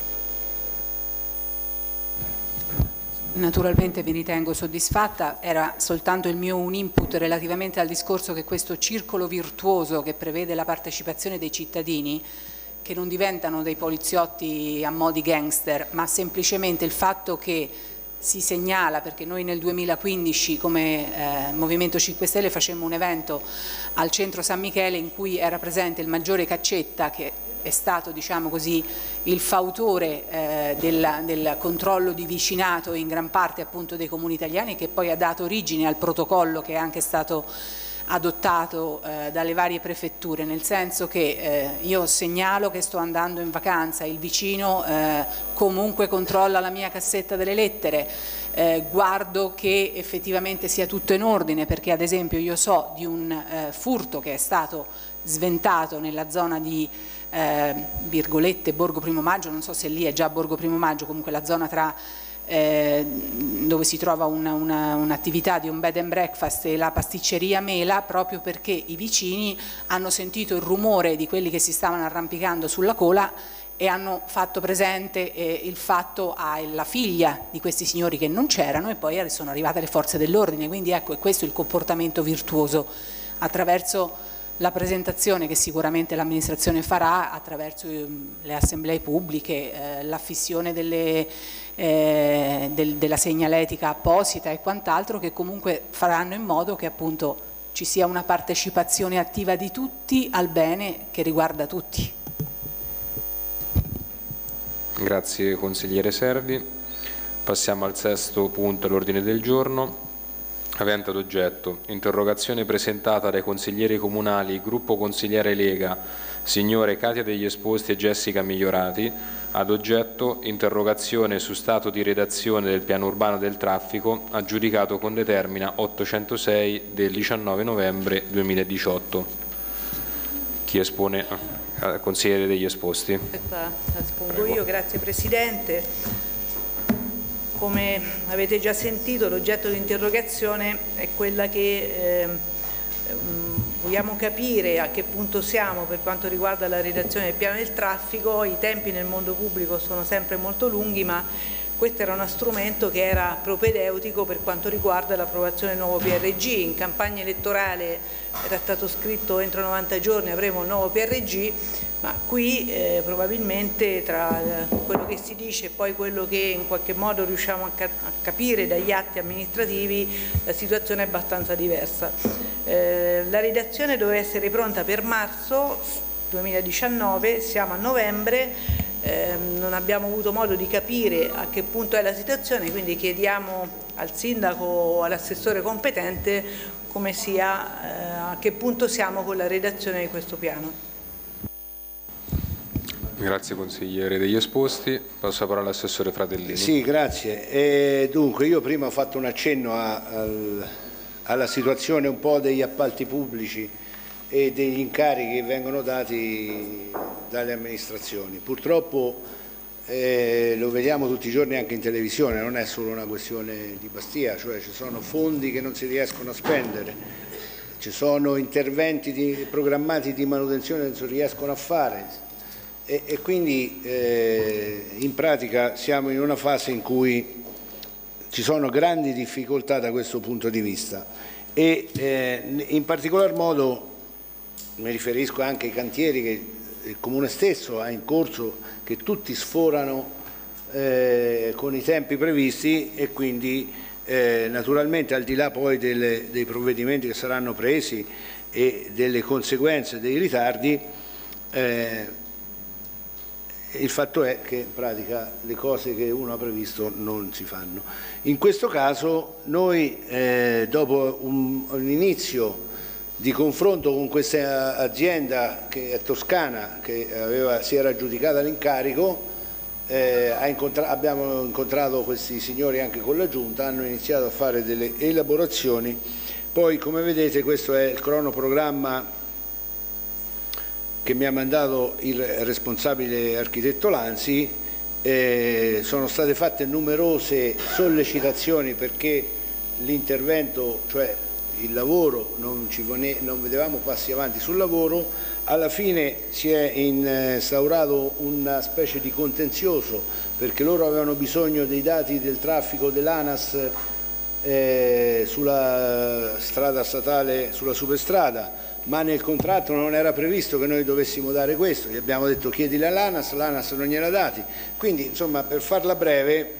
Naturalmente mi ritengo soddisfatta, era soltanto il mio un input relativamente al discorso che questo circolo virtuoso che prevede la partecipazione dei cittadini, che non diventano dei poliziotti a mo' di gangster, ma semplicemente il fatto che si segnala, perché noi nel 2015 come Movimento 5 Stelle facemmo un evento al centro San Michele in cui era presente il maggiore Caccetta, che è stato, diciamo così, il fautore del controllo di vicinato in gran parte appunto dei comuni italiani, che poi ha dato origine al protocollo che è anche stato adottato dalle varie prefetture, nel senso che io segnalo che sto andando in vacanza, il vicino comunque controlla la mia cassetta delle lettere, guardo che effettivamente sia tutto in ordine, perché ad esempio io so di un furto che è stato sventato nella zona di virgolette Borgo Primo Maggio, non so se lì è già Borgo Primo Maggio, comunque la zona tra dove si trova un'attività di un bed and breakfast e la pasticceria Mela, proprio perché i vicini hanno sentito il rumore di quelli che si stavano arrampicando sulla cola e hanno fatto presente il fatto alla figlia di questi signori che non c'erano, e poi sono arrivate le forze dell'ordine. Quindi ecco, è questo il comportamento virtuoso, attraverso la presentazione che sicuramente l'amministrazione farà, attraverso le assemblee pubbliche, l'affissione della segnaletica apposita e quant'altro, che comunque faranno in modo che appunto ci sia una partecipazione attiva di tutti al bene che riguarda tutti. Grazie consigliere Servi. Passiamo al sesto punto all'ordine del giorno, avente ad oggetto interrogazione presentata dai consiglieri comunali Gruppo Consigliere Lega, signore Katia Degli Esposti e Jessica Migliorati, ad oggetto interrogazione su stato di redazione del piano urbano del traffico aggiudicato con determina 806 del 19 novembre 2018. Chi espone? Consigliere Degli Esposti. La espongo io, grazie Presidente. Come avete già sentito, l'oggetto dell'interrogazione è quella che vogliamo capire a che punto siamo per quanto riguarda la redazione del piano del traffico. I tempi nel mondo pubblico sono sempre molto lunghi, ma questo era uno strumento che era propedeutico per quanto riguarda l'approvazione del nuovo PRG. In campagna elettorale era stato scritto entro 90 giorni avremo un nuovo PRG, ma qui probabilmente tra quello che si dice e poi quello che in qualche modo riusciamo a capire dagli atti amministrativi, la situazione è abbastanza diversa. La redazione doveva essere pronta per marzo 2019, siamo a novembre, non abbiamo avuto modo di capire a che punto è la situazione, quindi chiediamo al sindaco o all'assessore competente come sia, a che punto siamo con la redazione di questo piano. Grazie consigliere degli esposti. Passo la parola all'assessore Fratellini. Sì, grazie. Dunque io prima ho fatto un accenno alla situazione un po' degli appalti pubblici e degli incarichi che vengono dati dalle amministrazioni. Purtroppo lo vediamo tutti i giorni anche in televisione, non è solo una questione di Bastia, cioè ci sono fondi che non si riescono a spendere, ci sono interventi programmati di manutenzione che non si riescono a fare e quindi in pratica siamo in una fase in cui ci sono grandi difficoltà da questo punto di vista e in particolar modo mi riferisco anche ai cantieri che il Comune stesso ha in corso, che tutti sforano con i tempi previsti e quindi naturalmente al di là poi dei provvedimenti che saranno presi e delle conseguenze dei ritardi, il fatto è che in pratica le cose che uno ha previsto non si fanno. In questo caso noi dopo un inizio di confronto con questa azienda che è toscana, che si era aggiudicata l'incarico, abbiamo incontrato questi signori anche con la Giunta, hanno iniziato a fare delle elaborazioni, poi come vedete questo è il cronoprogramma che mi ha mandato il responsabile architetto Lanzi. Sono state fatte numerose sollecitazioni perché l'intervento, cioè il lavoro, non vedevamo passi avanti sul lavoro, alla fine si è instaurato una specie di contenzioso perché loro avevano bisogno dei dati del traffico dell'ANAS sulla strada statale, sulla superstrada, ma nel contratto non era previsto che noi dovessimo dare questo, gli abbiamo detto chiedili all'ANAS, l'ANAS non gliela dati, quindi insomma per farla breve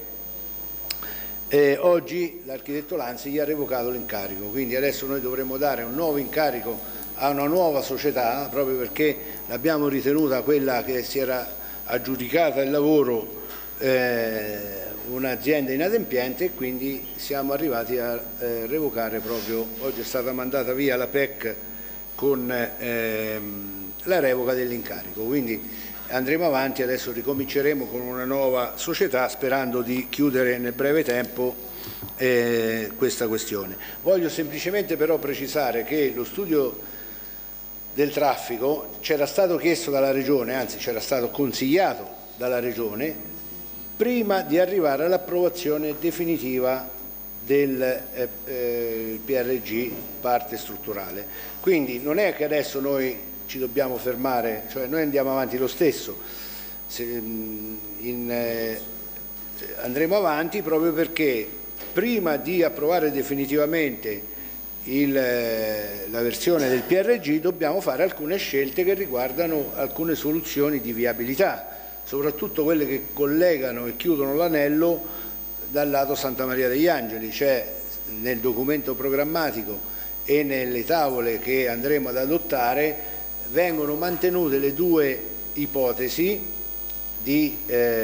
oggi l'architetto Lanzi gli ha revocato l'incarico, quindi adesso noi dovremo dare un nuovo incarico a una nuova società proprio perché l'abbiamo ritenuta quella che si era aggiudicata il lavoro un'azienda inadempiente e quindi siamo arrivati a revocare proprio, oggi è stata mandata via la PEC con la revoca dell'incarico, quindi andremo avanti, adesso ricominceremo con una nuova società sperando di chiudere nel breve tempo questa questione. Voglio semplicemente però precisare che lo studio del traffico c'era stato chiesto dalla Regione, anzi c'era stato consigliato dalla Regione prima di arrivare all'approvazione definitiva del PRG parte strutturale, quindi non è che adesso noi ci dobbiamo fermare, cioè noi andiamo avanti lo stesso, andremo avanti proprio perché prima di approvare definitivamente la versione del PRG dobbiamo fare alcune scelte che riguardano alcune soluzioni di viabilità, soprattutto quelle che collegano e chiudono l'anello dal lato Santa Maria degli Angeli, cioè nel documento programmatico e nelle tavole che andremo ad adottare vengono mantenute le due ipotesi di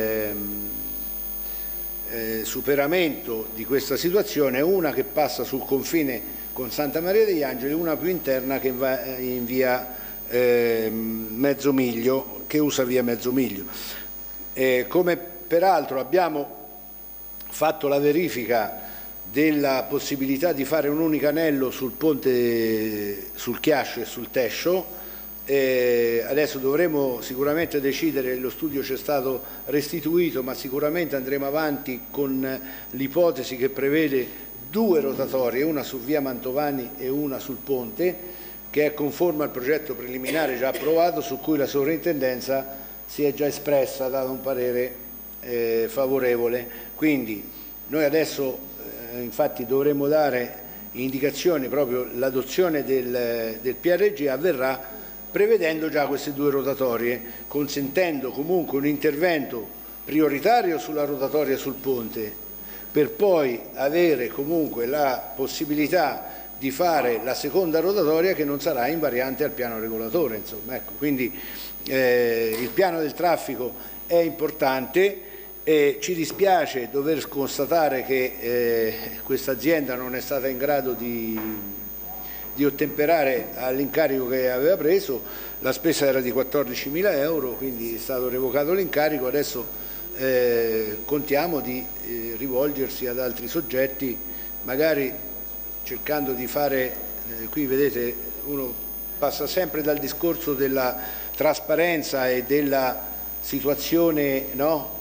superamento di questa situazione, una che passa sul confine con Santa Maria degli Angeli, una più interna che va in via Mezzomiglio, che usa via Mezzomiglio. Come peraltro abbiamo fatto la verifica della possibilità di fare un unico anello sul ponte sul Chiascio e sul Tescio, adesso dovremo sicuramente decidere, lo studio ci è stato restituito, ma sicuramente andremo avanti con l'ipotesi che prevede due rotatorie, una su via Mantovani e una sul ponte, che è conforme al progetto preliminare già approvato, su cui la sovrintendenza si è già espressa, ha dato un parere favorevole. Quindi noi adesso infatti dovremo dare indicazioni, proprio l'adozione del PRG avverrà prevedendo già queste due rotatorie, consentendo comunque un intervento prioritario sulla rotatoria sul ponte, per poi avere comunque la possibilità di fare la seconda rotatoria che non sarà invariante al piano regolatore, insomma, ecco, quindi il piano del traffico è importante. Ci dispiace dover constatare che questa azienda non è stata in grado di di ottemperare all'incarico che aveva preso. La spesa era di 14.000 euro, quindi è stato revocato l'incarico. Adesso contiamo di rivolgersi ad altri soggetti, magari cercando di fare, qui vedete, uno passa sempre dal discorso della trasparenza e della situazione, no?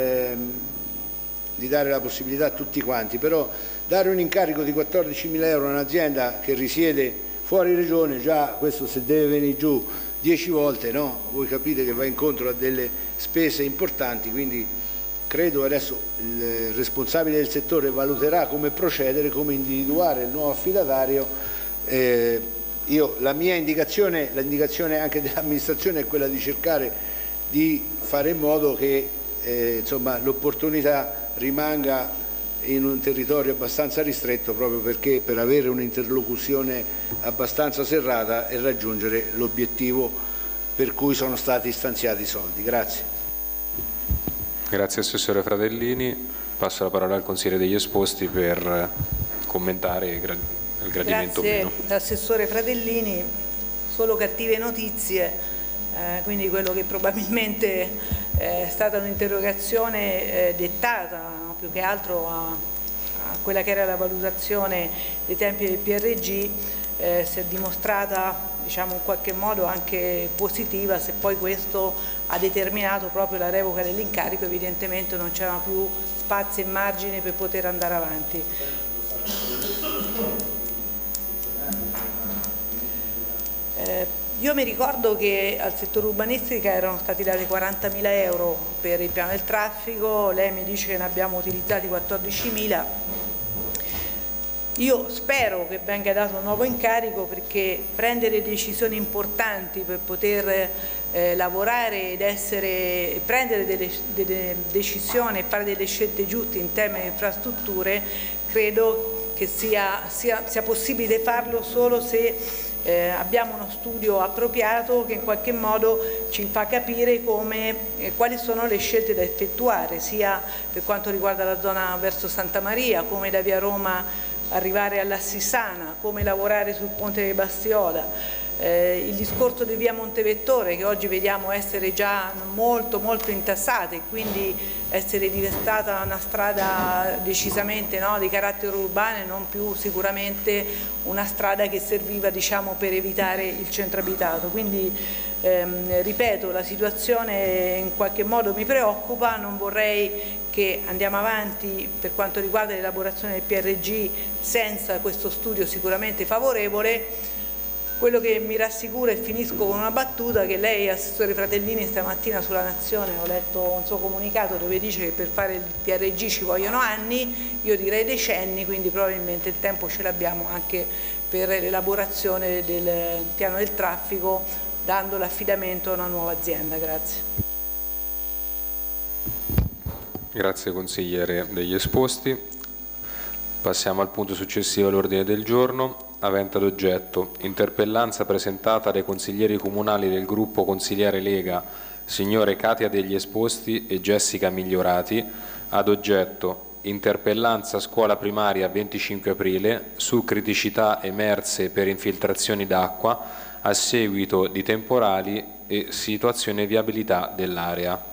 Di dare la possibilità a tutti quanti, però dare un incarico di 14.000 euro a un'azienda che risiede fuori regione, già questo se deve venire giù 10 volte, no? Voi capite che va incontro a delle spese importanti, quindi credo adesso il responsabile del settore valuterà come procedere, come individuare il nuovo affidatario. La mia indicazione, l'indicazione anche dell'amministrazione è quella di cercare di fare in modo che l'opportunità rimanga in un territorio abbastanza ristretto, proprio perché per avere un'interlocuzione abbastanza serrata e raggiungere l'obiettivo per cui sono stati stanziati i soldi. Grazie. Grazie Assessore Fratellini. Passo la parola al consigliere degli esposti per commentare il gradimento. Grazie Assessore Fratellini. Solo cattive notizie, quindi quello che probabilmente è stata un'interrogazione dettata più che altro a quella che era la valutazione dei tempi del PRG si è dimostrata, diciamo, in qualche modo anche positiva. Se poi questo ha determinato proprio la revoca dell'incarico, evidentemente non c'erano più spazi e margini per poter andare avanti. Io mi ricordo che al settore urbanistica erano stati dati 40.000 euro per il piano del traffico, lei mi dice che ne abbiamo utilizzati 14.000. Io spero che venga dato un nuovo incarico, perché prendere decisioni importanti per poter lavorare ed prendere delle decisioni e fare delle scelte giuste in termini di infrastrutture, credo che sia possibile farlo solo se abbiamo uno studio appropriato che in qualche modo ci fa capire quali sono le scelte da effettuare, sia per quanto riguarda la zona verso Santa Maria, come da via Roma arrivare all'Assisana, come lavorare sul ponte di Bastiola. Il discorso di via Montevettore, che oggi vediamo essere già molto intassata e quindi essere diventata una strada decisamente, no, di carattere urbano e non più sicuramente una strada che serviva, diciamo, per evitare il centro abitato. Quindi ripeto, la situazione in qualche modo mi preoccupa, non vorrei che andiamo avanti per quanto riguarda l'elaborazione del PRG senza questo studio sicuramente favorevole. Quello che mi rassicura, e finisco con una battuta, che lei, Assessore Fratellini, stamattina sulla Nazione ho letto un suo comunicato dove dice che per fare il PRG ci vogliono anni, io direi decenni, quindi probabilmente il tempo ce l'abbiamo anche per l'elaborazione del piano del traffico, dando l'affidamento a una nuova azienda. Grazie. Grazie consigliere degli esposti. Passiamo al punto successivo all'ordine del giorno, avente ad oggetto interpellanza presentata dai consiglieri comunali del gruppo consigliare Lega, signore Katia degli Esposti e Jessica Migliorati, ad oggetto interpellanza scuola primaria 25 aprile su criticità emerse per infiltrazioni d'acqua a seguito di temporali e situazione di viabilità dell'area.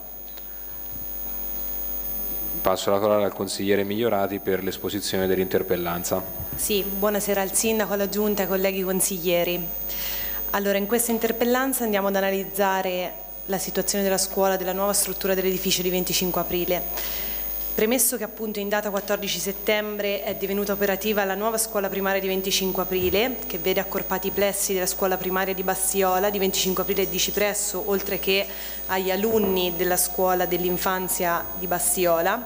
Passo la parola al consigliere Migliorati per l'esposizione dell'interpellanza. Sì, buonasera al Sindaco, alla Giunta, ai colleghi consiglieri. Allora, in questa interpellanza andiamo ad analizzare la situazione della scuola, della nuova struttura dell'edificio di 25 aprile. Premesso che appunto in data 14 settembre è divenuta operativa la nuova scuola primaria di 25 aprile, che vede accorpati i plessi della scuola primaria di Bastiola, di 25 aprile e di Cipresso, oltre che agli alunni della scuola dell'infanzia di Bastiola.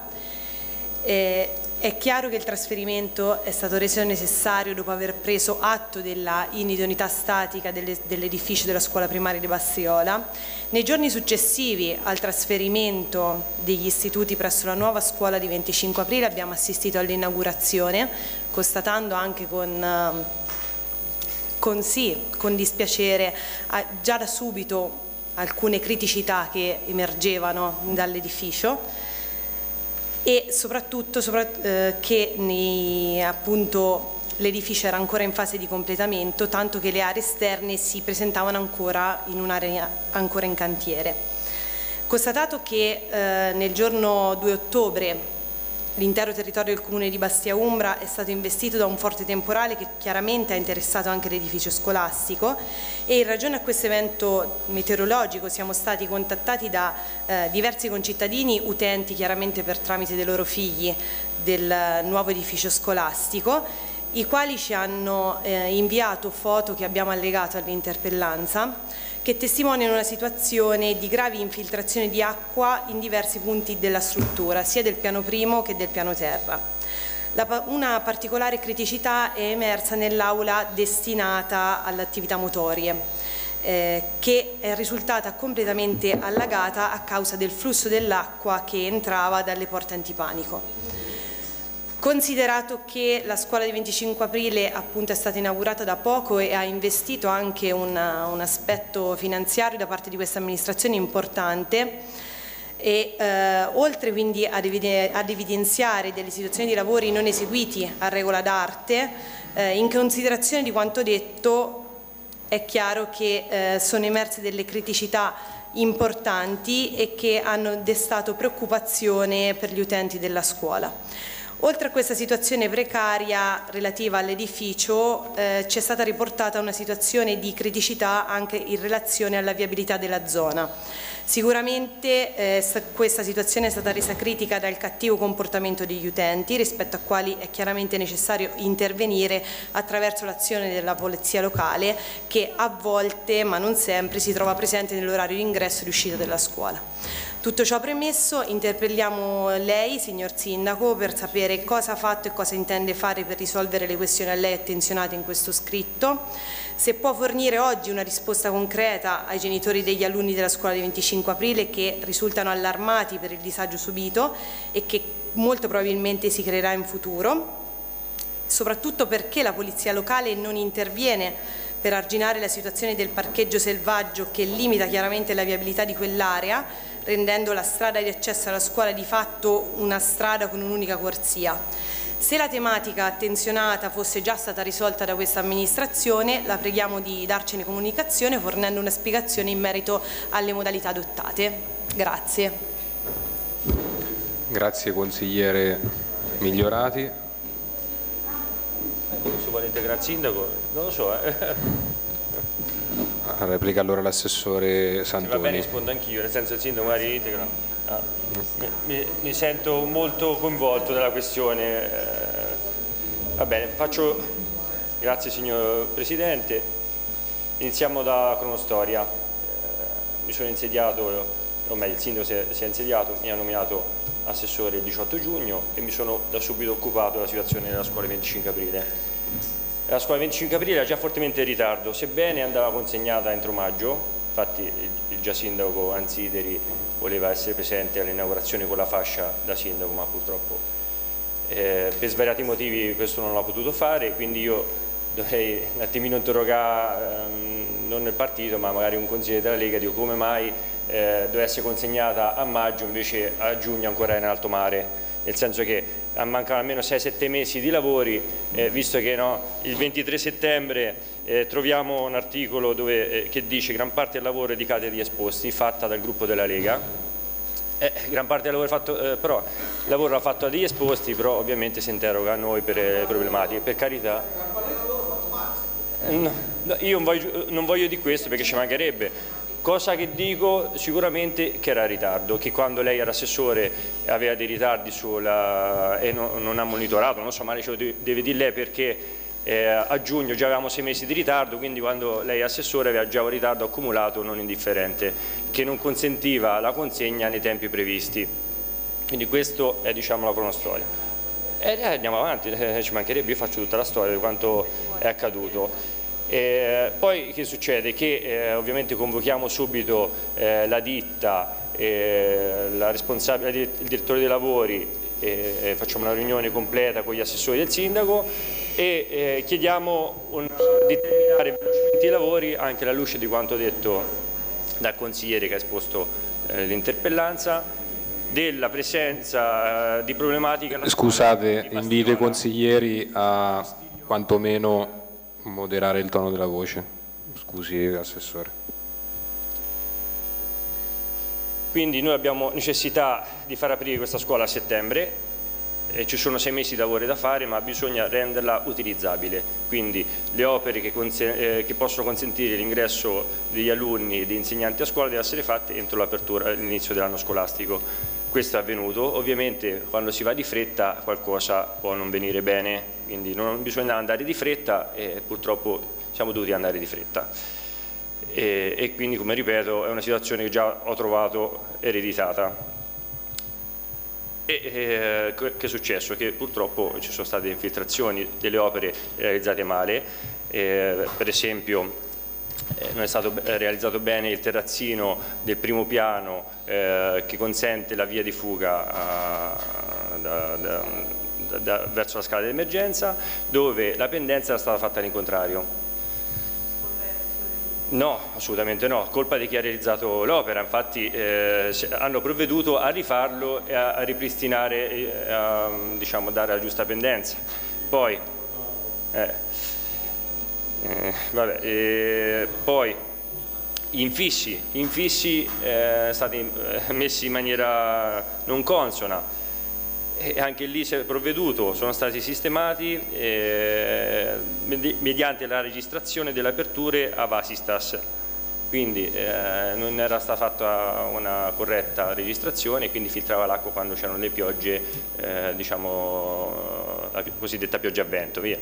È chiaro che il trasferimento è stato reso necessario dopo aver preso atto della inidoneità statica dell'edificio della scuola primaria di Bastiola. Nei giorni successivi al trasferimento degli istituti presso la nuova scuola di 25 aprile abbiamo assistito all'inaugurazione, constatando anche con dispiacere già da subito alcune criticità che emergevano dall'edificio, e soprattutto che appunto l'edificio era ancora in fase di completamento, tanto che le aree esterne si presentavano ancora in un'area ancora in cantiere. Constatato che nel giorno 2 ottobre l'intero territorio del comune di Bastia Umbra è stato investito da un forte temporale che chiaramente ha interessato anche l'edificio scolastico, e in ragione a questo evento meteorologico siamo stati contattati da diversi concittadini, utenti chiaramente per tramite dei loro figli del nuovo edificio scolastico, i quali ci hanno inviato foto che abbiamo allegato all'interpellanza, che testimoniano una situazione di gravi infiltrazioni di acqua in diversi punti della struttura, sia del piano primo che del piano terra. Una particolare criticità è emersa nell'aula destinata alle attività motorie, che è risultata completamente allagata a causa del flusso dell'acqua che entrava dalle porte antipanico. Considerato che la scuola di 25 aprile appunto è stata inaugurata da poco e ha investito anche un aspetto finanziario da parte di questa amministrazione importante, e oltre quindi ad evidenziare delle situazioni di lavori non eseguiti a regola d'arte, in considerazione di quanto detto è chiaro che sono emerse delle criticità importanti e che hanno destato preoccupazione per gli utenti della scuola. Oltre a questa situazione precaria relativa all'edificio, ci è stata riportata una situazione di criticità anche in relazione alla viabilità della zona. Sicuramente questa situazione è stata resa critica dal cattivo comportamento degli utenti, rispetto a quali è chiaramente necessario intervenire attraverso l'azione della polizia locale, che a volte, ma non sempre, si trova presente nell'orario di ingresso e di uscita della scuola. Tutto ciò premesso, interpelliamo lei, signor Sindaco, per sapere cosa ha fatto e cosa intende fare per risolvere le questioni a lei attenzionate in questo scritto, se può fornire oggi una risposta concreta ai genitori degli alunni della scuola di 25 aprile che risultano allarmati per il disagio subito e che molto probabilmente si creerà in futuro, soprattutto perché la polizia locale non interviene per arginare la situazione del parcheggio selvaggio che limita chiaramente la viabilità di quell'area, rendendo la strada di accesso alla scuola di fatto una strada con un'unica corsia. Se la tematica attenzionata fosse già stata risolta da questa amministrazione, la preghiamo di darcene comunicazione fornendo una spiegazione in merito alle modalità adottate. Grazie. Grazie consigliere Migliorati. Se vuole integrare il sindaco, non lo so. Replica allora l'assessore Santoni. Va bene, rispondo anch'io, nel senso il sindaco magari integra. Mi sento molto coinvolto dalla questione. Va bene, grazie signor Presidente. Iniziamo da cronostoria. Mi sono insediato, o meglio il sindaco si è insediato, mi ha nominato assessore il 18 giugno e mi sono da subito occupato della situazione della scuola 25 aprile. La scuola 25 aprile era già fortemente in ritardo, sebbene andava consegnata entro maggio, infatti il già sindaco Anzideri voleva essere presente all'inaugurazione con la fascia da sindaco, ma purtroppo per svariati motivi questo non l'ha potuto fare, quindi io dovrei un attimino interrogare non il partito ma magari un consigliere della Lega, dico come mai doveva essere consegnata a maggio invece a giugno ancora era in alto mare. Nel senso che mancano almeno 6-7 mesi di lavori, visto che il 23 settembre troviamo un articolo che dice gran parte del lavoro è dedicata agli esposti, fatta dal gruppo della Lega, gran parte del lavoro fatto, però il lavoro l'ha fatto dagli esposti, però ovviamente si interroga a noi per le problematiche, per carità. No, io non voglio di questo perché ci mancherebbe. Cosa che dico sicuramente che era in ritardo, che quando lei era assessore aveva dei ritardi e non ha monitorato, non so, ma ce lo deve dire lei perché a giugno già avevamo 6 mesi di ritardo, quindi quando lei è assessore aveva già un ritardo accumulato non indifferente, che non consentiva la consegna nei tempi previsti. Quindi questo è diciamo la cronostoria. Andiamo avanti, ci mancherebbe, io faccio tutta la storia di quanto è accaduto. Poi che succede? Che ovviamente convochiamo subito la ditta, la responsabile, il direttore dei lavori, facciamo una riunione completa con gli assessori del sindaco e chiediamo di terminare velocemente i lavori anche alla luce di quanto detto dal consigliere che ha esposto l'interpellanza, della presenza di problematiche. Scusate, invito i consiglieri a quantomeno moderare il tono della voce. Scusi, Assessore. Quindi noi abbiamo necessità di far aprire questa scuola a settembre, ci sono 6 mesi di lavori da fare, ma bisogna renderla utilizzabile, quindi le opere che possono consentire l'ingresso degli alunni e degli insegnanti a scuola devono essere fatte entro l'inizio dell'anno scolastico. Questo è avvenuto, ovviamente quando si va di fretta qualcosa può non venire bene, quindi non bisogna andare di fretta e purtroppo siamo dovuti andare di fretta. E quindi, come ripeto, è una situazione che già ho trovato ereditata. Che è successo? Che purtroppo ci sono state infiltrazioni delle opere realizzate male, per esempio non è stato realizzato bene il terrazzino del primo piano che consente la via di fuga verso la scala dell'emergenza, dove la pendenza era stata fatta all'incontrario. No, assolutamente no, colpa di chi ha realizzato l'opera, infatti hanno provveduto a rifarlo e a ripristinare, diciamo, dare la giusta pendenza. Poi, poi infissi stati messi in maniera non consona, e anche lì si è provveduto, sono stati sistemati mediante la registrazione delle aperture a Vasistas, quindi non era stata fatta una corretta registrazione e quindi filtrava l'acqua quando c'erano le piogge, diciamo la cosiddetta pioggia a vento, via.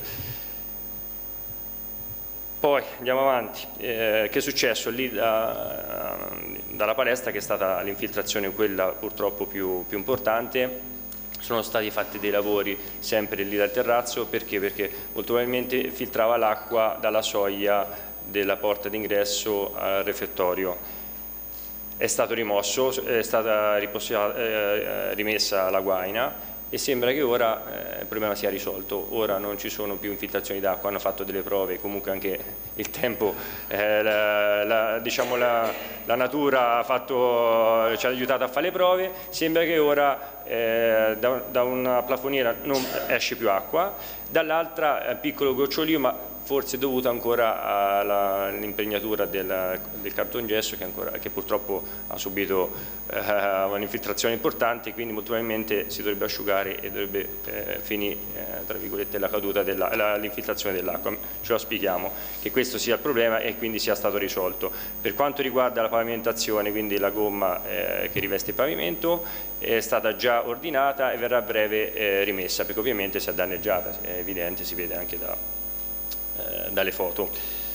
Poi andiamo avanti, che è successo lì dalla palestra, che è stata l'infiltrazione quella purtroppo più importante. Sono stati fatti dei lavori sempre lì dal terrazzo, perché molto probabilmente filtrava l'acqua dalla soglia della porta d'ingresso al refettorio. È stato rimosso, è stata rimessa la guaina e sembra che ora il problema sia risolto. Ora non ci sono più infiltrazioni d'acqua, hanno fatto delle prove, comunque anche il tempo, diciamo la natura ci ha aiutato a fare le prove. Sembra che ora da una plafoniera non esce più acqua, dall'altra è un piccolo gocciolio, ma forse dovuto ancora all'impregnatura del cartongesso che purtroppo ha subito un'infiltrazione importante, quindi molto probabilmente si dovrebbe asciugare e dovrebbe finire tra virgolette la caduta l'infiltrazione dell'acqua. Ce lo spieghiamo che questo sia il problema e quindi sia stato risolto. Per quanto riguarda la pavimentazione, quindi la gomma che riveste il pavimento, è stata già ordinata e verrà a breve rimessa, perché ovviamente si è danneggiata, è evidente, si vede anche dalle foto.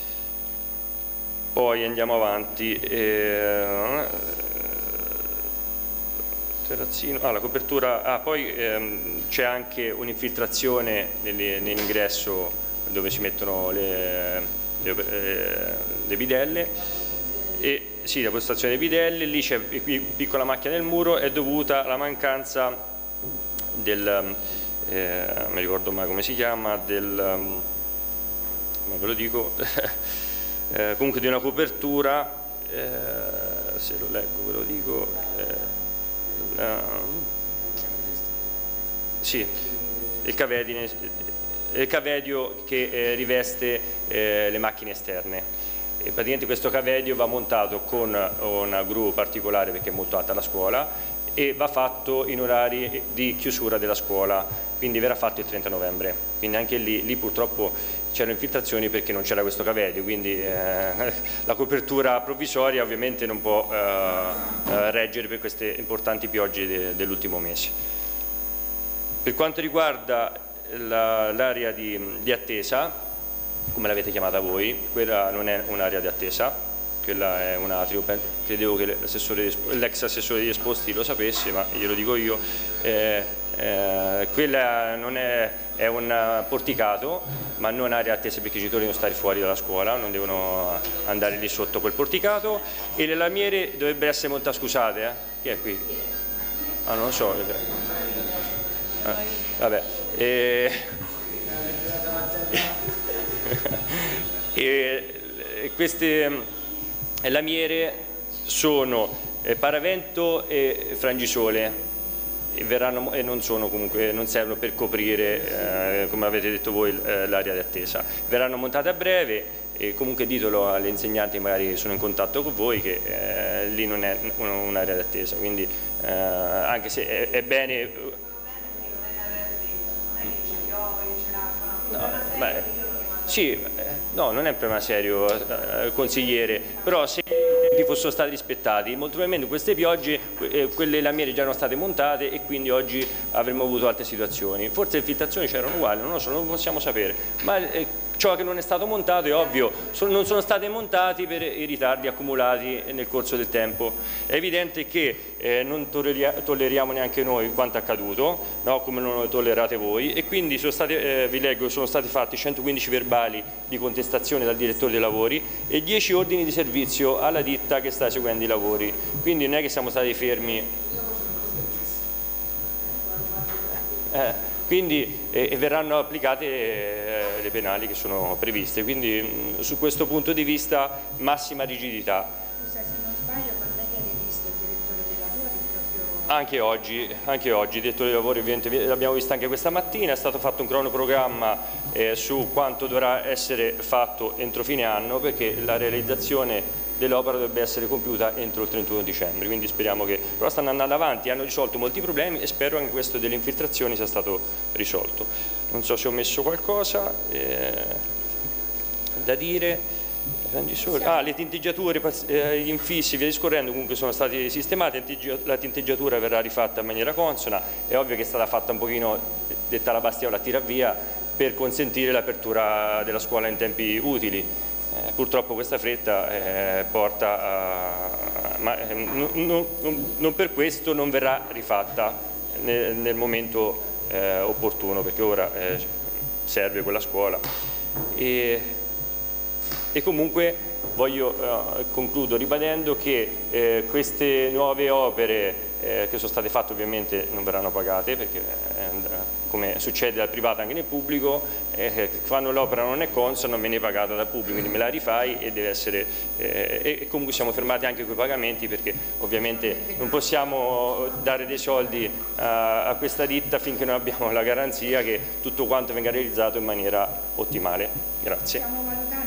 Poi andiamo avanti, terrazzino, la copertura, poi c'è anche un'infiltrazione nell'ingresso dove si mettono le bidelle, e sì, la postazione dei bidelli, lì c'è piccola macchia nel muro, è dovuta alla mancanza non mi ricordo mai come si chiama, ma ve lo dico, comunque di una copertura, se lo leggo ve lo dico, sì, il cavedio che riveste le macchine esterne. E praticamente questo cavedio va montato con una gru particolare, perché è molto alta la scuola, e va fatto in orari di chiusura della scuola, quindi verrà fatto il 30 novembre. Quindi anche lì purtroppo c'erano infiltrazioni perché non c'era questo cavedio, quindi la copertura provvisoria ovviamente non può reggere per queste importanti piogge dell'ultimo mese. Per quanto riguarda l'area di attesa, come l'avete chiamata voi, quella non è un'area di attesa, quella è un atrio, credevo che l'ex assessore degli esposti lo sapesse, ma glielo dico io, quella non è un porticato, ma non area di attesa, perché i genitori devono stare fuori dalla scuola, non devono andare lì sotto quel porticato, e le lamiere dovrebbero essere montate, scusate, chi è qui? Ah, non lo so, vabbè. Queste lamiere sono paravento e frangisole, e non servono per coprire, come avete detto voi, l'area di attesa. Verranno montate a breve e comunque ditelo alle insegnanti, magari sono in contatto con voi, che lì non è un'area di attesa, quindi anche se è bene... No, non è un problema serio, consigliere, però se i tempi fossero stati rispettati, molto probabilmente queste piogge, quelle lamiere già erano state montate e quindi oggi avremmo avuto altre situazioni. Forse le infiltrazioni c'erano uguali, non lo possiamo sapere, ma ciò che non è stato montato è ovvio, non sono stati montati per i ritardi accumulati nel corso del tempo. È evidente che non tolleriamo neanche noi quanto accaduto, no? Come non lo tollerate voi, e quindi vi leggo, sono stati fatti 115 verbali di contestazione dal direttore dei lavori e 10 ordini di servizio alla ditta che sta eseguendo i lavori, quindi non è che siamo stati fermi. Quindi verranno applicate le penali che sono previste, quindi su questo punto di vista massima rigidità. Scusa, se non sbaglio, quando è che hai visto il direttore dei lavori? Anche oggi, il direttore dei lavori ovviamente l'abbiamo visto anche questa mattina, è stato fatto un cronoprogramma su quanto dovrà essere fatto entro fine anno, perché la realizzazione dell'opera dovrebbe essere compiuta entro il 31 dicembre, quindi speriamo che... Però stanno andando avanti, hanno risolto molti problemi e spero anche questo delle infiltrazioni sia stato risolto. Non so se ho messo qualcosa da dire. Le tinteggiature, gli infissi, via discorrendo, comunque sono stati sistemati, la tinteggiatura verrà rifatta in maniera consona, è ovvio che è stata fatta un pochino, detta la Bastiola, a tiravvia, per consentire l'apertura della scuola in tempi utili. Purtroppo questa fretta porta a... ma non per questo non verrà rifatta nel momento opportuno, perché ora serve quella scuola. E comunque concludo ribadendo che queste nuove opere che sono state fatte ovviamente non verranno pagate, perché come succede al privato anche nel pubblico, quando l'opera non è consona non viene pagata dal pubblico, quindi me la rifai e deve essere... e comunque siamo fermati anche con i pagamenti, perché ovviamente non possiamo dare dei soldi a questa ditta finché non abbiamo la garanzia che tutto quanto venga realizzato in maniera ottimale. Grazie. Stiamo valutando,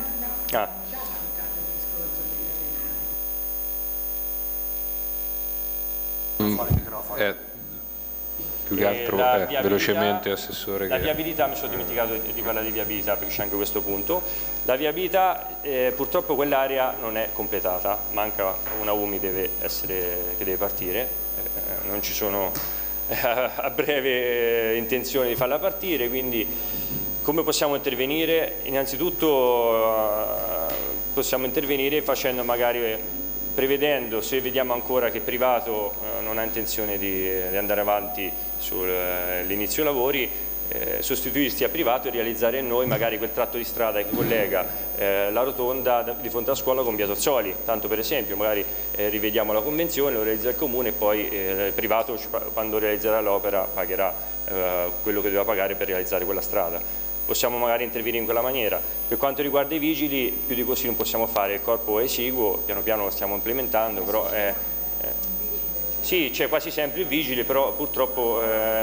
più che altro velocemente, Assessore. La viabilità, mi sono dimenticato di parlare di viabilità perché c'è anche questo punto. La viabilità, purtroppo quell'area non è completata, manca una UMI che deve partire, non ci sono a breve intenzioni di farla partire, quindi come possiamo intervenire? Innanzitutto possiamo intervenire facendo magari... prevedendo, se vediamo ancora che il privato non ha intenzione di andare avanti sull'inizio lavori, sostituirsi a privato e realizzare noi magari quel tratto di strada che collega la rotonda di fronte alla scuola con via Tozzoli, tanto per esempio, magari rivediamo la convenzione, lo realizza il comune e poi il privato quando realizzerà l'opera pagherà quello che doveva pagare per realizzare quella strada. Possiamo magari intervenire in quella maniera. Per quanto riguarda i vigili, più di così non possiamo fare, il corpo è esiguo, piano piano lo stiamo implementando, però sì, c'è quasi sempre il vigile, però purtroppo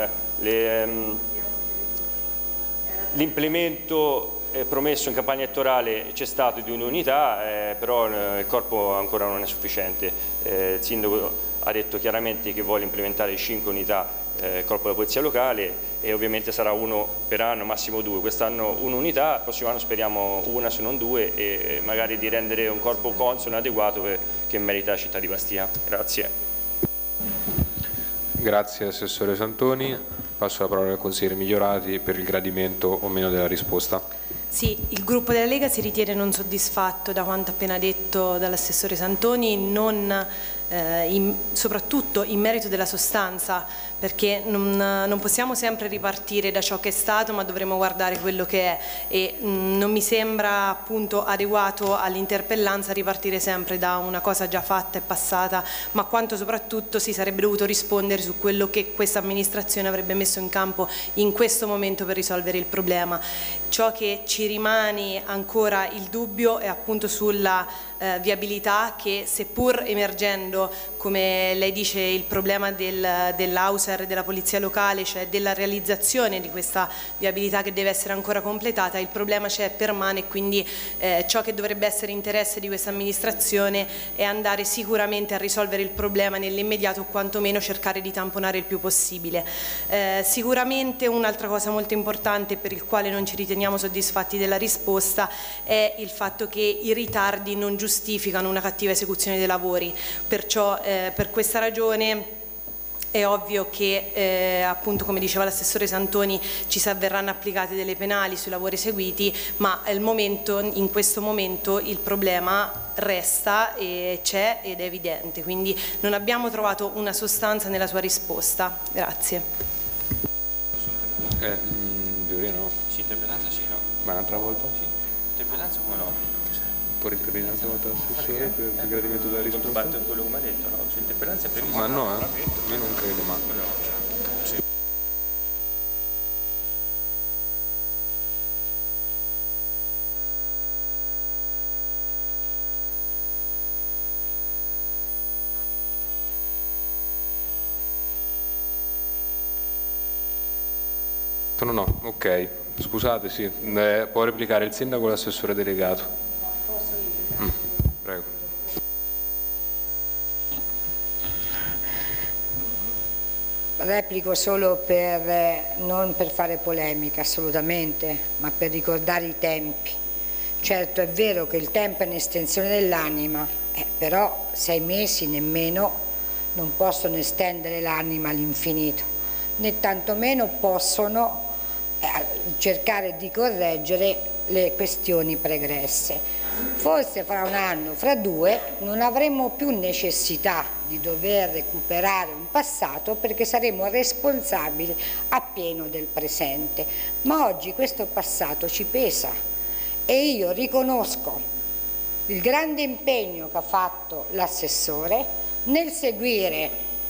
l'implemento promesso in campagna elettorale c'è stato di un'unità, però il corpo ancora non è sufficiente. Il sindaco ha detto chiaramente che vuole implementare 5 unità il corpo della polizia locale e ovviamente sarà uno per anno, massimo 2, quest'anno un'unità, il prossimo anno speriamo una se non 2 e magari di rendere un corpo consono e adeguato che merita la città di Bastia. Grazie. Grazie Assessore Santoni, passo la parola al consigliere Migliorati per il gradimento o meno della risposta. Sì, il gruppo della Lega si ritiene non soddisfatto da quanto appena detto dall'assessore Santoni, soprattutto in merito della sostanza, perché non possiamo sempre ripartire da ciò che è stato, ma dovremo guardare quello che è e non mi sembra appunto adeguato all'interpellanza ripartire sempre da una cosa già fatta e passata, ma quanto soprattutto si sarebbe dovuto rispondere su quello che questa amministrazione avrebbe messo in campo in questo momento per risolvere il problema. Ciò che ci rimane ancora il dubbio è appunto sulla viabilità che, seppur emergendo come lei dice, il problema dell'Auser, della polizia locale, cioè della realizzazione di questa viabilità che deve essere ancora completata, il problema c'è, permane, e quindi ciò che dovrebbe essere interesse di questa amministrazione è andare sicuramente a risolvere il problema nell'immediato, o quantomeno cercare di tamponare il più possibile. Sicuramente un'altra cosa molto importante, per il quale non ci riteniamo soddisfatti della risposta, è il fatto che i ritardi non giustificano una cattiva esecuzione dei lavori. Perciò per questa ragione è ovvio che appunto, come diceva l'assessore Santoni, ci verranno applicate delle penali sui lavori eseguiti, ma in questo momento il problema resta e c'è ed è evidente, quindi non abbiamo trovato una sostanza nella sua risposta. Grazie. No. Sì, interpellanza sì, no. Ma un'altra volta? Sì. Interpellanza come no? Può ripetere un'altra volta l'assessore per il gradimento della risposta? Parte quello come ha detto, no? Su interpellanza è previsto. Ma no, io non credo, ma... Sì. No, ok, scusate, sì, può replicare il sindaco o l'assessore delegato? Prego. Replico solo non per fare polemica assolutamente, ma per ricordare i tempi. Certo è vero che il tempo è un'estensione dell'anima, però 6 mesi nemmeno non possono estendere l'anima all'infinito, né tantomeno possono cercare di correggere le questioni pregresse. Forse fra un anno, fra 2, non avremo più necessità di dover recuperare un passato, perché saremo responsabili appieno del presente. Ma oggi questo passato ci pesa e io riconosco il grande impegno che ha fatto l'assessore nel seguire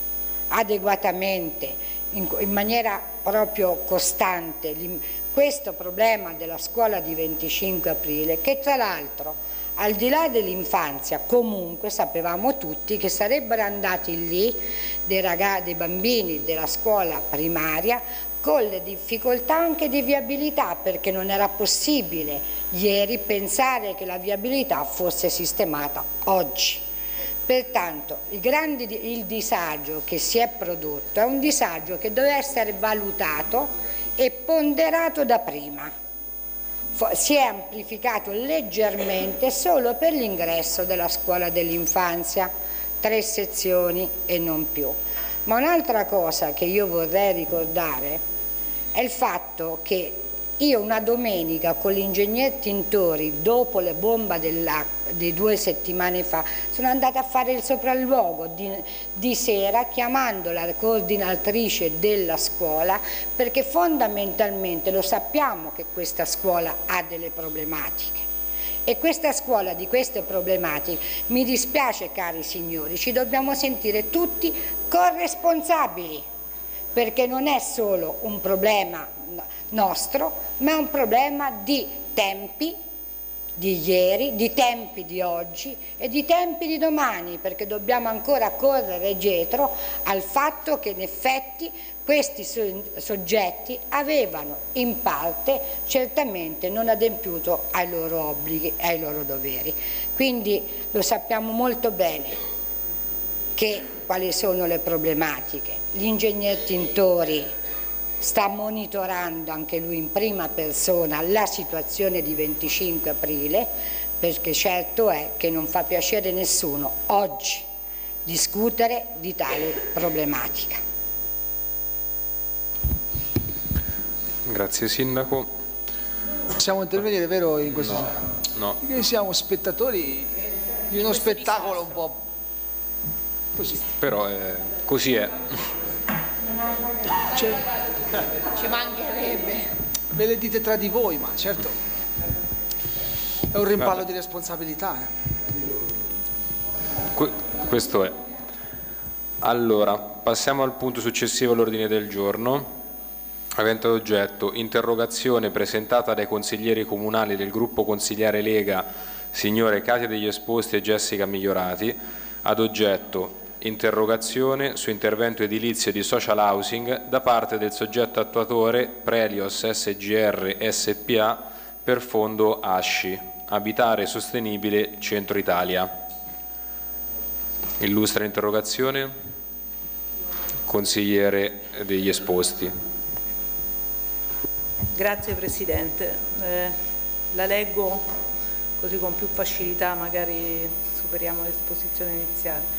adeguatamente, in maniera proprio costante, questo problema della scuola di 25 aprile, che tra l'altro, al di là dell'infanzia, comunque sapevamo tutti che sarebbero andati lì dei bambini della scuola primaria con le difficoltà anche di viabilità, perché non era possibile ieri pensare che la viabilità fosse sistemata oggi. Pertanto il disagio che si è prodotto è un disagio che deve essere valutato e ponderato da prima. Si è amplificato leggermente solo per l'ingresso della scuola dell'infanzia, 3 sezioni e non più. Ma un'altra cosa che io vorrei ricordare è il fatto che io una domenica con l'ingegner Tintori, dopo le bombe di 2 settimane fa, sono andata a fare il sopralluogo di sera, chiamando la coordinatrice della scuola, perché fondamentalmente lo sappiamo che questa scuola ha delle problematiche. E questa scuola di queste problematiche, mi dispiace cari signori, ci dobbiamo sentire tutti corresponsabili, perché non è solo un problema nostro, ma è un problema di tempi di ieri, di tempi di oggi e di tempi di domani, perché dobbiamo ancora correre dietro al fatto che in effetti questi soggetti avevano in parte certamente non adempiuto ai loro obblighi e ai loro doveri. Quindi lo sappiamo molto bene quali sono le problematiche. L'ingegner Tintori sta monitorando anche lui in prima persona la situazione di 25 aprile, perché certo è che non fa piacere a nessuno oggi discutere di tale problematica. Grazie Sindaco. Possiamo intervenire, vero, in questo senso? No. Perché siamo spettatori di uno spettacolo un po' così. Però così è. Ci mancherebbe. Ve le dite tra di voi, ma certo è un rimpallo di responsabilità. Questo è. Allora, passiamo al punto successivo all'ordine del giorno, avente ad oggetto interrogazione presentata dai consiglieri comunali del gruppo consigliare Lega, signore Katia degli Esposti e Jessica Migliorati, ad oggetto interrogazione su intervento edilizio di social housing da parte del soggetto attuatore Prelios SGR SPA per fondo ASCI, Abitare Sostenibile Centro Italia. Illustra l'interrogazione. Consigliere degli esposti. Grazie Presidente. La leggo così con più facilità, magari superiamo l'esposizione iniziale.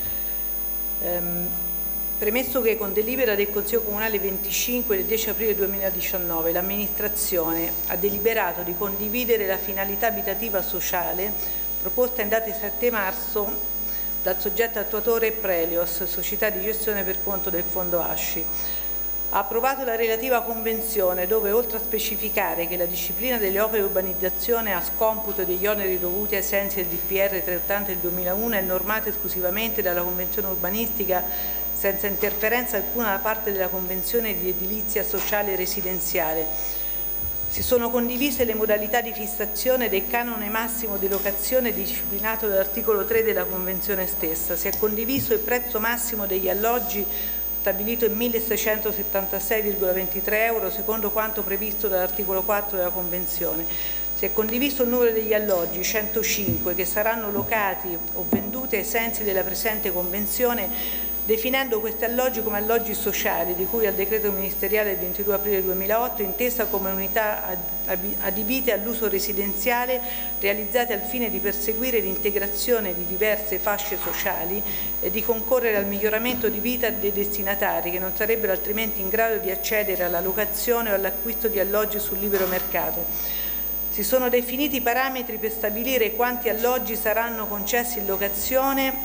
Premesso che con delibera del Consiglio Comunale 25 del 10 aprile 2019 l'amministrazione ha deliberato di condividere la finalità abitativa sociale proposta in data 7 marzo dal soggetto attuatore Prelios, società di gestione per conto del fondo ASCI, ha approvato la relativa convenzione dove, oltre a specificare che la disciplina delle opere di urbanizzazione a scomputo degli oneri dovuti ai sensi del DPR 380 del 2001 è normata esclusivamente dalla convenzione urbanistica senza interferenza alcuna da parte della convenzione di edilizia sociale residenziale. Si sono condivise le modalità di fissazione del canone massimo di locazione disciplinato dall'articolo 3 della convenzione stessa. Si è condiviso il prezzo massimo degli alloggi stabilito in 1.676,23 euro secondo quanto previsto dall'articolo 4 della Convenzione. Si è condiviso il numero degli alloggi, 105, che saranno locati o venduti ai sensi della presente Convenzione, definendo questi alloggi come alloggi sociali, di cui al decreto ministeriale del 22 aprile 2008, intesa come unità adibite all'uso residenziale, realizzate al fine di perseguire l'integrazione di diverse fasce sociali e di concorrere al miglioramento di vita dei destinatari che non sarebbero altrimenti in grado di accedere alla locazione o all'acquisto di alloggi sul libero mercato. Si sono definiti i parametri per stabilire quanti alloggi saranno concessi in locazione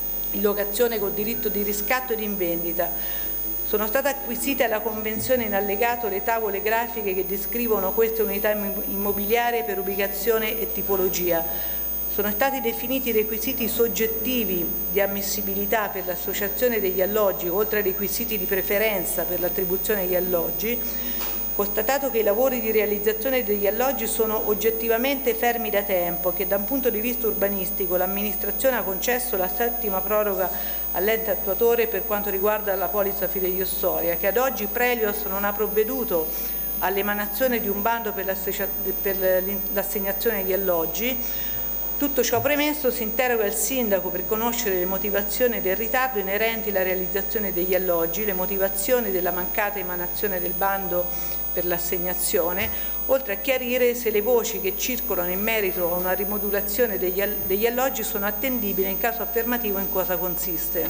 con diritto di riscatto e di vendita. Sono state acquisite alla Convenzione in allegato le tavole grafiche che descrivono queste unità immobiliari per ubicazione e tipologia. Sono stati definiti i requisiti soggettivi di ammissibilità per l'associazione degli alloggi, oltre ai requisiti di preferenza per l'attribuzione degli alloggi. Constatato che i lavori di realizzazione degli alloggi sono oggettivamente fermi da tempo e che da un punto di vista urbanistico l'amministrazione ha concesso la 7ª proroga all'ente attuatore per quanto riguarda la polizza fideiussoria, che ad oggi Prelios non ha provveduto all'emanazione di un bando per l'assegnazione degli alloggi. Tutto ciò premesso, si interroga il Sindaco per conoscere le motivazioni del ritardo inerenti alla realizzazione degli alloggi, le motivazioni della mancata emanazione del bando per l'assegnazione, oltre a chiarire se le voci che circolano in merito a una rimodulazione degli alloggi sono attendibili, in caso affermativo in cosa consiste.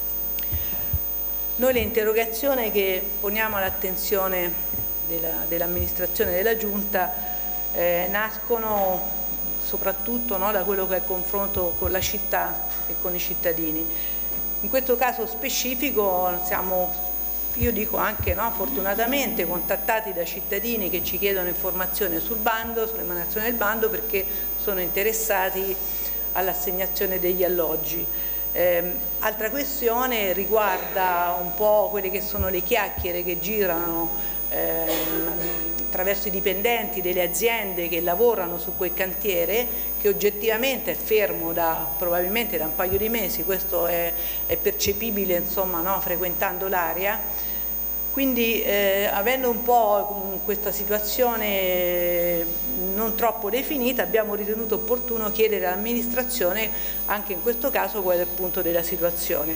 Noi l'interrogazione che poniamo all'attenzione dell'amministrazione della Giunta nascono soprattutto da quello che è il confronto con la città e con i cittadini. In questo caso specifico siamo, io dico anche fortunatamente, contattati da cittadini che ci chiedono informazioni sul bando, sull'emanazione del bando, perché sono interessati all'assegnazione degli alloggi. Altra questione riguarda un po' quelle che sono le chiacchiere che girano attraverso i dipendenti delle aziende che lavorano su quel cantiere, che oggettivamente è fermo probabilmente da un paio di mesi, questo è percepibile frequentando l'area. Quindi avendo un po' questa situazione non troppo definita, abbiamo ritenuto opportuno chiedere all'amministrazione anche in questo caso qual è il punto della situazione.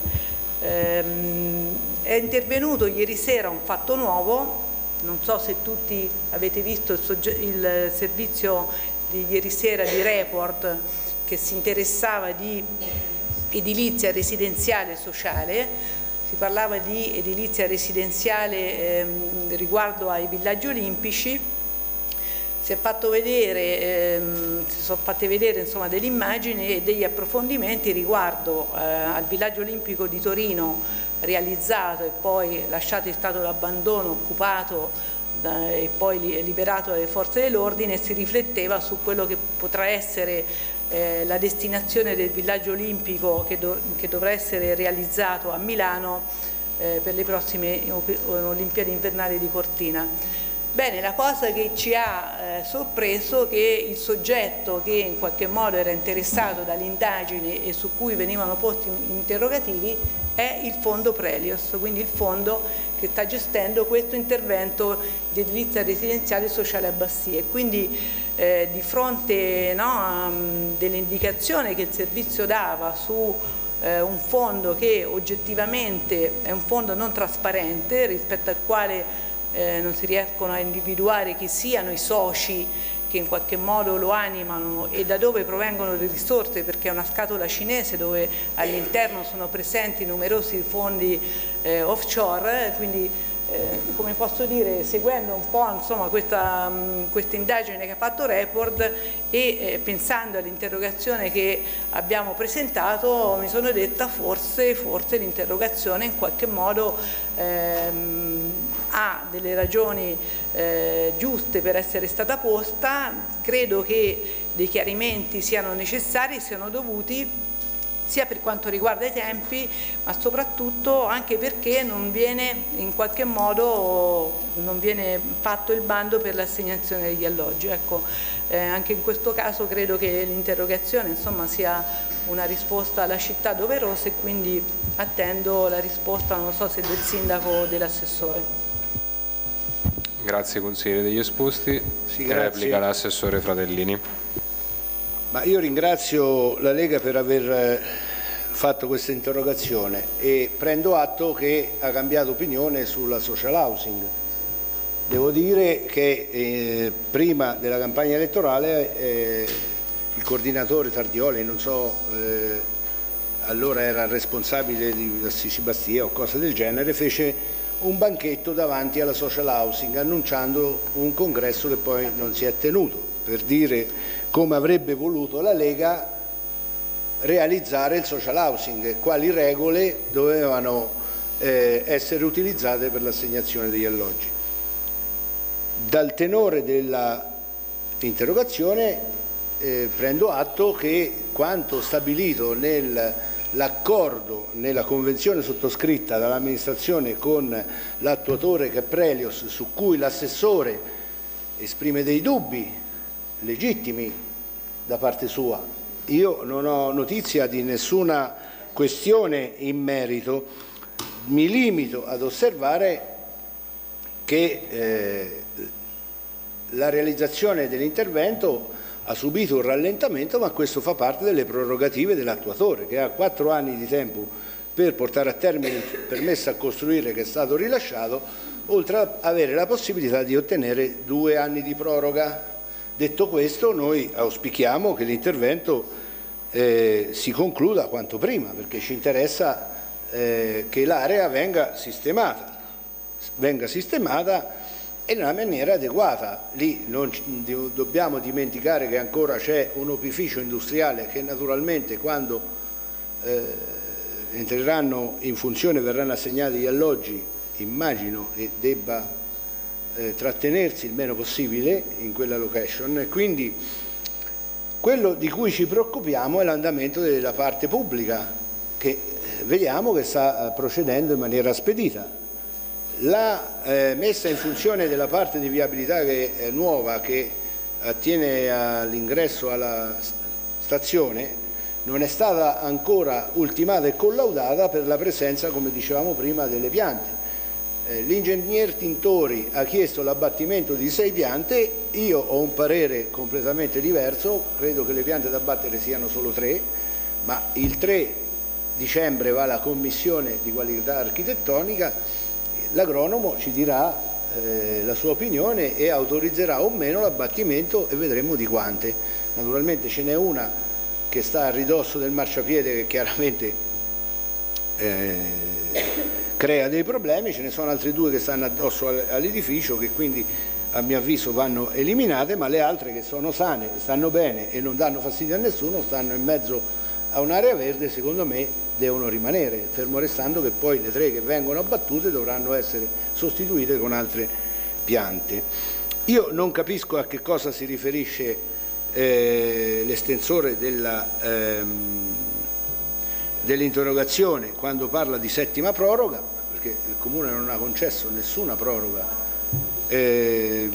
È intervenuto ieri sera un fatto nuovo. Non so se tutti avete visto il servizio di ieri sera di Report che si interessava di edilizia residenziale sociale. Si parlava di edilizia residenziale riguardo ai villaggi olimpici. Si sono fatte vedere delle immagini e degli approfondimenti riguardo al villaggio olimpico di Torino realizzato e poi lasciato in stato d'abbandono, occupato e poi liberato dalle forze dell'ordine, e si rifletteva su quello che potrà essere la destinazione del villaggio olimpico che dovrà essere realizzato a Milano per le prossime Olimpiadi invernali di Cortina. Bene, la cosa che ci ha sorpreso è che il soggetto che in qualche modo era interessato dall'indagine e su cui venivano posti interrogativi è il fondo Prelios, quindi il fondo che sta gestendo questo intervento di edilizia residenziale sociale a Bassie. Quindi di fronte dell'indicazione che il servizio dava su un fondo che oggettivamente è un fondo non trasparente, rispetto al quale non si riescono a individuare chi siano i soci che in qualche modo lo animano e da dove provengono le risorse, perché è una scatola cinese dove all'interno sono presenti numerosi fondi offshore, quindi come posso dire, seguendo un po' insomma, questa indagine che ha fatto Report e pensando all'interrogazione che abbiamo presentato, mi sono detta forse l'interrogazione in qualche modo ha delle ragioni giuste per essere stata posta. Credo che dei chiarimenti siano necessari, siano dovuti, sia per quanto riguarda i tempi, ma soprattutto anche perché non viene in qualche modo fatto il bando per l'assegnazione degli alloggi. Ecco, anche in questo caso credo che l'interrogazione insomma sia una risposta alla città doverosa e quindi attendo la risposta, non so se del sindaco o dell'assessore. Grazie consigliere degli esposti. Sì, replica l'assessore Fratellini. Ma io ringrazio la Lega per aver fatto questa interrogazione e prendo atto che ha cambiato opinione sulla social housing. Devo dire che prima della campagna elettorale il coordinatore Tardioli, non so, allora era responsabile di Assisi Bastia o cose del genere, fece un banchetto davanti alla social housing annunciando un congresso che poi non si è tenuto, per dire come avrebbe voluto la Lega realizzare il social housing, quali regole dovevano essere utilizzate per l'assegnazione degli alloggi. Dal tenore dell'interrogazione prendo atto che quanto stabilito nell'accordo, nella convenzione sottoscritta dall'amministrazione con l'attuatore che è Prelios, su cui l'assessore esprime dei dubbi legittimi da parte sua. Io non ho notizia di nessuna questione in merito, mi limito ad osservare che la realizzazione dell'intervento ha subito un rallentamento, ma questo fa parte delle prerogative dell'attuatore, che ha 4 anni di tempo per portare a termine il permesso a costruire che è stato rilasciato, oltre ad avere la possibilità di ottenere 2 anni di proroga. Detto questo, noi auspichiamo che l'intervento si concluda quanto prima, perché ci interessa che l'area venga sistemata e in una maniera adeguata. Lì non dobbiamo dimenticare che ancora c'è un opificio industriale che naturalmente quando entreranno in funzione verranno assegnati gli alloggi, immagino che debba trattenersi il meno possibile in quella location, e quindi quello di cui ci preoccupiamo è l'andamento della parte pubblica, che vediamo che sta procedendo in maniera spedita. La messa in funzione della parte di viabilità che è nuova, che attiene all'ingresso alla stazione, non è stata ancora ultimata e collaudata per la presenza, come dicevamo prima, delle piante. L'ingegner Tintori ha chiesto l'abbattimento di 6 piante, io ho un parere completamente diverso, credo che le piante da abbattere siano solo 3, ma il 3 dicembre va la commissione di qualità architettonica, l'agronomo ci dirà la sua opinione e autorizzerà o meno l'abbattimento e vedremo di quante. Naturalmente ce n'è una che sta a ridosso del marciapiede che chiaramente crea dei problemi, ce ne sono altre 2 che stanno addosso all'edificio che quindi a mio avviso vanno eliminate, ma le altre che sono sane, stanno bene e non danno fastidio a nessuno, stanno in mezzo a un'area verde, secondo me devono rimanere, fermo restando che poi le 3 che vengono abbattute dovranno essere sostituite con altre piante. Io non capisco a che cosa si riferisce l'estensore dell'interrogazione quando parla di 7ª proroga, perché il Comune non ha concesso nessuna proroga.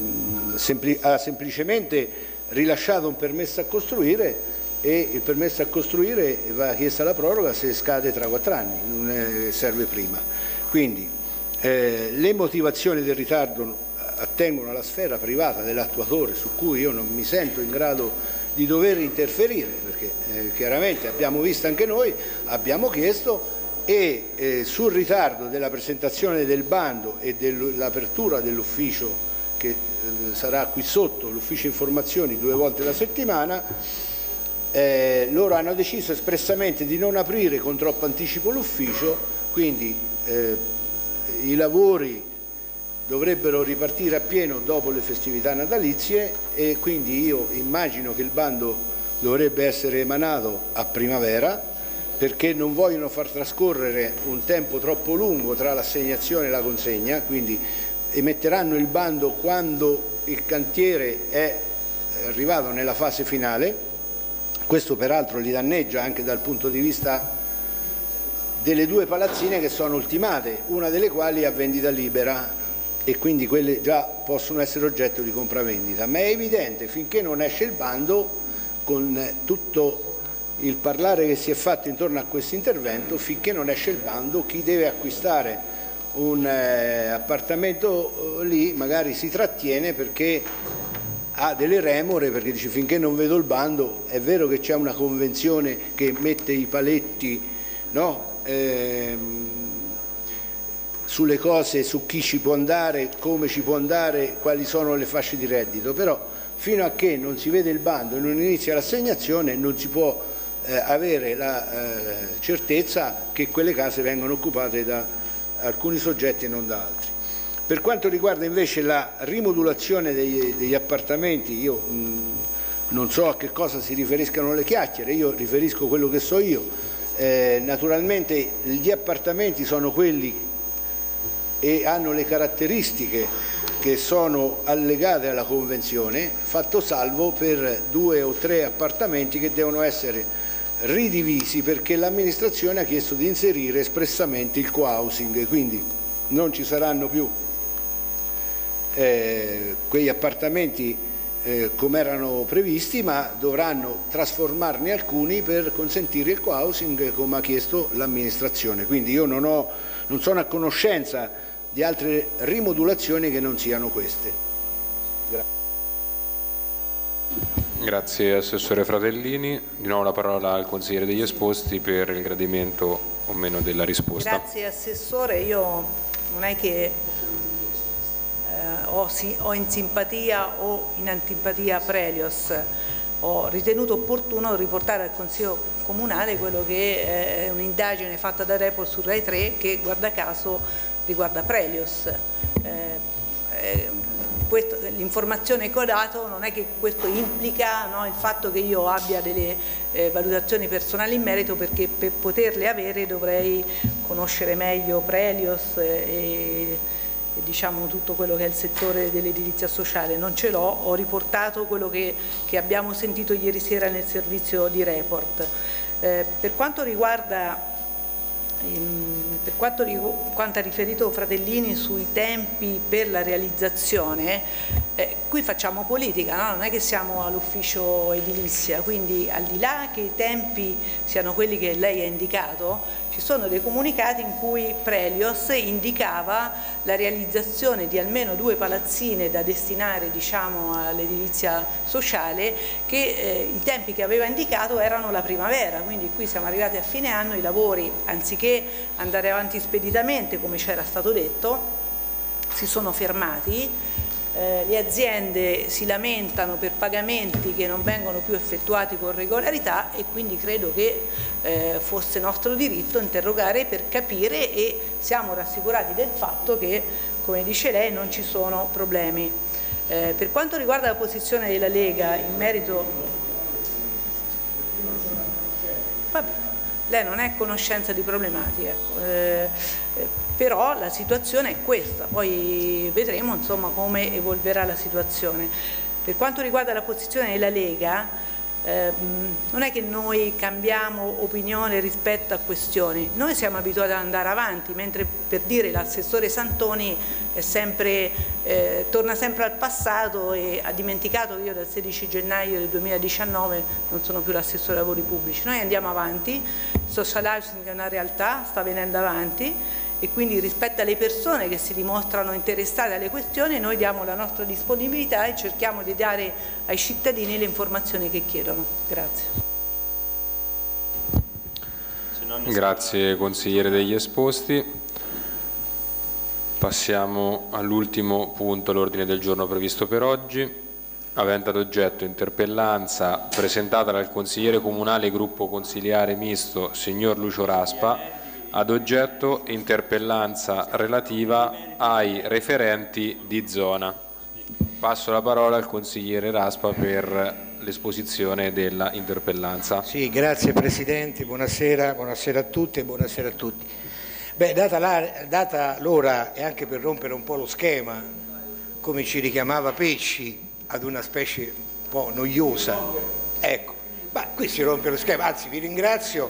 ha semplicemente rilasciato un permesso a costruire, e il permesso a costruire va chiesta la proroga se scade tra 4 anni, non serve prima. Quindi le motivazioni del ritardo attengono alla sfera privata dell'attuatore, su cui io non mi sento in grado di dover interferire, perché chiaramente abbiamo visto anche noi, abbiamo chiesto, e sul ritardo della presentazione del bando e dell'apertura dell'ufficio che sarà qui sotto, l'ufficio informazioni 2 volte la settimana, loro hanno deciso espressamente di non aprire con troppo anticipo l'ufficio, quindi i lavori dovrebbero ripartire appieno dopo le festività natalizie, e quindi io immagino che il bando dovrebbe essere emanato a primavera, perché non vogliono far trascorrere un tempo troppo lungo tra l'assegnazione e la consegna, quindi emetteranno il bando quando il cantiere è arrivato nella fase finale. Questo peraltro li danneggia anche dal punto di vista delle 2 palazzine che sono ultimate, una delle quali è a vendita libera, e quindi quelle già possono essere oggetto di compravendita, ma è evidente, finché non esce il bando, con tutto il parlare che si è fatto intorno a questo intervento, finché non esce il bando, chi deve acquistare un appartamento lì magari si trattiene perché ha delle remore, perché dice finché non vedo il bando. È vero che c'è una convenzione che mette i paletti, no? Sulle cose, su chi ci può andare, come ci può andare, quali sono le fasce di reddito, però fino a che non si vede il bando e non inizia l'assegnazione non si può avere la certezza che quelle case vengono occupate da alcuni soggetti e non da altri. Per quanto riguarda invece la rimodulazione degli appartamenti, io non so a che cosa si riferiscano le chiacchiere, io riferisco quello che so io. Naturalmente gli appartamenti sono quelli e hanno le caratteristiche che sono allegate alla Convenzione, fatto salvo per 2 o 3 appartamenti che devono essere ridivisi, perché l'amministrazione ha chiesto di inserire espressamente il co-housing, quindi non ci saranno più quegli appartamenti come erano previsti, ma dovranno trasformarne alcuni per consentire il co-housing come ha chiesto l'amministrazione. Quindi io non sono a conoscenza di altre rimodulazioni che non siano queste. Grazie Assessore Fratellini. Di nuovo la parola al Consigliere degli Esposti per il gradimento o meno della risposta. Grazie Assessore, io non è che ho in simpatia o in antipatia Prelios, ho ritenuto opportuno riportare al Consiglio Comunale quello che è un'indagine fatta da Report su Rai 3 che guarda caso riguarda Prelios. L'informazione che ho dato non è che questo implica, no, il fatto che io abbia delle valutazioni personali in merito, perché per poterle avere dovrei conoscere meglio Prelios e diciamo tutto quello che è il settore dell'edilizia sociale. Non ce l'ho, ho riportato quello che abbiamo sentito ieri sera nel servizio di Report. Per quanto ha riferito Fratellini sui tempi per la realizzazione, qui facciamo politica, no? Non è che siamo all'ufficio edilizia, quindi al di là che i tempi siano quelli che lei ha indicato, ci sono dei comunicati in cui Prelios indicava la realizzazione di almeno 2 palazzine da destinare, diciamo, all'edilizia sociale, che i tempi che aveva indicato erano la primavera, quindi qui siamo arrivati a fine anno, i lavori anziché andare avanti speditamente come c'era stato detto si sono fermati. Le aziende si lamentano per pagamenti che non vengono più effettuati con regolarità, e quindi credo che fosse nostro diritto interrogare per capire, e siamo rassicurati del fatto che, come dice lei, non ci sono problemi. Per quanto riguarda la posizione della Lega in merito... Vabbè, lei non è a conoscenza di problematiche, però la situazione è questa, poi vedremo insomma come evolverà la situazione. Per quanto riguarda la posizione della Lega, non è che noi cambiamo opinione rispetto a questioni, noi siamo abituati ad andare avanti, mentre per dire l'assessore Santoni è sempre, torna sempre al passato e ha dimenticato che io dal 16 gennaio del 2019 non sono più l'assessore ai lavori pubblici. Noi andiamo avanti, il social housing è una realtà, sta venendo avanti, e quindi rispetto alle persone che si dimostrano interessate alle questioni noi diamo la nostra disponibilità e cerchiamo di dare ai cittadini le informazioni che chiedono. Grazie. Grazie consigliere degli esposti. Passiamo all'ultimo punto all'ordine del giorno previsto per oggi, avente ad oggetto interpellanza presentata dal consigliere comunale gruppo consiliare misto signor Lucio Raspa, ad oggetto interpellanza relativa ai referenti di zona. Passo la parola al consigliere Raspa per l'esposizione della interpellanza. Sì, grazie Presidente, buonasera a tutte e buonasera a tutti. Beh, data l'ora e anche per rompere un po' lo schema, come ci richiamava Pecci, ad una specie un po' noiosa, ecco, ma qui si rompe lo schema, anzi vi ringrazio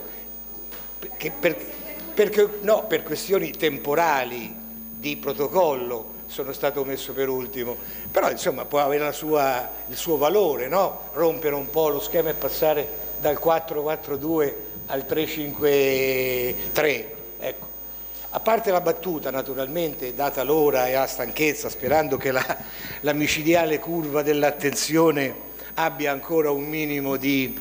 per questioni temporali di protocollo sono stato messo per ultimo, però insomma può avere il suo valore, no? Rompere un po' lo schema e passare dal 4-4-2 al 3-5-3, ecco. A parte la battuta naturalmente, data l'ora e la stanchezza, sperando che la micidiale curva dell'attenzione abbia ancora un minimo di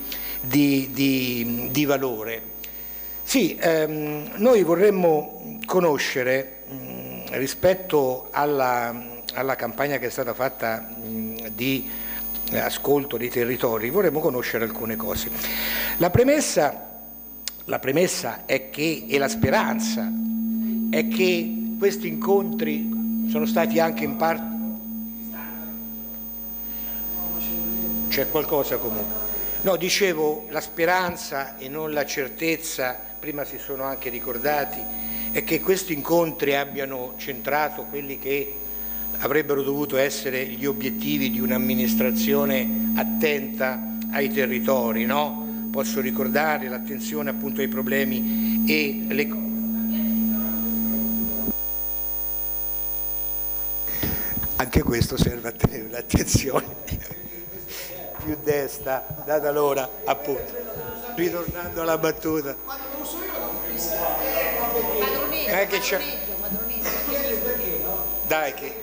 valore. Sì, noi vorremmo conoscere rispetto alla campagna che è stata fatta di ascolto dei territori, vorremmo conoscere alcune cose. La premessa è che, e la speranza, è che questi incontri sono stati anche in parte... C'è qualcosa comunque. No, dicevo, la speranza e non la certezza, prima si sono anche ricordati, è che questi incontri abbiano centrato quelli che avrebbero dovuto essere gli obiettivi di un'amministrazione attenta ai territori, no? Posso ricordare l'attenzione appunto ai problemi e le... Anche questo serve a tenere l'attenzione più destra, data l'ora, appunto. Ritornando alla battuta. Che c'è? Dai che...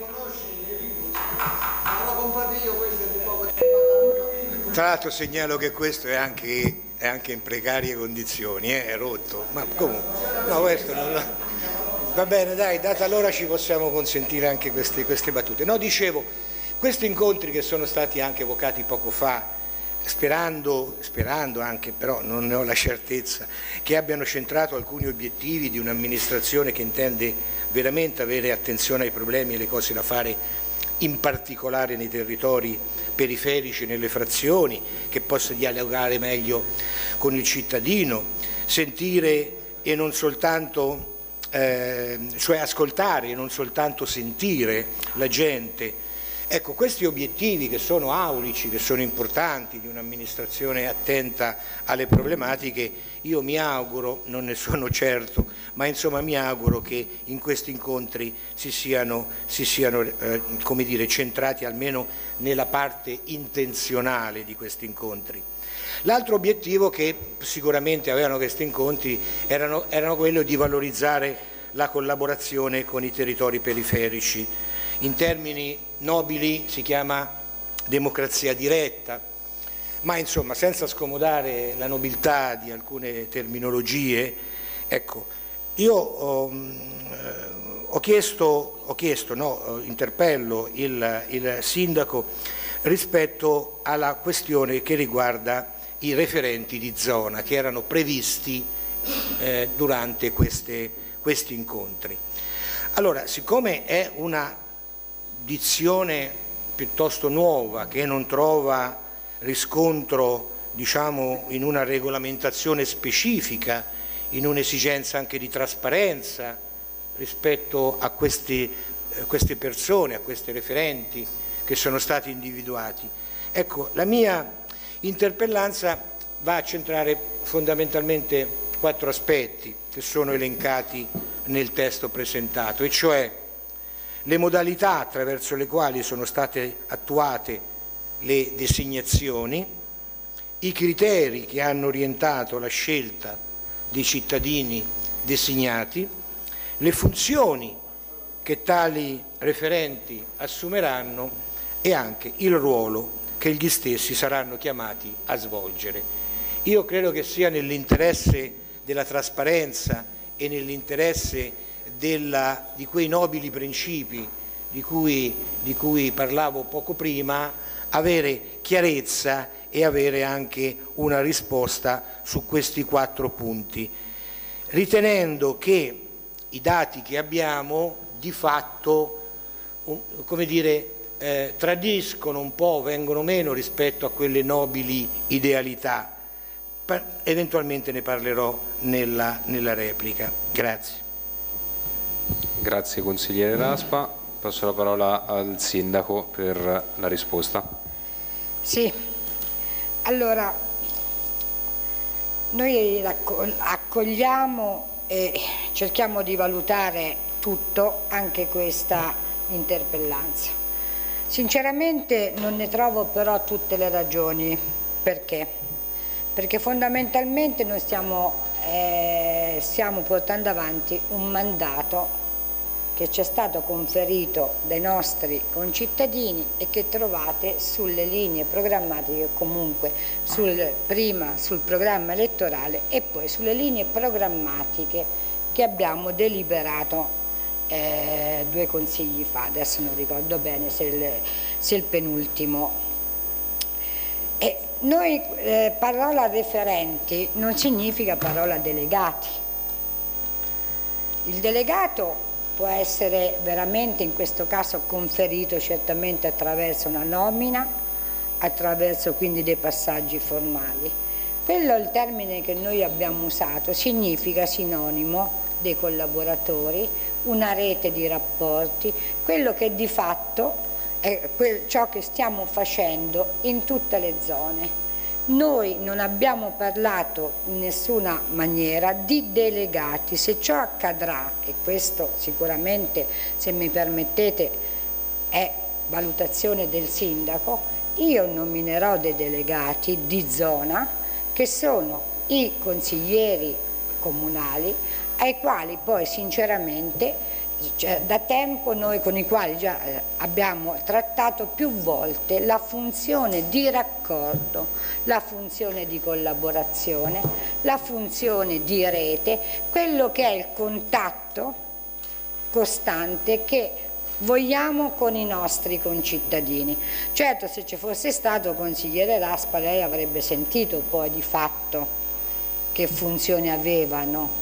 Tra l'altro segnalo che questo è anche in precarie condizioni, è rotto, ma comunque, no, questo non... Va bene, dai, data l'ora ci possiamo consentire anche queste battute. No, dicevo, questi incontri che sono stati anche evocati poco fa, sperando anche, però non ne ho la certezza, che abbiano centrato alcuni obiettivi di un'amministrazione che intende veramente avere attenzione ai problemi e le cose da fare, in particolare nei territori periferici, nelle frazioni, che possa dialogare meglio con il cittadino, sentire e non soltanto... cioè ascoltare e non soltanto sentire la gente. Ecco, questi obiettivi che sono aulici, che sono importanti di un'amministrazione attenta alle problematiche, io mi auguro, non ne sono certo, ma insomma mi auguro che in questi incontri si siano come dire, centrati almeno nella parte intenzionale di questi incontri. L'altro obiettivo che sicuramente avevano questi incontri erano quello di valorizzare la collaborazione con i territori periferici. In termini nobili si chiama democrazia diretta, ma insomma senza scomodare la nobiltà di alcune terminologie, ecco, io interpello il sindaco rispetto alla questione che riguarda i referenti di zona che erano previsti durante questi incontri. Allora, siccome è una dizione piuttosto nuova che non trova riscontro, diciamo, in una regolamentazione specifica, in un'esigenza anche di trasparenza rispetto a queste persone, a questi referenti che sono stati individuati, ecco, Interpellanza va a centrare fondamentalmente 4 aspetti che sono elencati nel testo presentato, e cioè le modalità attraverso le quali sono state attuate le designazioni, i criteri che hanno orientato la scelta dei cittadini designati, le funzioni che tali referenti assumeranno e anche il ruolo che gli stessi saranno chiamati a svolgere. Io credo che sia nell'interesse della trasparenza e nell'interesse di quei nobili principi di cui parlavo poco prima, avere chiarezza e avere anche una risposta su questi 4 punti, ritenendo che i dati che abbiamo di fatto, come dire, tradiscono un po', vengono meno rispetto a quelle nobili idealità. Eventualmente ne parlerò nella replica. Grazie. Grazie consigliere Raspa. Passo la parola al sindaco per la risposta. Sì, allora noi accogliamo e cerchiamo di valutare tutto, anche questa interpellanza. Sinceramente non ne trovo però tutte le ragioni. Perché? Perché fondamentalmente noi stiamo portando avanti un mandato che ci è stato conferito dai nostri concittadini e che trovate sulle linee programmatiche, comunque prima sul programma elettorale e poi sulle linee programmatiche che abbiamo deliberato 2 consigli fa, adesso non ricordo bene se il penultimo. E noi parola referenti non significa parola delegati. Il delegato può essere veramente in questo caso conferito certamente attraverso una nomina, attraverso quindi dei passaggi formali. Quello è il termine che noi abbiamo usato, significa sinonimo dei collaboratori, una rete di rapporti, quello che di fatto è ciò che stiamo facendo in tutte le zone. Noi non abbiamo parlato in nessuna maniera di delegati. Se ciò accadrà, e questo sicuramente, se mi permettete, è valutazione del sindaco, io nominerò dei delegati di zona che sono i consiglieri comunali, ai quali poi sinceramente da tempo noi con i quali già abbiamo trattato più volte la funzione di raccordo, la funzione di collaborazione, la funzione di rete, quello che è il contatto costante che vogliamo con i nostri concittadini. Certo, se ci fosse stato consigliere Raspa, lei avrebbe sentito poi di fatto che funzione avevano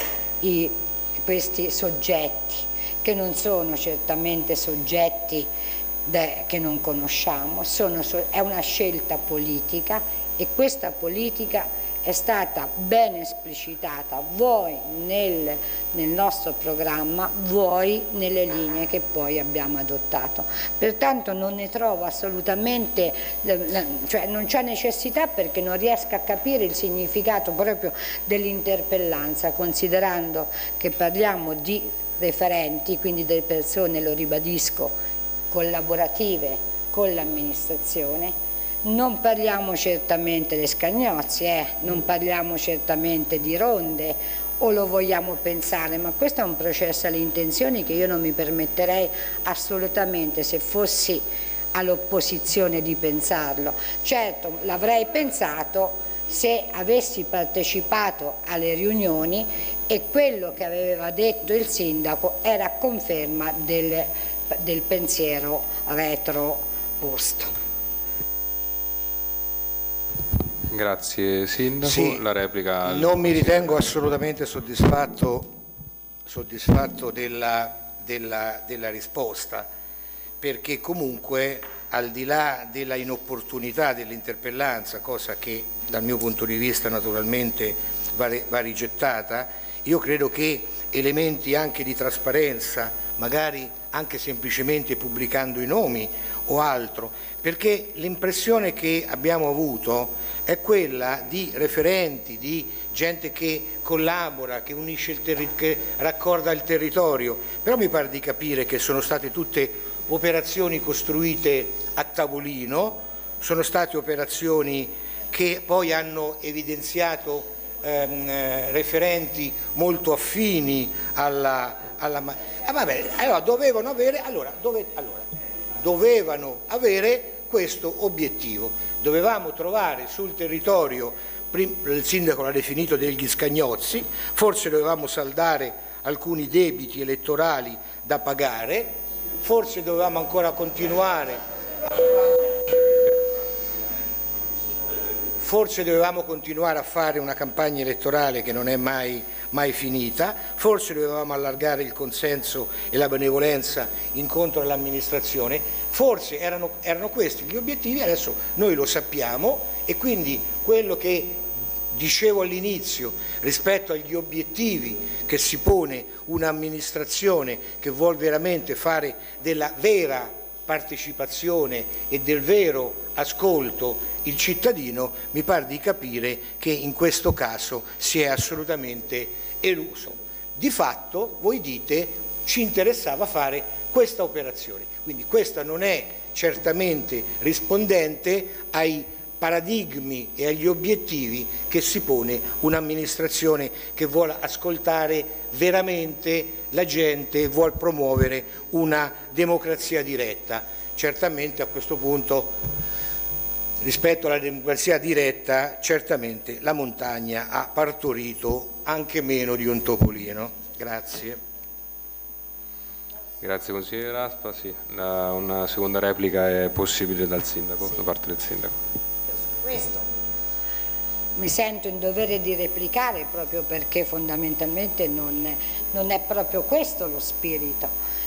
questi soggetti, che non sono certamente soggetti che non conosciamo, è una scelta politica e questa politica è stata ben esplicitata vuoi nel nostro programma, vuoi nelle linee che poi abbiamo adottato. Pertanto non ne trovo assolutamente, cioè non c'è necessità, perché non riesco a capire il significato proprio dell'interpellanza, considerando che parliamo di referenti, quindi delle persone, lo ribadisco, collaborative con l'amministrazione. Non parliamo certamente di scagnozzi, non parliamo certamente di ronde, o lo vogliamo pensare, ma questo è un processo alle intenzioni che io non mi permetterei assolutamente, se fossi all'opposizione, di pensarlo. Certo, l'avrei pensato se avessi partecipato alle riunioni e quello che aveva detto il sindaco era conferma del pensiero retroposto. Grazie sindaco. Sì, la replica. Non mi ritengo assolutamente soddisfatto della risposta, perché comunque, al di là della inopportunità dell'interpellanza, cosa che dal mio punto di vista naturalmente va rigettata, io credo che elementi anche di trasparenza, magari anche semplicemente pubblicando i nomi o altro, perché l'impressione che abbiamo avuto è quella di referenti, di gente che collabora, che unisce che raccorda il territorio, però mi pare di capire che sono state tutte operazioni costruite a tavolino, sono state operazioni che poi hanno evidenziato referenti molto affini vabbè, allora dovevano avere questo obiettivo, dovevamo trovare sul territorio, il sindaco l'ha definito degli scagnozzi, forse dovevamo saldare alcuni debiti elettorali da pagare, forse dovevamo ancora continuare a fare una campagna elettorale che non è mai finita, forse dovevamo allargare il consenso e la benevolenza incontro all'amministrazione, forse erano questi gli obiettivi, adesso noi lo sappiamo e quindi quello che dicevo all'inizio rispetto agli obiettivi che si pone un'amministrazione che vuol veramente fare della vera partecipazione e del vero ascolto il cittadino, mi pare di capire che in questo caso si è assolutamente eluso. Di fatto voi dite ci interessava fare questa operazione, quindi questa non è certamente rispondente ai paradigmi e agli obiettivi che si pone un'amministrazione che vuole ascoltare veramente la gente e vuole promuovere una democrazia diretta. Certamente a questo punto, rispetto alla democrazia diretta, certamente la montagna ha partorito anche meno di un topolino. Grazie. Grazie consigliere Raspa. Sì, una seconda replica è possibile dal sindaco, da parte del sindaco. Questo mi sento in dovere di replicare proprio perché fondamentalmente non è proprio questo lo spirito.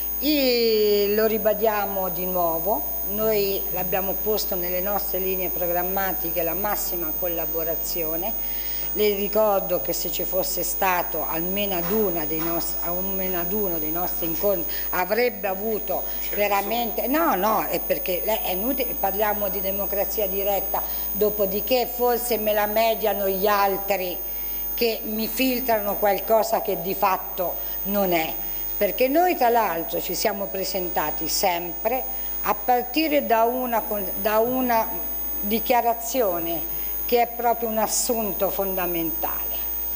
Lo ribadiamo di nuovo, noi l'abbiamo posto nelle nostre linee programmatiche la massima collaborazione. Le ricordo che se ci fosse stato almeno ad uno dei nostri incontri avrebbe avuto veramente, è perché è inutile, parliamo di democrazia diretta, dopodiché forse me la mediano gli altri che mi filtrano qualcosa che di fatto non è, perché noi tra l'altro ci siamo presentati sempre a partire da una dichiarazione che è proprio un assunto fondamentale.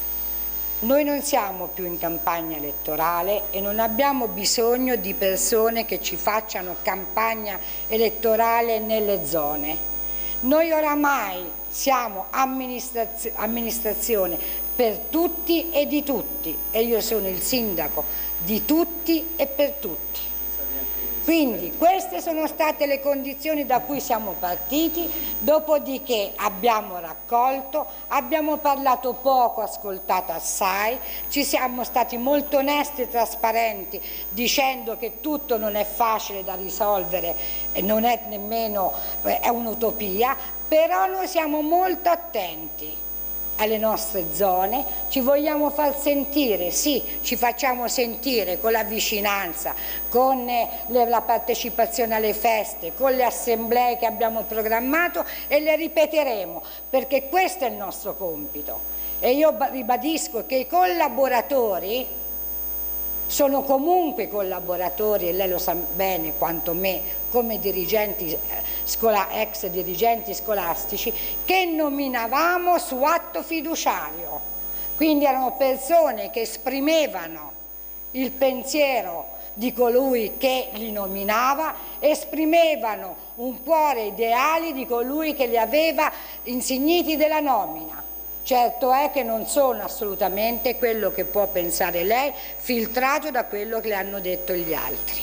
Noi non siamo più in campagna elettorale e non abbiamo bisogno di persone che ci facciano campagna elettorale nelle zone. Noi oramai siamo amministrazione per tutti e di tutti e io sono il sindaco di tutti e per tutti. Quindi queste sono state le condizioni da cui siamo partiti, dopodiché abbiamo raccolto, abbiamo parlato poco, ascoltato assai, ci siamo stati molto onesti e trasparenti dicendo che tutto non è facile da risolvere e non è nemmeno è un'utopia, però noi siamo molto attenti alle nostre zone, ci vogliamo far sentire, sì, ci facciamo sentire con la vicinanza, con la partecipazione alle feste, con le assemblee che abbiamo programmato e le ripeteremo, perché questo è il nostro compito. E io ribadisco che i collaboratori sono comunque collaboratori, e lei lo sa bene quanto me, come dirigenti ex dirigenti scolastici, che nominavamo su atto fiduciario. Quindi erano persone che esprimevano il pensiero di colui che li nominava, esprimevano un cuore ideali di colui che li aveva insigniti della nomina. Certo è che non sono assolutamente quello che può pensare lei, filtrato da quello che le hanno detto gli altri.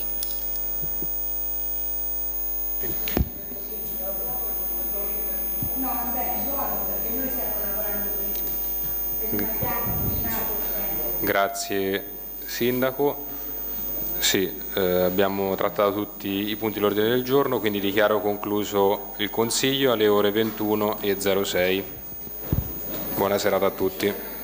No, vabbè, è buono perché noi stiamo lavorando. Grazie Sindaco. Sì, abbiamo trattato tutti i punti dell'ordine del giorno, quindi dichiaro concluso il Consiglio alle ore 21:06. Buona serata a tutti.